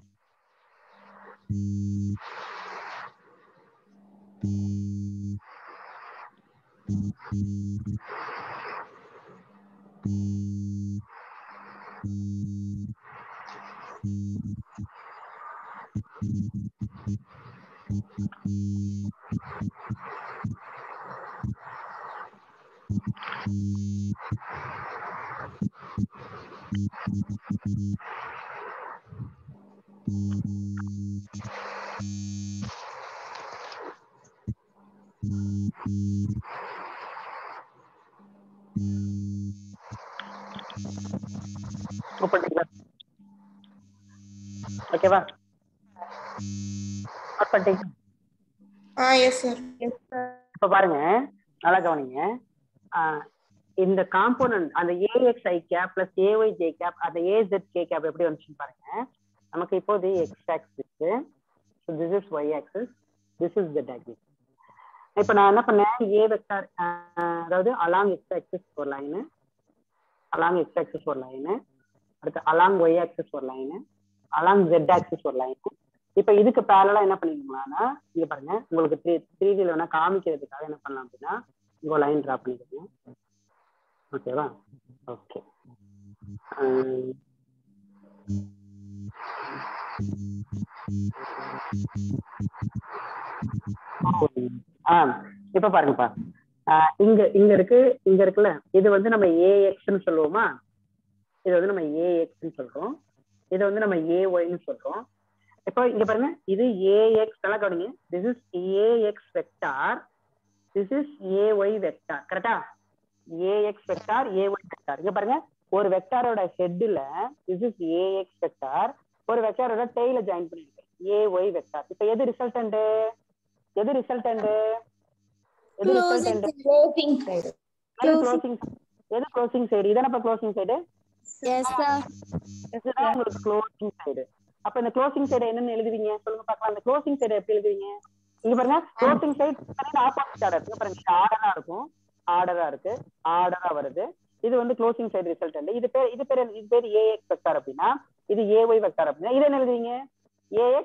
ஓகேவா? இப்ப பாருங்க, நல்லா கவனிங்க. இந்த காம்போனன்ட் அந்த AXI cap plus AYJ cap அந்த AZ K கேப் எப்படி வந்துச்சுன்னு பாருங்க. நமக்கு இப்போது x axis, this is y axis, this is Z axis. இப்ப நான் என்ன பண்ணேன், ஏ வெக்டார் அதாவது அலாங் எக்ஸ் ஆக்சிஸ் ஒரு லைனு, அலாங் எக்ஸ் ஆக்சிஸ் ஒரு லைனு, அடுத்து அலாங் ஒய் ஆக்சிஸ் ஒரு லைனு, அலாங் Z ஆக்சிஸ் ஒரு லைனு. இப்ப இதுக்கு பேரலா என்ன பண்ணிக்கலாம்னா, இங்க பாருங்க, உங்களுக்கு 3D வேணா காமிக்கிறதுக்காக என்ன பண்ணலாம் அப்படின்னா, இங்க லைன் டிரா பண்ணிக்கோங்க. ஓகேவா? ஓகே. இப்ப பாருங்கப்பா, இங்க இருக்குல்ல, இது வந்து நம்ம AXன்னு சொல்லுவோமா, இது வந்து நம்ம AXன்னு சொல்றோம், இது வந்து நம்ம AYன்னு சொல்றோம். இப்போ இங்க பாருங்க, இது AX நல்லா கவனிங்க, this is AX vector, this is AY vector. கரெக்டா? AX vector, AY vector. இங்க பாருங்க, ஒரு வெக்டாரோட ஹெட்ல திஸ் இஸ் AX வெக்டார், ஒரு வெக்டாரோட டெய்ல ஜாயின் பண்ணிருக்கேன் AY வெக்டார். இப்போ எது ரிசல்டன்ட்? எது ரிசல்டன்ட்? எது ரிசல்டன்ட்? Closing side. எது க்ளோசிங் சைடு? இதானப்பா க்ளோசிங் சைடு? Yes sir. இதுதான் உங்களுக்கு க்ளோசிங் சைடு. அப்ப இந்த க்ளோசிங் சைடு என்னன்னு எழுதுவீங்க சொல்லுங்க பார்க்கலாம். அந்த க்ளோசிங் சைடு எப்படி எழுதுவீங்க? இங்க பாருங்க, க்ளோசிங் சைடு ஆப்போசிட் ஆர்டர். இங்க பாருங்க, ஆர்டரா இருக்கும், ஆர்டரா இருக்கு, ஆர்டரா வருது. இது வந்து க்ளோசிங் சைடு ரிசல்டன்ட். இது பேர் AX வெக்டார் அப்படின்னா, இது AY வெக்டார் அப்படின்னா, இது என்ன எழுதுவீங்க? AX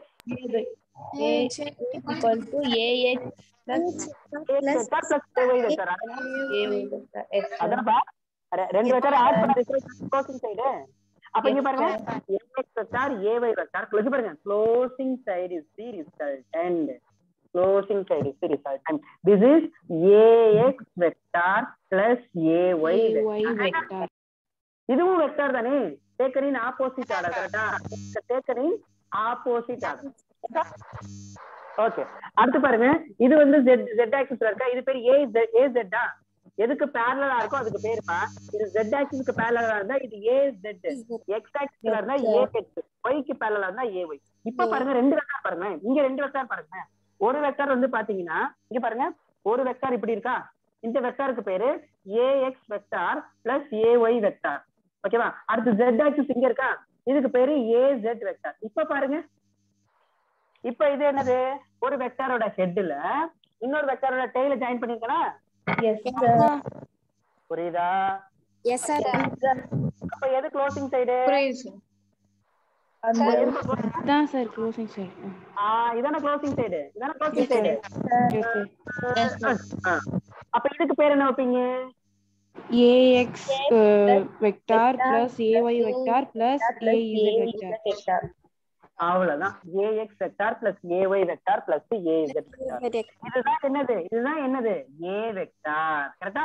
equal to AX plus AY vector. அதானப்பா, ரெண்டு வெக்டார் ஆட் பண்ண க்ளோசிங் சைடு. அப்ப இங்க பாருங்க, AX vector, AY vector, close பாருங்க, closing side is the resultant. Closing side is the resultant. This is AX vector plus AY vector. இதுவும் vector தானே, taken in opposite order. கரெக்ட்டா? taken in opposite order. Okay. அடுத்து பாருங்க, இது வந்து Z ஆக்சிஸ்ல இருக்கா, இது பேர் AZ ஆ? எதுக்கு parallel இருக்கோ அதுக்கு பேருப்பா. இது Z ஆக்சிஸ்க்கு parallel இருந்தா இது AZ, X ஆக்சிஸ்ல இருந்தா AX, Y க்கு parallel இருந்தா AY. இப்ப பாருங்க, ரெண்டு வெக்டார் பாருங்க, இங்க ரெண்டு வெக்டார் பாருங்க. ஒரு வெக்டார் வந்து பாத்தீங்கன்னா, இங்க பாருங்க, ஒரு வெக்டார் இப்படி இருக்கா, இந்த வெக்டாருக்கு பேரு AX vector plus AY vector. ஓகேவா? அடுத்து Z ஆக்சிஸ் இங்க இருக்கா, இதுக்கு பேரு AZ வெக்டார். இப்ப பாருங்க, இப்ப இது என்னது, ஒரு வெக்டாரோட ஹெட்ல இன்னொரு வெக்டாரோட டெய்ல ஜாயின் பண்ணிருக்கனா? Yes sir. புரியுதா? Yes sir. அப்ப எது க்ளோசிங் சைடு? அதான் சார் க்ளோசிங் சைடு. இதான க்ளோசிங் சைடு, இதான க்ளோசிங் சைடு. அப்ப இதுக்கு பேர் என்ன வைப்பீங்க? AX vector plus AY vector plus AZ vector. அவ்வளவுதான், AX vector plus AY vector plus AZ vector. இதுதான் என்னது, இதுதான் என்னது, A வெக்டார். கரெக்டா?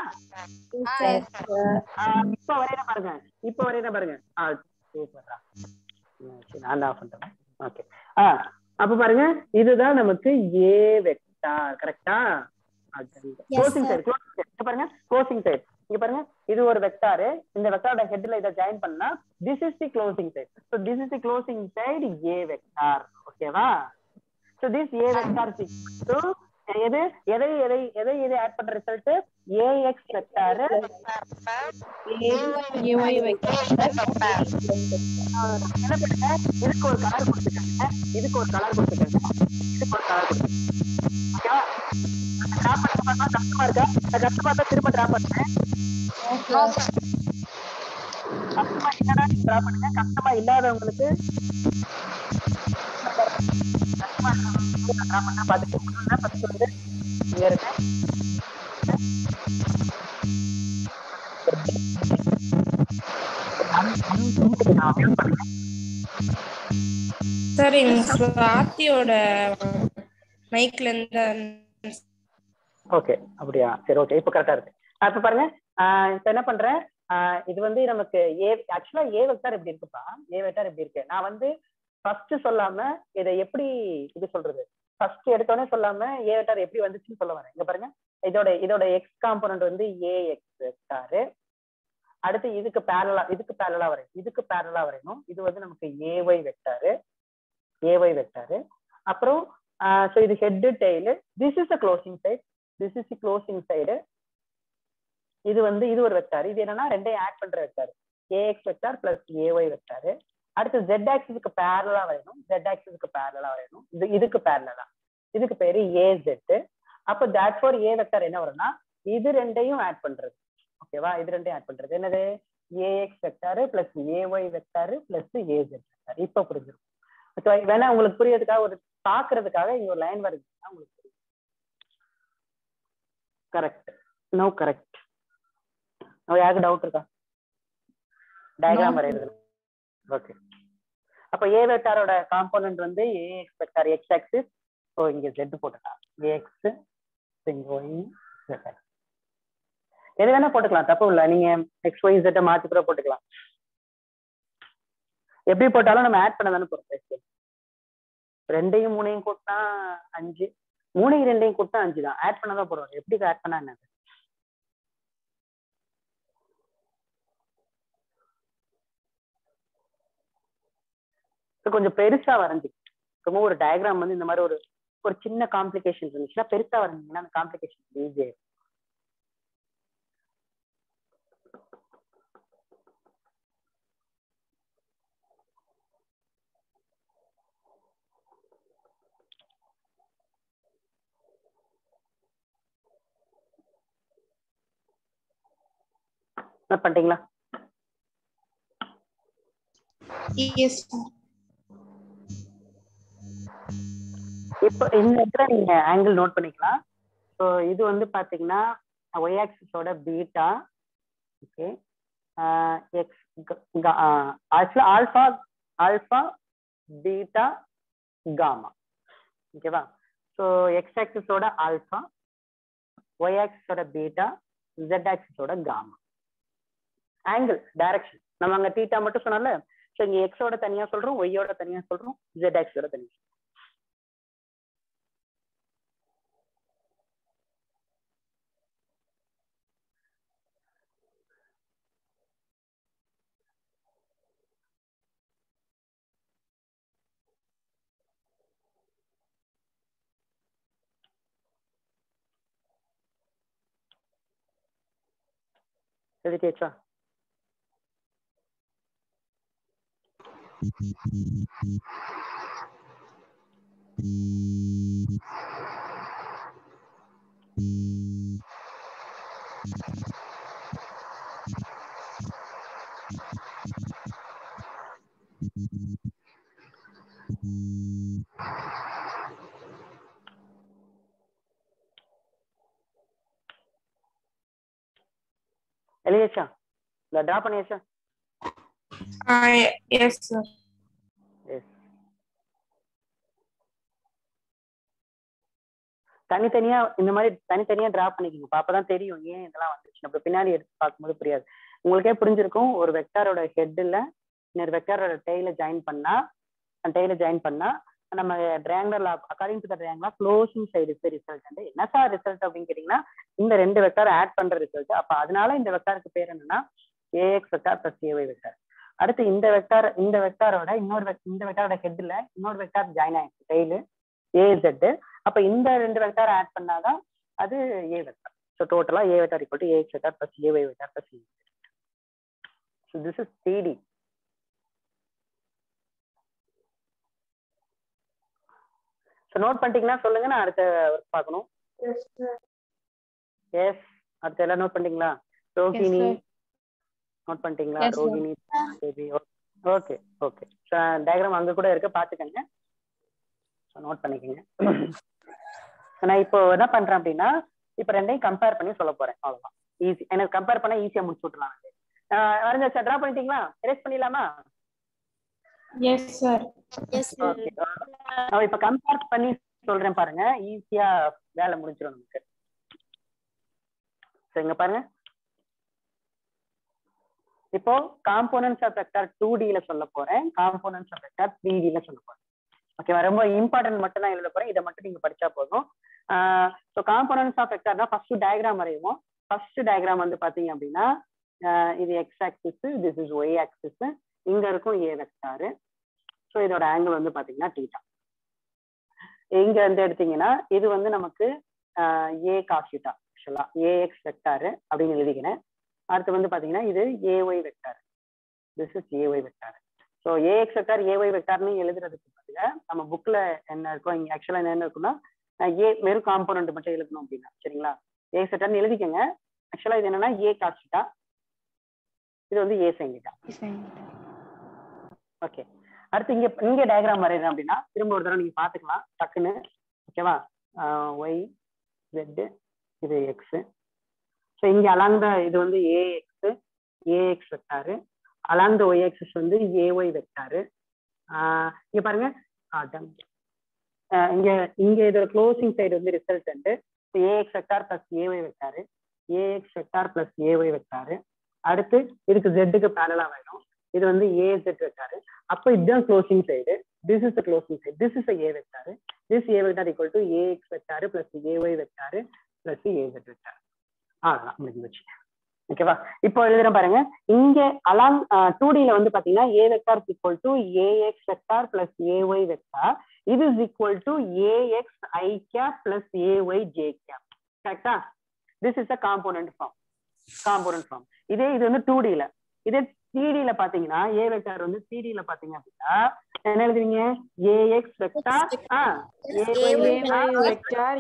இப்ப வரையில பாருங்க, இப்ப வரையில பாருங்க. சூப்பரா, நான் ஆஃப் பண்றேன். ஓகே. அப்ப பாருங்க, இதுதான் நமக்கு A வெக்டார். கரெக்டா? க்ளோசிங் சைடு, பாருங்க, க்ளோசிங் சைடு இங்க பாருங்க, இது ஒரு வெக்டார், இந்த வெக்டாரோட ஹெட்ல இத ஜாயின் பண்ணா this is the closing side. So this is the closing side A vector. ஓகேவா? So this A vector is equal to எது எதை எதை எதை எதை ஆட் பண்ற result ax vector ay vector என்ன பண்ணுங்க இதுக்கு ஒரு கலர் கொடுத்துக்கங்க இதுக்கு ஒரு கலர் கொடுத்துக்கங்க இதுக்கு ஒரு கலர் கொடுத்துக்கங்க ஓகேவா டிராப் பண்ண பார்த்தா கஷ்டமா இருக்கா கஷ்டமா இருந்தா திரும்ப டிராப் பண்ணுங்க கஷ்டமா இல்லைன்னா டிராப் பண்ணுங்க கஷ்டமா இல்லாதவங்களுக்கு கஷ்டமா இருக்கிறவங்களுக்கு நான் டிராப் பண்ண பார்த்துட்டு ஃபர்ஸ்ட் வந்து இங்க இருக்கேன் சார் எங்க சுவாத்தியோட மைக்ல இருந்து ஓகே அப்படியா சரி ஓகே இப்போ கரெக்டா இருக்கு இப்ப பாருங்க இப்ப என்ன பண்றேன் இது வந்து நமக்கு ஆக்சுவலா ஏ வெக்டார் இப்படி இருக்குப்பா ஏ வெக்டார் இப்படி இருக்கு நான் வந்து ஃபர்ஸ்ட் சொல்லாம இதை எப்படி இது சொல்றது ஃபர்ஸ்ட் எடுத்தோடனே சொல்லாம ஏ வெக்டார் எப்படி வந்துச்சுன்னு சொல்ல வரேன் இங்க பாருங்க இதோட எக்ஸ் காம்பனன்ட் வந்து ஏஎக்ஸ் வெக்டார் அடுத்து இதுக்கு பேரலா வரையணும் இது வந்து நமக்கு ஏஒய் வெக்டார் அப்புறம் so இது head tail this is the closing side இது வந்து இது ஒரு வெக்டார் இது என்னன்னா ரெண்டையும் ஆட் பண்ற vector ax vector plus ay vector அடுத்து z ஆக்சிஸ்க்கு பேரலா வரையணும் இதுக்கு பேரலா இதுக்கு பேரு az அப்ப therefore a வெக்டார் என்ன வரும்னா இது ரெண்டையும் ஆட் பண்றது ஓகேவா இது ரெண்டையும் ஆட் பண்றது என்னது ax vector plus ay vector plus az vector இப்ப புரிஞ்சிடும் வேணா உங்களுக்கு புரியறதுக்காக ஒரு பாக்குறதுக்காக இங்க ஒரு லைன் வருதுன்னா உங்களுக்கு புரியும் கரெக்ட் நோ கரெக்ட் யாருக்கு டவுட் இருக்கா டயக்ராம் வரையிறது ஓகே அப்ப ஏ வெக்டாரோட காம்போனன்ட் வந்து ax வெக்டார் x ஆக்சிஸ் ஓ இங்க z போட்டுக்கலாம் ax இங்க y z எது வேணா போட்டுக்கலாம் தப்பு இல்ல நீங்க xy z மாத்தி கூட போட்டுக்கலாம் எப்படி போட்டாலும் நம்ம ஆட் பண்ண தானே போறோம் ரெண்டையும் மூணையும் கூட்டினா 5 3 2 கூட்டினா 5 தான் ஆட் பண்ணதான் போறோம் எப்படி ஆட் பண்ணா என்ன கொஞ்சம் பெருசா வரைஞ்சி ரொம்ப ஒரு டயக்ராம் வந்து இந்த மாதிரி ஒரு சின்ன காம்ப்ளிகேஷன் இருந்துச்சுன்னா பெருசா வரைஞ்சிங்கன்னா அந்த காம்ப்ளிகேஷன் ஈஸியா என்ன பண்றீங்களா இப்போ இந்த இடத்துல நீங்க ஆங்கிள் நோட் பண்ணிக்கலாம் ஸோ இது வந்து பாத்தீங்கன்னா ஒய் ஆக்சிஸோட beta okay x alpha beta gamma ஓகேவா ஸோ எக்ஸ் ஆக்சிஸோட ஆல்பா ஒய் ஆக்சிஸோட பீட்டா ஜெட் ஆக்சிஸோட காமா ஆங்கிள் டைரக்ஷன் நம்ம அங்க தீட்டா மட்டும் சொன்னால ஸோ இங்க எக்ஸோட தனியா சொல்றோம் ஒய்யோட தனியா சொல்றோம் ஜெட் ஆக்சிஸோட தனியா எழுதியாச்சா எழுதியாச்சா இல்ல டிரா பண்ணியாச்சா எஸ் சார் எஸ் தனித்தனியா இந்த மாதிரி தனித்தனியா டிரா பண்ணிக்கோங்க அப்பதான் தெரியும் ஏன் இதெல்லாம் வந்துச்சு நம்ம பின்னாடி எடுத்து பார்க்கும்போது புரியாது உங்களுக்கே புரிஞ்சிருக்கும் ஒரு வெக்டாரோட ஹெட்ல இன்னொரு வெக்டாரோட டெய்ல ஜாயின் பண்ணா நம்ம triangular according to the triangular closing side is the result and என்ன சார் ரிசல்ட் அப்படின்னு கேட்டீங்கன்னா இந்த ரெண்டு வெக்டார் ஆட் பண்ற ரிசல்ட் அப்ப அதனால இந்த வெக்டாருக்கு பேர் என்னன்னா ax vector plus ay vector அடுத்து இந்த வெக்டாரோட இந்த வெக்டாரோட ஹெட்ல இன்னொரு வெக்டார் ஜாயின் ஆயிடுச்சு டெய்லு az அப்ப இந்த ரெண்டு வெக்டார் ஆட் பண்ணாதான் அது ஏ வெக்டார். ஸோ டோட்டலா a vector equal to ax vector plus AY vector plus a. So this is 3D. So note பண்ணிட்டீங்கன்னா சொல்லுங்க, நான் அடுத்த ஒர்க் பார்க்கணும். எஸ், அடுத்த எல்லாம் நோட் பண்ணிட்டீங்களா? ரோகிணி நோட் பண்ணிட்டீங்களா? Rohini okay okay. டயக்ராம் அங்க கூட இருக்கு, பாத்துக்கங்க, நோட் பண்ணிக்கங்க. நான் இப்போ என்ன பண்றேன் அப்படின்னா, இப்ப ரெண்டையும் கம்பேர் பண்ணி சொல்ல போறேன், அவ்வளவுதான். ஈஸி, எனக்கு கம்பேர் பண்ணா ஈஸியா முடிச்சு விட்டுலாம். வரைஞ்சாச்சா? டிரா பண்ணிட்டீங்களா? எரேஸ் பண்ணிடலாமா? Yes sir. ஓகே, நான் இப்ப கம்பேர் பண்ணி சொல்றேன் பாருங்க, ஈஸியா வேலை முடிஞ்சிடும் நமக்கு. சரிங்க, பாருங்க. இப்போ காம்போனன்ட்ஸ் ஆஃப் வெக்டார் 2D ல சொல்ல போறேன், காம்போனன்ட்ஸ் ஆஃப் வெக்டார் 3D ல சொல்ல போறேன். ஓகேவா? ரொம்ப இம்பார்ட்டன்ட் மட்டும் தான் எழுத போறேன், இதை மட்டும் நீங்க படிச்சா போதும். ஸோ காம்போனன்ட்ஸ் ஆஃப் வெக்டார்னா ஃபர்ஸ்ட் டயக்ராம் வரையுவோம். ஃபர்ஸ்ட் டயக்ராம் வந்து பாத்தீங்க அப்படின்னா, இது x axis, this is y axis, இங்க இருக்கும் ஏ வெக்டார். ஸோ இதோட ஆங்கிள் வந்து பாத்தீங்கன்னா தீட்டா. இங்க வந்து எடுத்தீங்கன்னா இது வந்து நமக்கு ஏ காஸ் தீட்டா, ஆக்சுவலா ஏஎக்ஸ் வெக்டார் அப்படின்னு எழுதிக்கிறேன். அடுத்து வந்து பாத்தீங்கன்னா இது a y vector, this is a y vector. So ax vector a y வெக்டார்னு எழுதுறதுக்கு பதிலா நம்ம புக்ல என்ன இருக்கும், இங்க ஆக்சுவலா என்ன இருக்குன்னா ஏ வெறும் காம்போனன்ட் மட்டும் எழுதணும் அப்படின்னா, சரிங்களா? ஏஎக்ஸ் வெக்டார்னு எழுதிக்கங்க. ஆக்சுவலா இது என்னன்னா ஏ காஸ் தீட்டா, இது வந்து ஏ சைன் தீட்டா. ஓகே, அடுத்து இங்க டயக்ராம் வரையறேன் அப்படின்னா திரும்ப ஒரு தடவை நீங்க பாத்துக்கலாம் டக்குன்னு. ஓகேவா? ஒய் ஜெட், இது எக்ஸ். ஸோ இங்க அலாங் த இது வந்து a x vector, along the y axis வந்து ஏஒய் வெக்டாரு. இங்க பாருங்க, இங்க இதோட க்ளோசிங் சைடு வந்து resultant ax vector plus a y vector, a x vector plus a y vector. அடுத்து இதுக்கு ஜெட்டுக்கு பேரலா வரும், இது வந்து ஏஜெட் வெக்டாரு. அப்ப இதுதான் closing side, this is the closing side, this is a vector, this A vector equal to a x vector plus a y vector plus a z vector. அதான் முடிஞ்சிச்சு. ஓகேவா? இப்போ எழுதுறேன் பாருங்க, இங்க அலாங் 2D ல வந்து பாத்தீங்கன்னா a vector equal to ax vector plus AY vector, இது is equal to ax I cap plus AY J cap. கரெக்டா? This is a component form. இதே இது வந்து 2D ல. இதே 3D ல பாத்தீங்கன்னா ஏ வெக்டார் வந்து 3D ல பாத்தீங்க அப்படின்னா என்ன எழுதுவீங்க? A x vector a y vector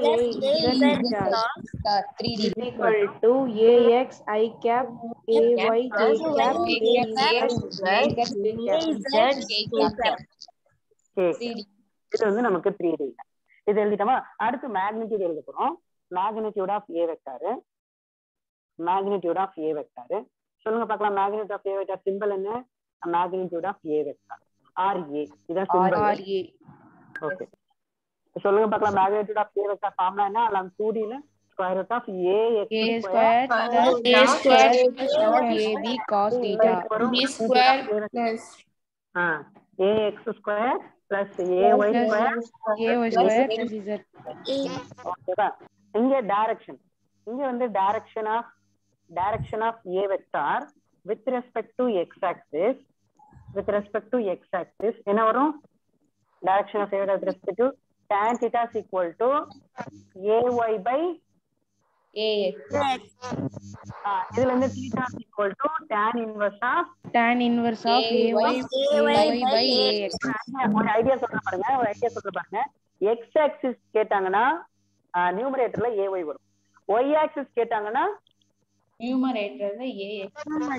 equal to ax I cap ay j cap. இது வந்து நமக்கு 3D. இது எழுதிட்டோமா? அடுத்து மேக்னிடியூட் எழுத போறோம். Magnitude of A vector, magnitude of A vector சொல்லுங்க பார்க்கலாம். Magnitude of A vector symbol என்ன? Magnitude of A vector RA, இதான் சிம்பல். RA. ஓகே, சொல்லுங்க பார்க்கலாம். Magnitude of A vector formula என்ன? அலாம் 2D ல square root of ax square ab cos theta b square plus ax square plus ay square plus z. ஓகேவா? இங்க direction, இங்க வந்து டைரக்ஷன் ஆஃப் a வெக்டார் with respect to x axis என்ன வரும்? டைரக்ஷன் ஆஃப் a வெக்டார் with respect to tan theta is equal to ay by ax. இதுல இருந்து theta is equal to tan inverse of ay by ax. ஒரு idea சொல்ற பாருங்க, x axis கேட்டாங்கன்னா நியூமரேட்டர்ல ay வரும், y axis கேட்டாங்கன்னா நியூமரேட்டர்ல ax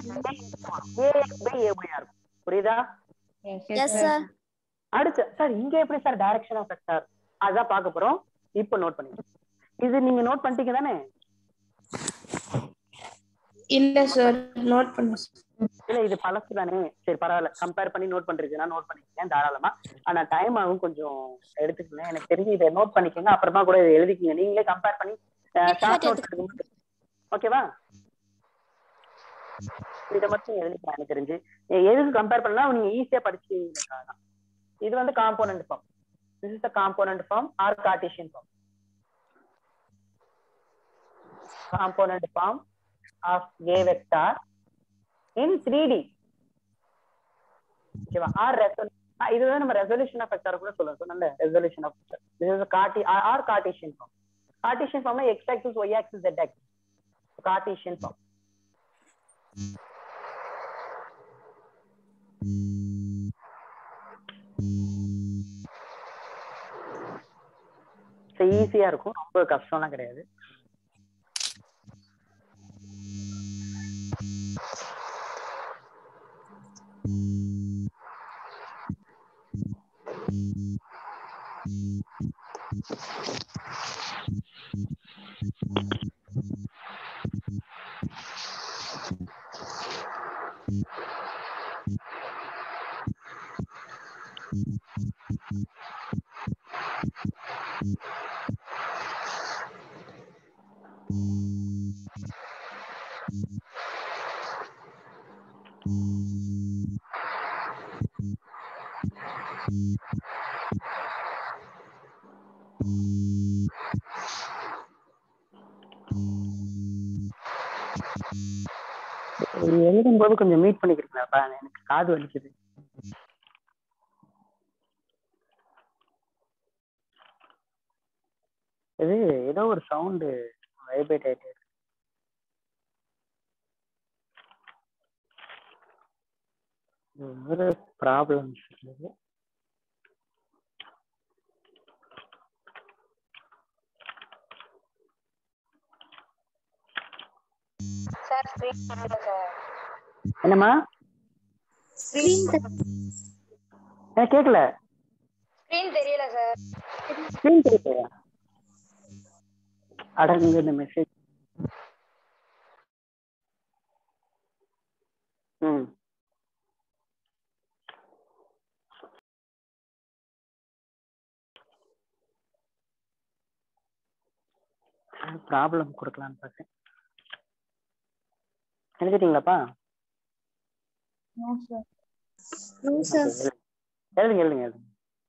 by ay இருக்கும். புரியுதா? Yes sir. அடுத்து சார் இங்க எப்படி சார் டைரக்ஷன் ஆஃப் வெக்டார், அதான் பார்க்க போறோம். இப்போ நோட் பண்ணிக்கோங்க. இது நீங்க நோட் பண்ணிட்டீங்க தானே? இல்ல சார், நோட் பண்ணு. இல்ல இது பழசு தானே, சரி பரவாயில்ல. கம்பேர் பண்ணி நோட் பண்றீங்கன்னா நோட் பண்ணிக்கங்க தாராளமா. ஆனா டைம் ஆகும், கொஞ்சம் எடுத்துக்கங்க. எனக்கு தெரிஞ்சு இதை நோட் பண்ணிக்கோங்க, அப்புறமா கூட இதை எழுதிக்கங்க. நீங்களே கம்பேர் பண்ணி ஷார்ட் நோட் எடுத்துக்கங்க. ஓகேவா? இதை மட்டும் எழுதிக்கலாம். எனக்கு தெரிஞ்சு எதுக்கு கம்பேர் பண்ணா நீங்க ஈஸியா படிச்சுக்கிறதுக்காக. இது வந்து component form. This is the component form or Cartesian form. Component form of A vector in 3D. Okay, or இதுதான் நம்ம ரெசல்யூஷன் ஆஃப் வெக்டார் கூட சொல்லலாம். நல்ல resolution of vector. this is a cartesian form. Cartesian form x axis y axis z axis. Cartesian form. ஈஸியா இருக்கும், ரொம்ப கஷ்டம்லாம் கிடையாது. எழுதும்போது கொஞ்சம் மீட் பண்ணிக்கிறீங்களாப்பா, எனக்கு காது வலிக்குது. இது ஏதோ ஒரு சவுண்டு வைப்ரேட் ஆயிட்டு ஒரு ப்ராப்ளம்ஸ் இருக்குது. என்னம்மா எனக்கு கேட்கல. ஸ்கிரீன் தெரியல சார். ஸ்கிரீன் தெரியல. அடங்க இந்த மெசேஜ். ப்ராப்ளம் கொடுக்கலான்னு பார்த்தேன். எழுதிட்டீங்களாப்பா? எழுதுங்க எழுதுங்க எழுதுங்க.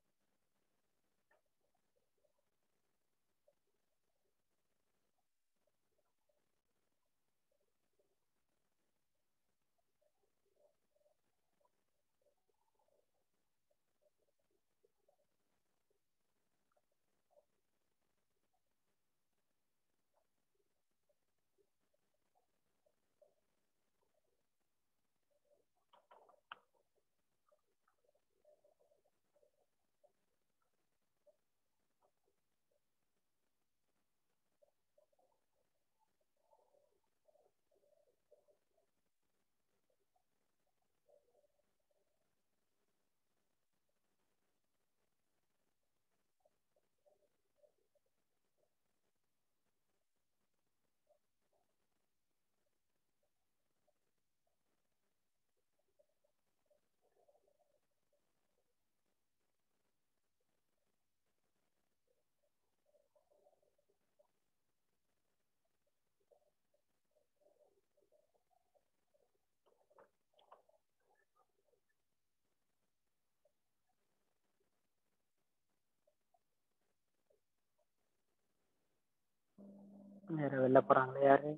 வேற வெளில போறாங்களே யாரு?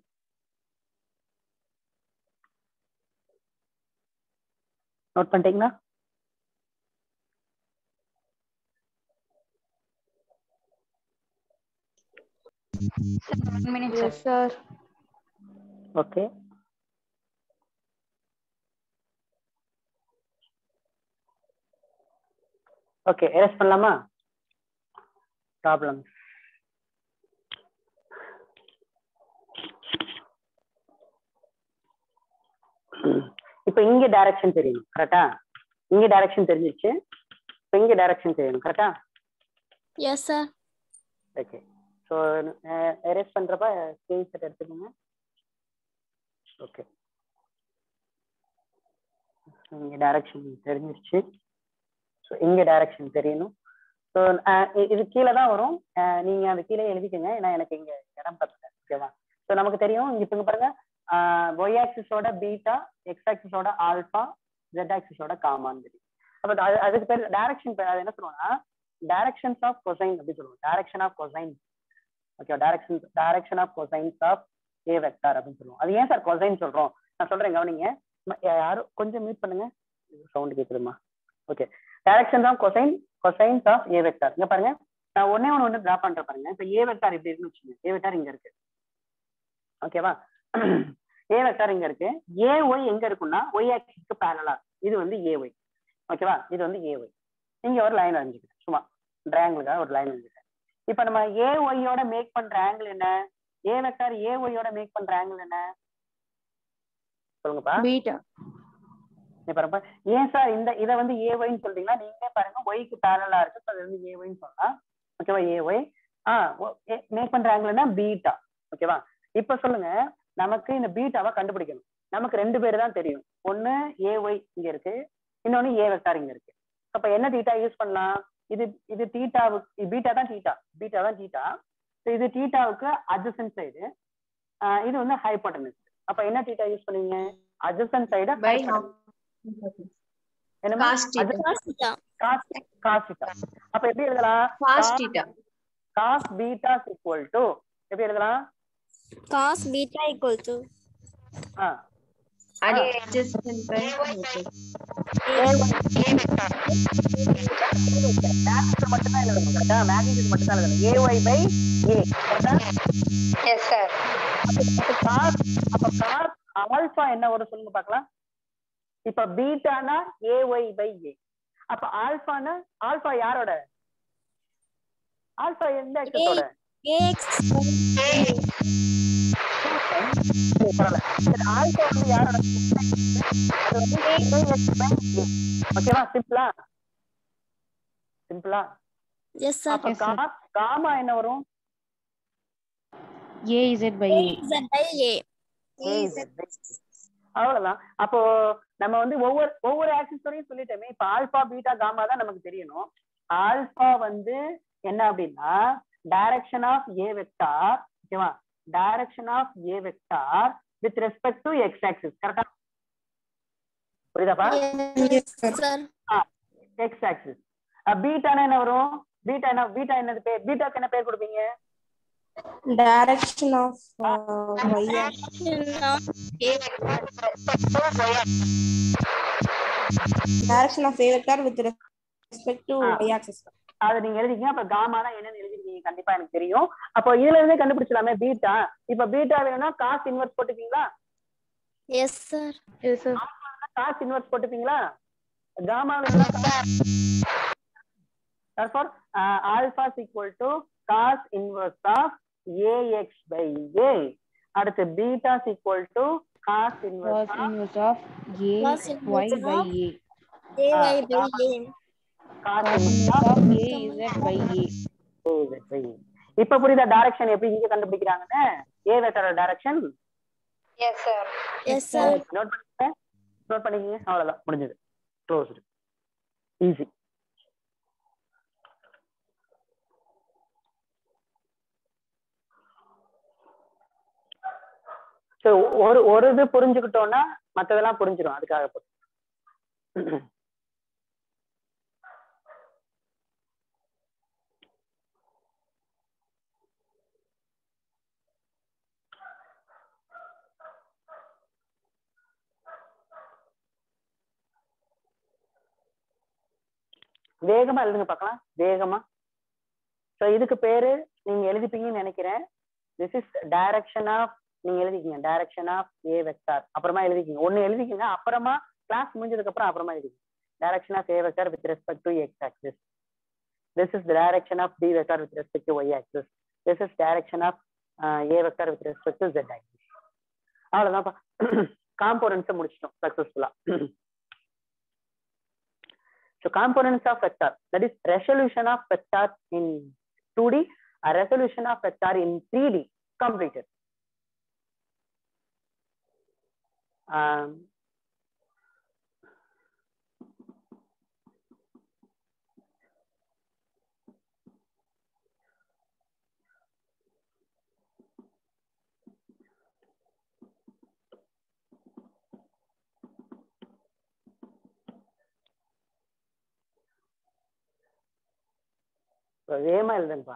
நோட் பண்ணிட்டீங்களா? சார். ஓகே. ஓகே, எரேஸ் பண்ணலாமா? ப்ராப்ளம். இப்ப இங்க டைரக்ஷன் தெரியணும், கரெக்டா? இங்க டைரக்ஷன் தெரிஞ்சிருச்சு. இப்ப இங்க டைரக்ஷன் தெரியணும், கரெக்டா? Yes sir. Okay. So erase பண்றப்ப ஸ்கிரீன் ஷாட் எடுத்துக்கோங்க. ஓகே, இங்க டைரக்ஷன் தெரிஞ்சிருச்சு. ஸோ இங்க டைரக்ஷன் தெரியணும். ஸோ இது கீழே தான் வரும், நீங்க அது கீழே எழுதிக்கோங்க, ஏன்னா எனக்கு இங்க இடம் பத்தல. ஓகேவா? ஸோ நமக்கு தெரியும் இங்க இப்ப பாருங்க, ஒய் ஆக்சிஸோட பீட்டா, எக்ஸ் ஆக்சிஸோட ஆல்பா, ஜெட் ஆக்சிஸோட காமான்னு தெரியும். அப்ப அதுக்கு பேர் டைரக்ஷன் பேர். அது என்ன சொல்லுவோம்னா டைரக்ஷன்ஸ் ஆஃப் கொசைன் அப்படி சொல்லுவோம். Direction of cosine. Okay, direction of cosines of A vector அப்படின்னு சொல்லுவோம். அது ஏன் சார் கொசைன் சொல்றோம் நான் சொல்றேன், கவனிங்க. யாரும் கொஞ்சம் மியூட் பண்ணுங்க, சவுண்ட் கேட்குதுமா? Okay, directions of cosines of A vector. இங்க பாருங்க, நான் ஒண்ணு டிரா பண்றேன் பாருங்க. இப்ப ஏ வெக்டார் இப்படி இருக்குன்னு வச்சுக்கோங்க. ஏ வெக்டார் இங்க இருக்கு, ஓகேவா? ஏ வெக்டார் இங்க இருக்கு. ஏ ஒய் எங்க இருக்குன்னா ஒய் ஆக்சிஸ்க்கு பேரலா, இது வந்து ஏ ஒய், ஓகேவா? இது வந்து ஏ ஒய். இங்க ஒரு லைன் வரைஞ்சுக்கிறேன், சும்மா ட்ரையாங்கிளுக்காக ஒரு லைன் வரைஞ்சுக்கிறேன். இப்ப நம்ம ஏ ஒய்யோட மேக் பண்ற ஆங்கிள் என்ன? ஏ வெக்டார் ஏ ஒய்யோட மேக் பண்ற ஆங்கிள் என்ன சொல்லுங்கப்பா? பீட்டா. பாருங்க, ஏன் சார் இதை வந்து ஏ ஒய்ன்னு சொல்றீங்களா? நீங்களே பாருங்க, ஒய்க்கு பேரலா இருக்கு, அது வந்து ஏ ஒய்ன்னு சொல்லலாம், ஓகேவா? ஏ ஒய் மேக் பண்ற ஆங்கிள் என்ன? பீட்டா, ஓகேவா? இப்ப சொல்லுங்க, நமக்கு இந்த பீட்டாவை கண்டுபிடிக்கணும். நமக்கு ரெண்டு பேரு தான் தெரியும். ஒண்ணு ஏ ஒய் இங்க இருக்கு, இன்னொன்னு ஏ வெக்டார் இங்க இருக்கு. அப்ப என்ன தீட்டா யூஸ் பண்ணலாம்? இது தீட்டாவுக்கு பீட்டா தான் தீட்டா. இது தீட்டாவுக்கு அட்ஜசன்ட் சைடு, இது வந்து ஹைபோடெனஸ். அப்ப என்ன தீட்டா யூஸ் பண்ணுவீங்க? அட்ஜசன்ட் சைடு என்னமா? Cos theta. அப்ப எப்படி எழுதலாம்? காஸ் பீட்டா ஈக்குவல் டு எப்படி எழுதலாம்? cos beta equal to adjacent by மட்டும்தான் எழுதணும், கரெக்டா? மேக்னிட்யூட் மட்டும் தான் எழுதணும். ay by a, கரெக்டா? Yes sir. அப்ப காஸ் ஆல்பா என்ன வரும் சொல்லுங்க பார்க்கலாம். இப்ப பீட்டானா ay by a. அப்ப ஆல்பானா ஆல்பா யாரோட? ஆல்பா எந்த ஆக்சிஸோட? ax ஆல்பா வந்து யாரோட? அது வந்து ax by a. ஓகேவா? சிம்பிளா? yes sir. அப்ப காஸ் காமா என்ன வரும்? az by a. az by a. அவ்வளவுதான். அப்போ நம்ம வந்து ஒவ்வொரு ஆக்சிஸோடையும் சொல்லிட்டோமே. இப்ப ஆல்பா பீட்டா காமா தான் நமக்கு தெரியணும். ஆல்பா வந்து என்ன அப்படின்னா டைரக்ஷன் ஆஃப் ஏ வெக்டார், ஓகேவா? Direction of A vector with respect to x axis, கரெக்டா? புரியுதாப்பா? yes sir. X axis. பீட்டானா என்ன வரும்? பீட்டா என்னது பேர்? பீட்டாக்கு என்ன பேர் கொடுப்பீங்க? direction of y Direction of a vector. direction of a vector with respect to y axis. அதை நீங்க எழுதிக்கீங்க. அப்ப காமானா என்னன்னு எழுதிருக்கீங்க, கண்டிப்பா எனக்கு தெரியும். அப்போ இதுல இருந்தே கண்டுபிடிச்சலாமே பீட்டா. இப்ப பீட்டா வேணும்னா காஸ் இன்வெர்ஸ் போட்டுப்பீங்களா? yes sir. காஸ் இன்வெர்ஸ் போட்டுப்பீங்களா? காமா வேணும்னா therefore alpha is equal to cos inverse of ax by a. அடுத்து beta is equal to cos inverse of a y by a. Cos inverse of ay by a. cos inverse of az by a. இப்ப புரியுதா direction எப்படி இங்க கண்டுபிடிக்கிறாங்கன்னு? a வெக்டரோட direction. Yes sir. yes sir. Note பண்ணிக்கங்க. அவ்வளவுதான், முடிஞ்சது. Closed. Easy. So ஒரு இது புரிஞ்சுக்கிட்டோம்னா மத்ததெல்லாம் புரிஞ்சிடும். அதுக்காக வேகமா எழுதுங்க பார்க்கலாம், வேகமா. சோ இதுக்கு பேரு நீங்க எழுதிப்பீங்கன்னு நினைக்கிறேன். திஸ் இஸ் டைரக்ஷன் ஆஃப், நீங்க எழுதிக்கீங்க டைரக்ஷன் ஆஃப் ஏ வெக்டார். அப்புறமா எழுதிக்கீங்க, ஒன்னு எழுதிக்கீங்க, அப்புறமா கிளாஸ் முடிஞ்சதுக்கு அப்புறம் அப்புறமா எழுதிக்கீங்க. Direction of A vector with respect to x axis. This is direction of B vector with respect to y axis. This is direction of A vector with respect to z axis. அவ்வளவுதான்ப்பா. Components முடிச்சிட்டோம் சக்சஸ்ஃபுல்லா. So components of vector, that is resolution of vector in 2D, a resolution of vector in 3D completed. வேகமா எழுதுங்கப்பா,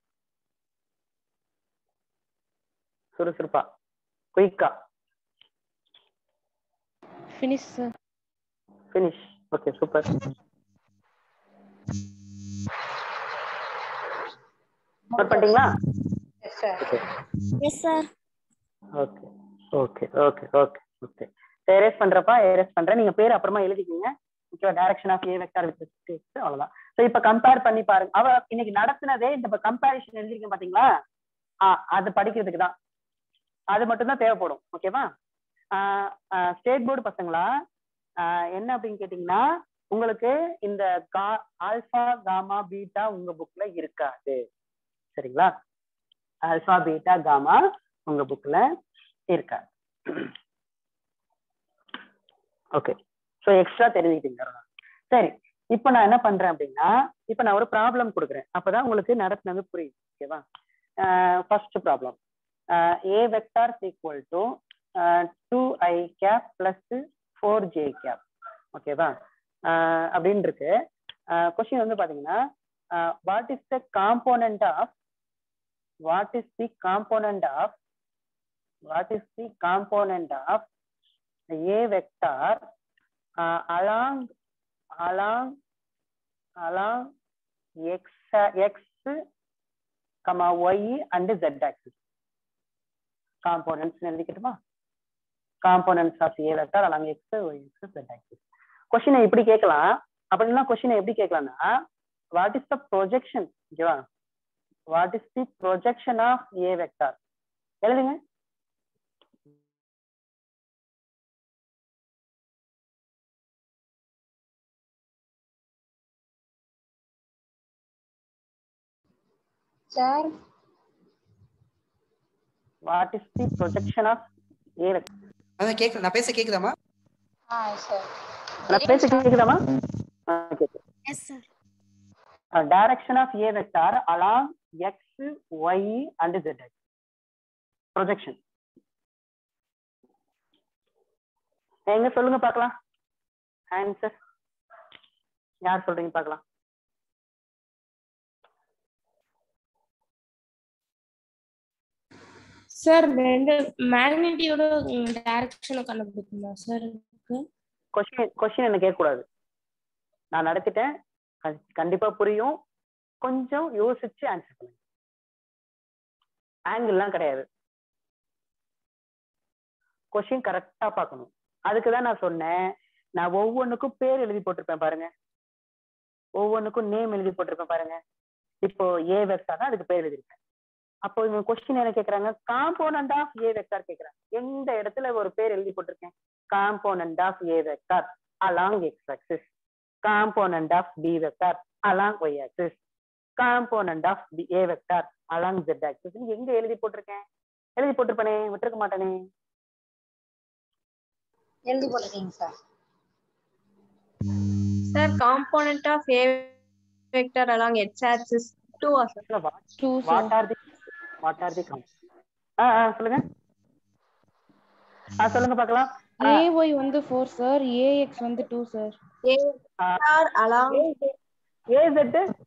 சுறுசுறுப்பா, குயிக்கா. Finish sir. Finish. Okay, super. Note பண்ணிட்டீங்களா? Yes sir. Okay okay okay okay okay. Erase பண்றப்பா erase பண்றேன். நீங்க பேர் அப்புறமா எழுதிக்கீங்க. Okay, direction of A vector with respect அவ்வளவுதான். சோ இப்போ கம்பேர் பண்ணி பாருங்க. அவ இன்னைக்கு நடத்துனதே இந்த கம்பேரிஷன் எழுதிருக்கேன் பாத்தீங்களா? அது படிக்கிறதுக்கு தான், அது மட்டும் தான் தேவைப்படும். ஓகேவா? ஸ்டேட் போர்டு பசங்களா, என்ன அப்படின்னு கேட்டீங்கன்னா, உங்களுக்கு இந்த ஆல்பா காமா பீட்டா உங்க புக்ல இருக்காது. சரிங்களா? ஆல்பா பீட்டா காமா உங்க புக்ல இருக்காது. ஓகே, ஸோ எக்ஸ்ட்ரா தெரிஞ்சுக்கிட்டீங்க. சரி, இப்போ நான் என்ன பண்றேன் அப்படின்னா, இப்போ நான் ஒரு ப்ராப்ளம் கொடுக்குறேன். அப்பதான் உங்களுக்கு நடத்துனது புரியுது. ஓகேவா? First problem, a vector equal to 2i cap plus 4j cap. ஓகேவா? அப்படின்னு இருக்கு. கொஸ்டின் வந்து பாத்தீங்கன்னா, what is the component of a vector along x, y and z axis. components எழுதிக்கிட்டுமா? components of a vector along x, y, z axis. கொஸ்டினை இப்படி கேட்கலாம். அப்படின்னா கொஸ்டினை எப்படி கேட்கலாம்னா, what is the projection? ஓகேவா? what is the projection of a vector? எழுதுங்க. Sir, what is the projection of a vector? அதான் கேக்குது. நான் பேச கேக்குதாமா? சார். நான் பேச கேக்குதாமா? Yes sir. direction of a vector along x, y and z axis. projection எங்க சொல்லுங்க பார்க்கலாம். ஆன்சர் யார் சொல்றீங்க பார்க்கலாம். சார், ரெண்டு மேக்னெட்டியோட டைரக்ஷனை கண்டுபிடிக்கணுமா சார்? கொஸ்டின் என்ன கேட்க கூடாது. நான் நடத்திட்டேன், கண்டிப்பா புரியும். கொஞ்சம் யோசிச்சு ஆன்சர் பண்ணுங்க. ஆங்கிள்லாம் கிடையாது, கொஸ்டின் கரெக்டா பார்க்கணும். அதுக்குதான் நான் சொன்னேன், நான் ஒவ்வொன்றுக்கும் பேர் எழுதி போட்டிருப்பேன் பாருங்க, ஒவ்வொன்றுக்கும் நேம் எழுதி போட்டிருப்பேன் பாருங்க. இப்போ ஏ வெக்டார் தான் அதுக்கு பேர் எழுதிருப்பேன். அப்போ இவங்க கொஸ்டின் என்ன கேட்கறாங்க, காம்போனன்ட் ஆஃப் ஏ வெக்டார் கேட்கறாங்க. எந்த இடத்துல ஒரு பேர் எழுதி போட்டிருக்கேன், component of A vector along x axis, component of B vector along y axis, component of A vector along z axis. எங்க எழுதி போட்டிருக்கேன்? எழுதி போட்டிருப்பேனே, விட்டுருக்க மாட்டேனே. எழுதி போட்டுருக்கீங்க sir. Sir, component of A vector along x axis 2 sir. What are the சொல்லுங்க. சொல்லுங்க பார்க்கலாம். ay வந்து 4 சார், ax வந்து 2 sir. A vector along az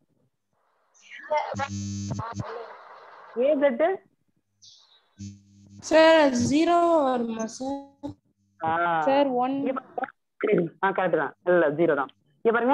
sir 0 வருமா சார்? சார் 1 கரெக்ட் தான். இல்ல 0 தான். இங்க பாருங்க,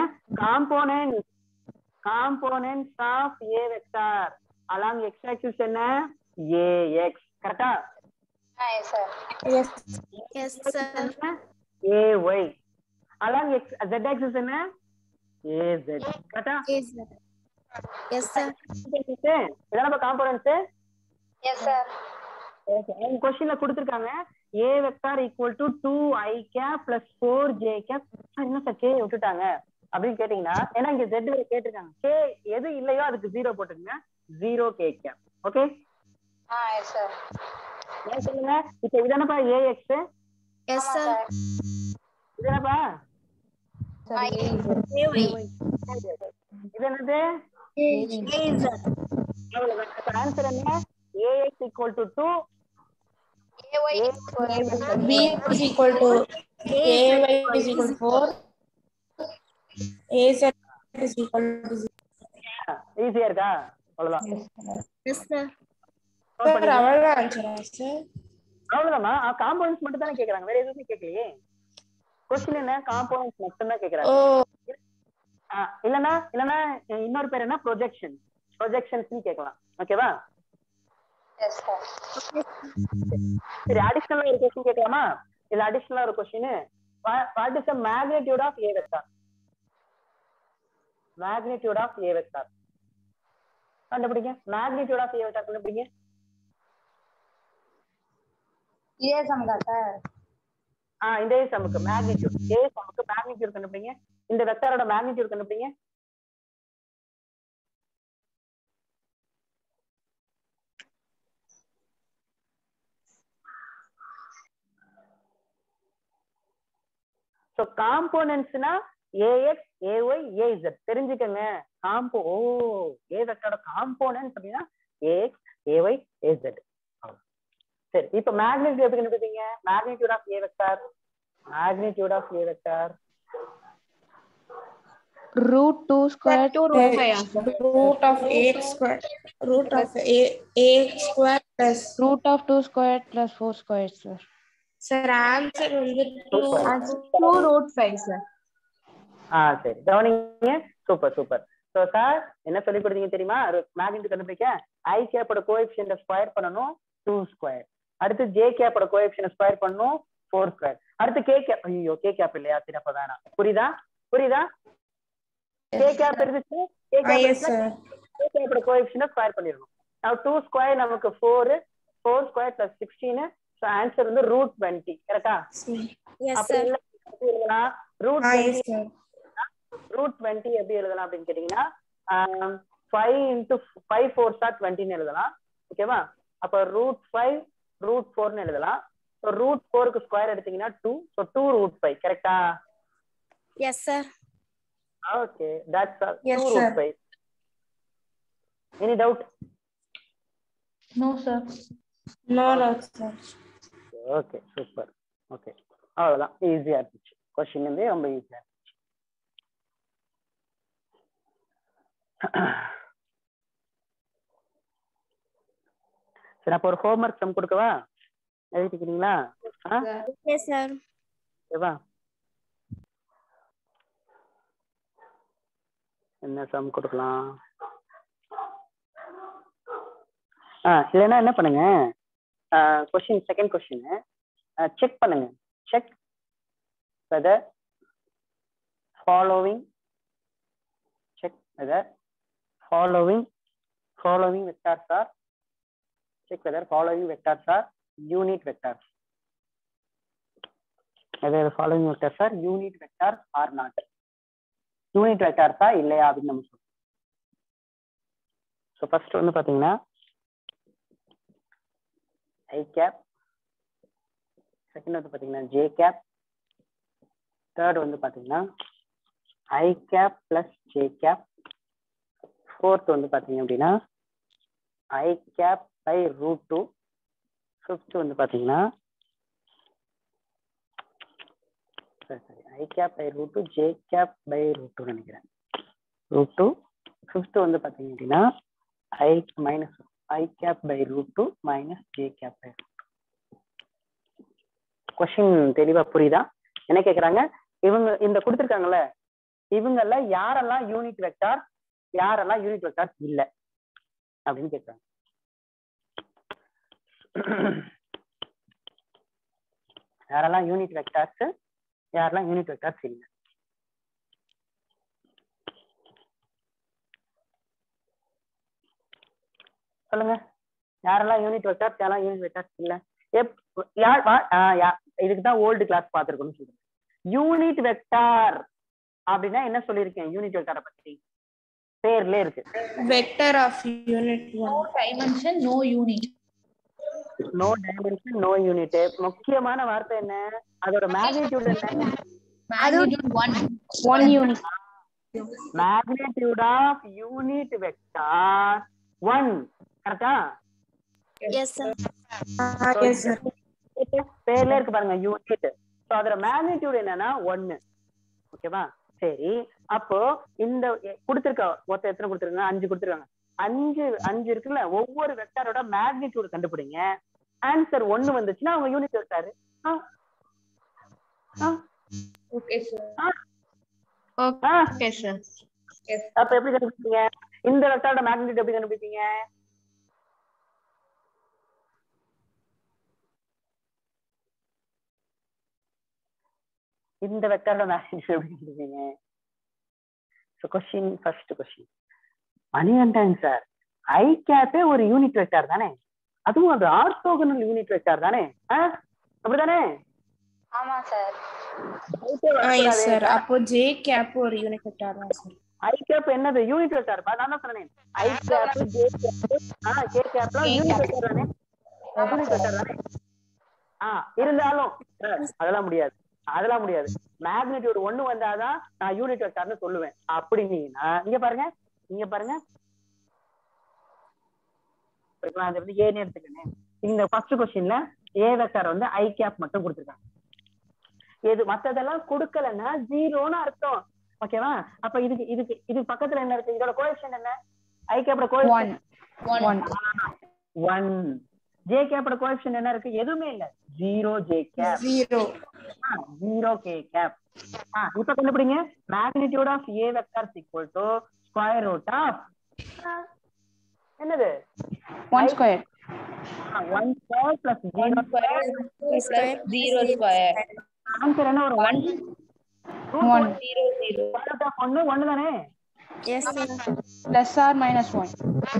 components of A vector along x axis என்ன, ax. கரெக்ட்டா? Yes sir. Yes sir. ay along x z axis என்ன, az. கரெக்ட்டா? Yes sir. இதெல்லாம் காம்போனன்ட்ஸ். Yes sir. ஓகே, இந்த क्वेश्चनல கொடுத்திருக்காங்க a vector equal to 2i cap plus 4j cap. என்ன sir k விட்டுட்டாங்க அப்படின்னு கேட்டீங்கன்னா, ஏன்னா இங்க z வரை கேட்டிருக்காங்க. k எது இல்லையோ அதுக்கு 0 போட்டுருங்க, 0k gap. Okay, yes sir. ஏன் சொல்லுங்க. இப்போ இதானப்பா ax. Yes sir. இதானப்பா ay. இது என்னது, அவ்வளவுதான். ஆன்சர் என்ன, ax equal to 2, ay b is equal to ay is equal to 4, az is equal to 0. ஈஸியா இருக்கா? அவ்வளவுதான். S sir. சார், அவ்வளவுதான் ஆன்சரா சார்? அவ்வளவுதாமா. காம்போனன்ட்ஸ் மட்டும் தானே கேக்குறாங்க, வேற எதுவுமே கேட்கலையே. क्वेश्चन என்ன, காம்போனன்ட்ஸ் மட்டும் தான் கேக்குறாங்க. இல்லனா இன்னொரு பேர் என்ன ப்ரொஜெக்ஷன்ஸ் கேட்கலாம். ஓகேவா? Yes sir. சரி, அடிஷனலா ஒரு क्वेश्चन கேட்கலாமா? இல்ல அடிஷனலா ஒரு question, what is the magnitude of A vector? Magnitude of A vector கண்டுபிடிங்க. மேக்னிட்யூட் ஆஃப் A வெக்டார் கண்டுபிடிங்க. ஏ சம்கா சார். இந்த A சம்க்கு மேக்னிட்யூட், A சம்க்கு மேக்னிட்யூட் கண்டுபிடிங்க. இந்த வெக்டாரோட மேக்னிட்யூட் கண்டுபிடிங்க. சோ காம்போனன்ட்ஸ்னா AX AY AZ தெரிஞ்சுக்கங்க. A வெக்டாரோட காம்போனன்ட்ஸ் அப்படினா AX AY AZ. சரி, இப்போ மேக்னிட்யூட் எப்படி கண்டுபிடிப்பீங்க? Magnitude of A vector, magnitude of A vector √2 square root of ax square ax square plus √2 square plus 4 square sir. sir answer வந்து 2√5 sir. சரி, கவனிங்க. சூப்பர். சோ சார் என்ன சொல்லி கொடுத்தீங்க தெரியுமா? மேக்னிட்யூட் கண்டுபிடிக்க I கேப்போட கோஎஃபிஷியன்ட் ஸ்கொயர் பண்ணனும் 2 ஸ்கொயர். அடுத்து J கேப்போட கோஎஃபிஷியன்ட் ஸ்கொயர் பண்ணனும் 4 ஸ்கொயர். அடுத்து K கேப், ஐயோ K கேப் இல்லையா? சரி அப்ப வேணாம். புரியுதா? K கேப் இருந்துச்சு, K கேப்போட கோஎஃபிஷியன்ட் ஸ்கொயர் பண்ணிரணும். now 2 ஸ்கொயர் நமக்கு 4 ஸ்கொயர் plus 16. சோ ஆன்சர் வந்து √20. கரெக்ட்டா? yes sir. எப்படி எழுதலாம்? √20 எப்படி எழுதலாம் அப்படின்னு கேட்டீங்கன்னா 5 × 5 4 20 ன்னு எழுதலாம். ஓகேவா? அப்ப √5 √4 ன்னு எழுதலாம். சோ √4 க்கு ஸ்கொயர் எடுத்தீங்கன்னா 2. சோ 2√5. கரெக்ட்டா? yes sir. okay, that's all. Yes, 2√5. Any doubt? No sir. No sir. okay, super. okay, அவ்வளவுதான். ஈஸியா இருந்துச்சு. क्वेश्चन வந்து ரொம்ப ஈஸியா இருந்துச்சு. சரி, அப்ப ஒரு ஹோம்வொர்க் சம் கொடுக்கவா? எழுதிக்கிறீங்களா? yes sir. ஓகேவா? என்ன சம் கொடுக்கலாம்? இல்லைன்னா என்ன பண்ணுங்க, செகண்ட் கொஸ்டின் செக் பண்ணுங்க. Check whether following vectors are unit vectors. whether the following vectors are unit vectors or not. Unit வெக்டார்ஸா இல்லையா அப்படின்னு நம்ம சொல்றோம். ஸோ ஃபர்ஸ்ட் வந்து பாத்தீங்கன்னா ஐ கேப், செகண்ட் வந்து பாத்தீங்கன்னா ஜே கேப், தேர்ட் வந்து பாத்தீங்கன்னா i cap plus j cap, fourth வந்து பாத்தீங்க அப்படின்னா ஐ கேப் பை √2, ஃபிஃப்த் வந்து பாத்தீங்கன்னா i cap by √2 j cap by √2 நினைக்கிறேன். √2 ஃபிஃப்த் வந்து பாத்தீங்க அப்படின்னா i cap by √2 minus j cap by √2. Question தெளிவா புரியுதா? என்ன கேக்குறாங்க? இவங்க இந்த கொடுத்துருக்காங்கல்ல, இவங்கெல்லாம் யாரெல்லாம் யூனிட் வெக்டார், யாரெல்லாம் யூனிட் வெக்டார் இல்ல அப்படின்னு கேக்குறாங்க. யாரெல்லாம் யூனிட் வெக்டார்ஸ், யாரெல்லாம் யூனிட் வெக்டார்ஸ் இல்ல? சொல்லுங்க. யாரெல்லாம் யூனிட் வெக்டார்ஸ், யாரெல்லாம் யூனிட் வெக்டார்ஸ் இல்ல? இதுக்கு தான் ஓல்டு கிளாஸ் பார்த்திருக்கோம்னு சொல்றேன். யூனிட் வெக்டார் அப்படின்னா என்ன சொல்லியிருக்கேன்? யூனிட் வெக்டாரை பத்தி பேர்ல இருக்கு. Vector of unit No dimension, no unit. No dimension, no unit. முக்கியமான வார்த்தை என்ன? அதோட மேக்னிட்யூட் என்ன? Magnitude 1 unit. Magnitude of unit vector 1. கரெக்ட்டா? yes sir. yes sir. பேர்ல இருக்கு பாருங்க யூனிட். சோ அதோட மேக்னிட்யூட் என்னன்னா 1. ஓகேவா? சரி, அப்போ இந்த கொடுத்திருக்க மொத்தம் எத்தனை கொடுத்திருக்காங்க? 5 கொடுத்திருக்காங்க. 5 இருக்குல்ல, ஒவ்வொரு வெக்டாரோட மேக்னிட்யூட் கண்டுபிடிங்க. ஆன்சர் 1 வந்துச்சுன்னா அவங்க unit vector. okay sir. Okay sir. அப்ப எப்படி கண்டுபிடிப்பீங்க? இந்த வெக்டாரோட மேக்னிட்யூட் எப்படி கண்டுபிடிப்பீங்க? இந்த வெக்டாரோட மேக்னிட்யூட் எப்படி கண்டுபிடிப்பீங்க? First question Manikandan sir, i கேப்பே ஒரு யூனிட் வெக்டார் தானே, அதுவும் அது ஆர்த்தோகனல் யூனிட் வெக்டார் தானே, அப்படிதானே? ஆமா சார். Yes sir. அப்போ ஜே கேப் ஒரு யூனிட் வெக்டார் தான் சார். ஐ கேப் என்னது? யூனிட் வெக்டார் பா. நான் தான் சொன்னேன் i cap j cap k கேப்லாம் யூனிட் வெக்டார் தானே, யூனிட் வெக்டார் தானே. இருந்தாலும் அதெல்லாம் முடியாது, அதெல்லாம் முடியாது. மேக்னிட்யூட் 1 வந்தாதான் நான் யூனிட் வெக்டார்னு சொல்லுவேன். அப்படின்னீங்கன்னா இங்க பாருங்க, இங்க பாருங்க, அது வந்து ஏன்னு எடுத்துக்கணும். இந்த ஃபர்ஸ்ட் கொஸ்டின்ல ஏ வெக்டார் வந்து ஐ கேப் மட்டும் கொடுத்துருக்காங்க. எது மத்ததெல்லாம் கொடுக்கலன்னா ஜீரோன்னு அர்த்தம். ஓகேவா? அப்ப இதுக்கு பக்கத்துல என்ன இருக்கு? இதோட கோஎஃபிஷியன்ட் என்ன? ஐ கேப்போட கோஎஃபிஷியன்ட் 1. ஜே கேப்போட கோஎஃபிஷியன்ட் என்ன இருக்கு? எதுவுமே இல்ல, 0 ஜே கேப் 0 கே கேப். இப்ப கண்டுபிடிங்க. Magnitude of A vector equal to square root of என்னது? 1 square 1 square plus 0 square 0 square. Answer என்ன? ஒரு 1 1 1 தானே? Yes sir. Plus or minus 1.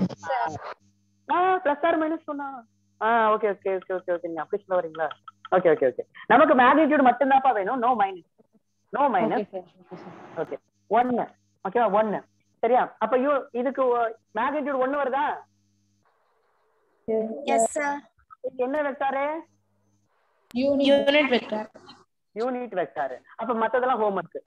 Plus or minus 1. Okay okay okay okay okay. நீங்க அப்படி சொல்ல வரீங்களா? Okay okay okay. நமக்கு magnitude மட்டும் தான்ப்பா வேணும், no minus. No minus. Okay 1. ஓகேவா? 1. சரியா? அப்ப இதுக்கு மேக்னிட்யூட் 1 வருதா? Yes sir. என்ன vector? Unit vector. Unit vector. அப்ப மத்ததெல்லாம் ஹோம்வொர்க்.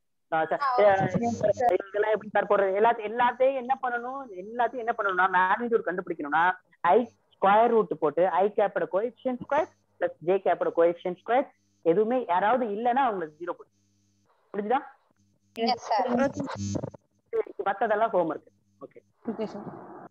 இதெல்லாம் எப்படி சார் போடுறது? எல்லாத்தையும் என்ன பண்ணணும்னா மேக்னிட்யூட் கண்டுபிடிக்கணும்னா ஐ ஸ்கொயர் ரூட் போட்டு ஐ கேப்போட கோஎஃபிஷியன்ட் ஸ்கொயர் பிளஸ் ஜே கேப்போட கோஎஃபிஷியன்ட் ஸ்கொயர். எதுவுமே யாராவது இல்லைன்னா அவங்களுக்கு 0 போடு. புரிஞ்சுதா? மத்ததெல்லாம் ஹோம்வொர்க். Okay okay sir.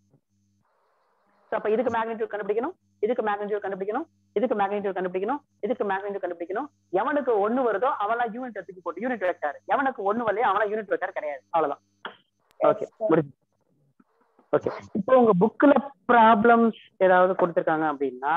அப்ப இதுக்கு மேக்னிட்யூட் கண்டுபிடிக்கணும், இதுக்கு மேக்னிட்யூட் கண்டுபிடிக்கணும், இதுக்கு மேக்னிட்யூட் கண்டுபிடிக்கணும், இதுக்கு மேக்னிட்யூட் கண்டுபிடிக்கணும். எவனுக்கு 1 வருதோ அவெல்லாம் யூனிட் எடுத்துக்கு போட்டு யூனிட் வெக்டார். எவனுக்கு 1 வரலையோ அவெல்லாம் யூனிட் வெக்டார் கிடையாது. அவ்வளவுதான். ஓகே முடிஞ்சு. ஓகே, இப்போ உங்க புக்ல ப்ராப்ளம்ஸ் ஏதாவது கொடுத்திருக்காங்க அப்படின்னா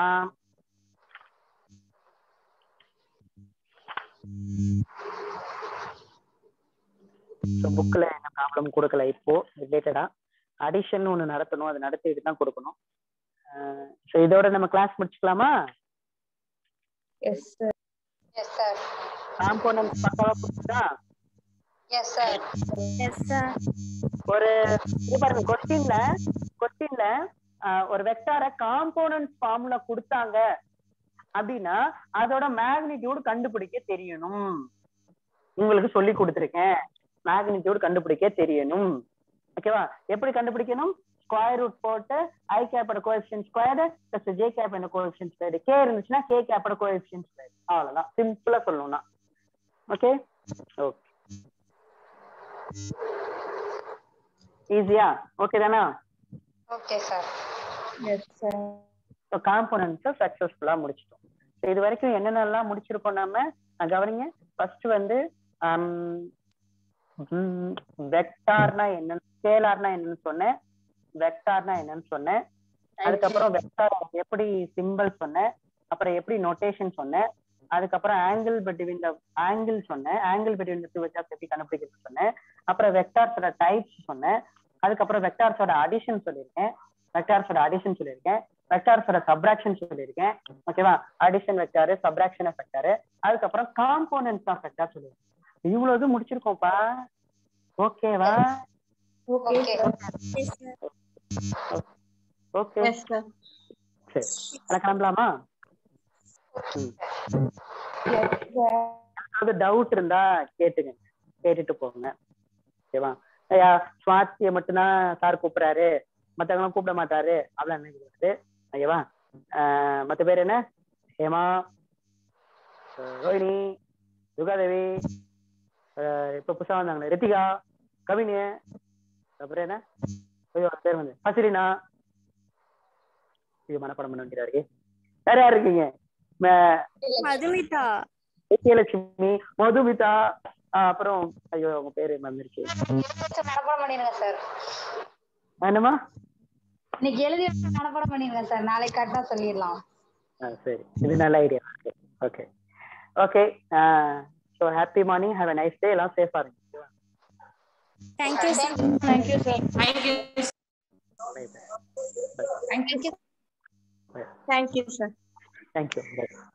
புக்ல என்ன ப்ராப்ளம் கொடுக்கல. இப்போ ரிலேட்டடா அடிஷன் ஒண்ணு நடத்தணும், அது நடத்திட்டு தான் கொடுக்கணும். இதோட நம்ம கிளாஸ் முடிச்சுக்கலாமா? Yes sir. Yes sir. Components பக்காவா புரியுதா? Yes sir. Yes sir. ஒரு இது பாருங்க, கொஸ்டின்ல ஒரு வெக்டாரை காம்போனன்ட் ஃபார்ம்ல கொடுத்தாங்க அப்படின்னா அதோட மேக்னிட்யூட் கண்டுபிடிக்க தெரியணும். உங்களுக்கு சொல்லி கொடுத்துருக்கேன், மேக்னிட்யூட் கண்டுபிடிக்க தெரியணும். ஓகேவா? எப்படி கண்டுபிடிக்கணும்? ஸ்கொயர் ரூட் போட்டு ஐ கேப்போட கோஎஃபிஷியன்ட் ஸ்கொயர்டு பிளஸ் ஜே கேப்போட கோஎஃபிஷியன்ட் ஸ்கொயர்டு. கே இருந்துச்சுன்னா கே கேப்போட கோஎஃபிஷியன்ட் ஸ்கொயர்டு. அவ்வளவுதான், சிம்பிளா சொல்லணும்னா. ஓகே ஓகே, ஈஸியா? ஓகே தானா? Okay sir. Yes sir. So காம்போனன்ட்ஸை சக்ஸஸ்ஃபுல்லா முடிச்சிட்டோம். இது வரைக்கும் என்னென்னலாம் முடிச்சிருக்கோம் நம்ம கவனிங்க. ஃபர்ஸ்ட் வந்து வெக்டார்னா என்னன்னு, ஸ்கேலார்னா என்னன்னு சொன்னேன், வெக்டார்னா என்னன்னு சொன்னேன். அதுக்கப்புறம் வெக்டார் எப்படி சிம்பிள் சொன்னேன், அப்புறம் எப்படி நோட்டேஷன் சொன்னேன். அதுக்கப்புறம் ஆங்கிள் பிட்வீன் தி ஆங்கிள் சொன்னேன், angle between the two vectors எப்படி கண்டுபிடிக்கிறது சொன்னேன். அப்புறம் வெக்டார்ஸோட டைப்ஸ் சொன்னேன். அதுக்கப்புறம் வெக்டார்ஸோட அடிஷன் சொல்லியிருக்கேன், வெக்டார்ஸோட சப்ராக்ஷன் சொல்லியிருக்கேன். ஓகேவா? அடிஷன் வெக்டார், சப்ராக்ஷன் வெக்டார், அதுக்கப்புறம் காம்போனன்ட்ஸ் ஆஃப் வெக்டார் சொல்லியிருக்கேன். இவ்வளவு முடிச்சிருக்கோம்ப்பா. ஓகேவா? ஓகே ஓகே சரி, கிளம்பலாமா? ஏதாவது டவுட் இருந்தா கேட்டுட்டு போங்க. ஓகேவா? சுவாத்திய மட்டும்தான் சார் கூப்பிடுறாரு, மத்தவங்களும் கூப்பிட மாட்டாரு அப்படிலாம் நினைக்கிறது. ஓகேவா? மத்த பேர் என்ன? ஹேமா, ரோஹிணி, துர்காதேவி, இப்ப புதுசா வந்தாங்களே ரித்திகா, கவினி, அப்புறம் என்ன பேர் வந்து ஹசிரினா. இது மனப்பாடம் பண்ண வேண்டியதா இருக்கு. வேற யார் இருக்கீங்க? விஜயலட்சுமி, மதுமிதா, அப்புறம் ஐயோ உங்க பேரு மறந்துருச்சு. மனப்பாடம் பண்ணிடுங்க சார். என்னமா? இன்னைக்கு எழுதி மனப்பாடம் பண்ணிடுங்க சார், நாளைக்கு கரெக்டா சொல்லிடலாம். சரி, இது நல்ல idea. Okay okay. So happy morning, have a nice day. எல்லாம் சேஃபா இருங்க. Thank you, sir. Thank you, sir. Thank you. Bye. Thank you. Thank you, sir. Thank you. Bye.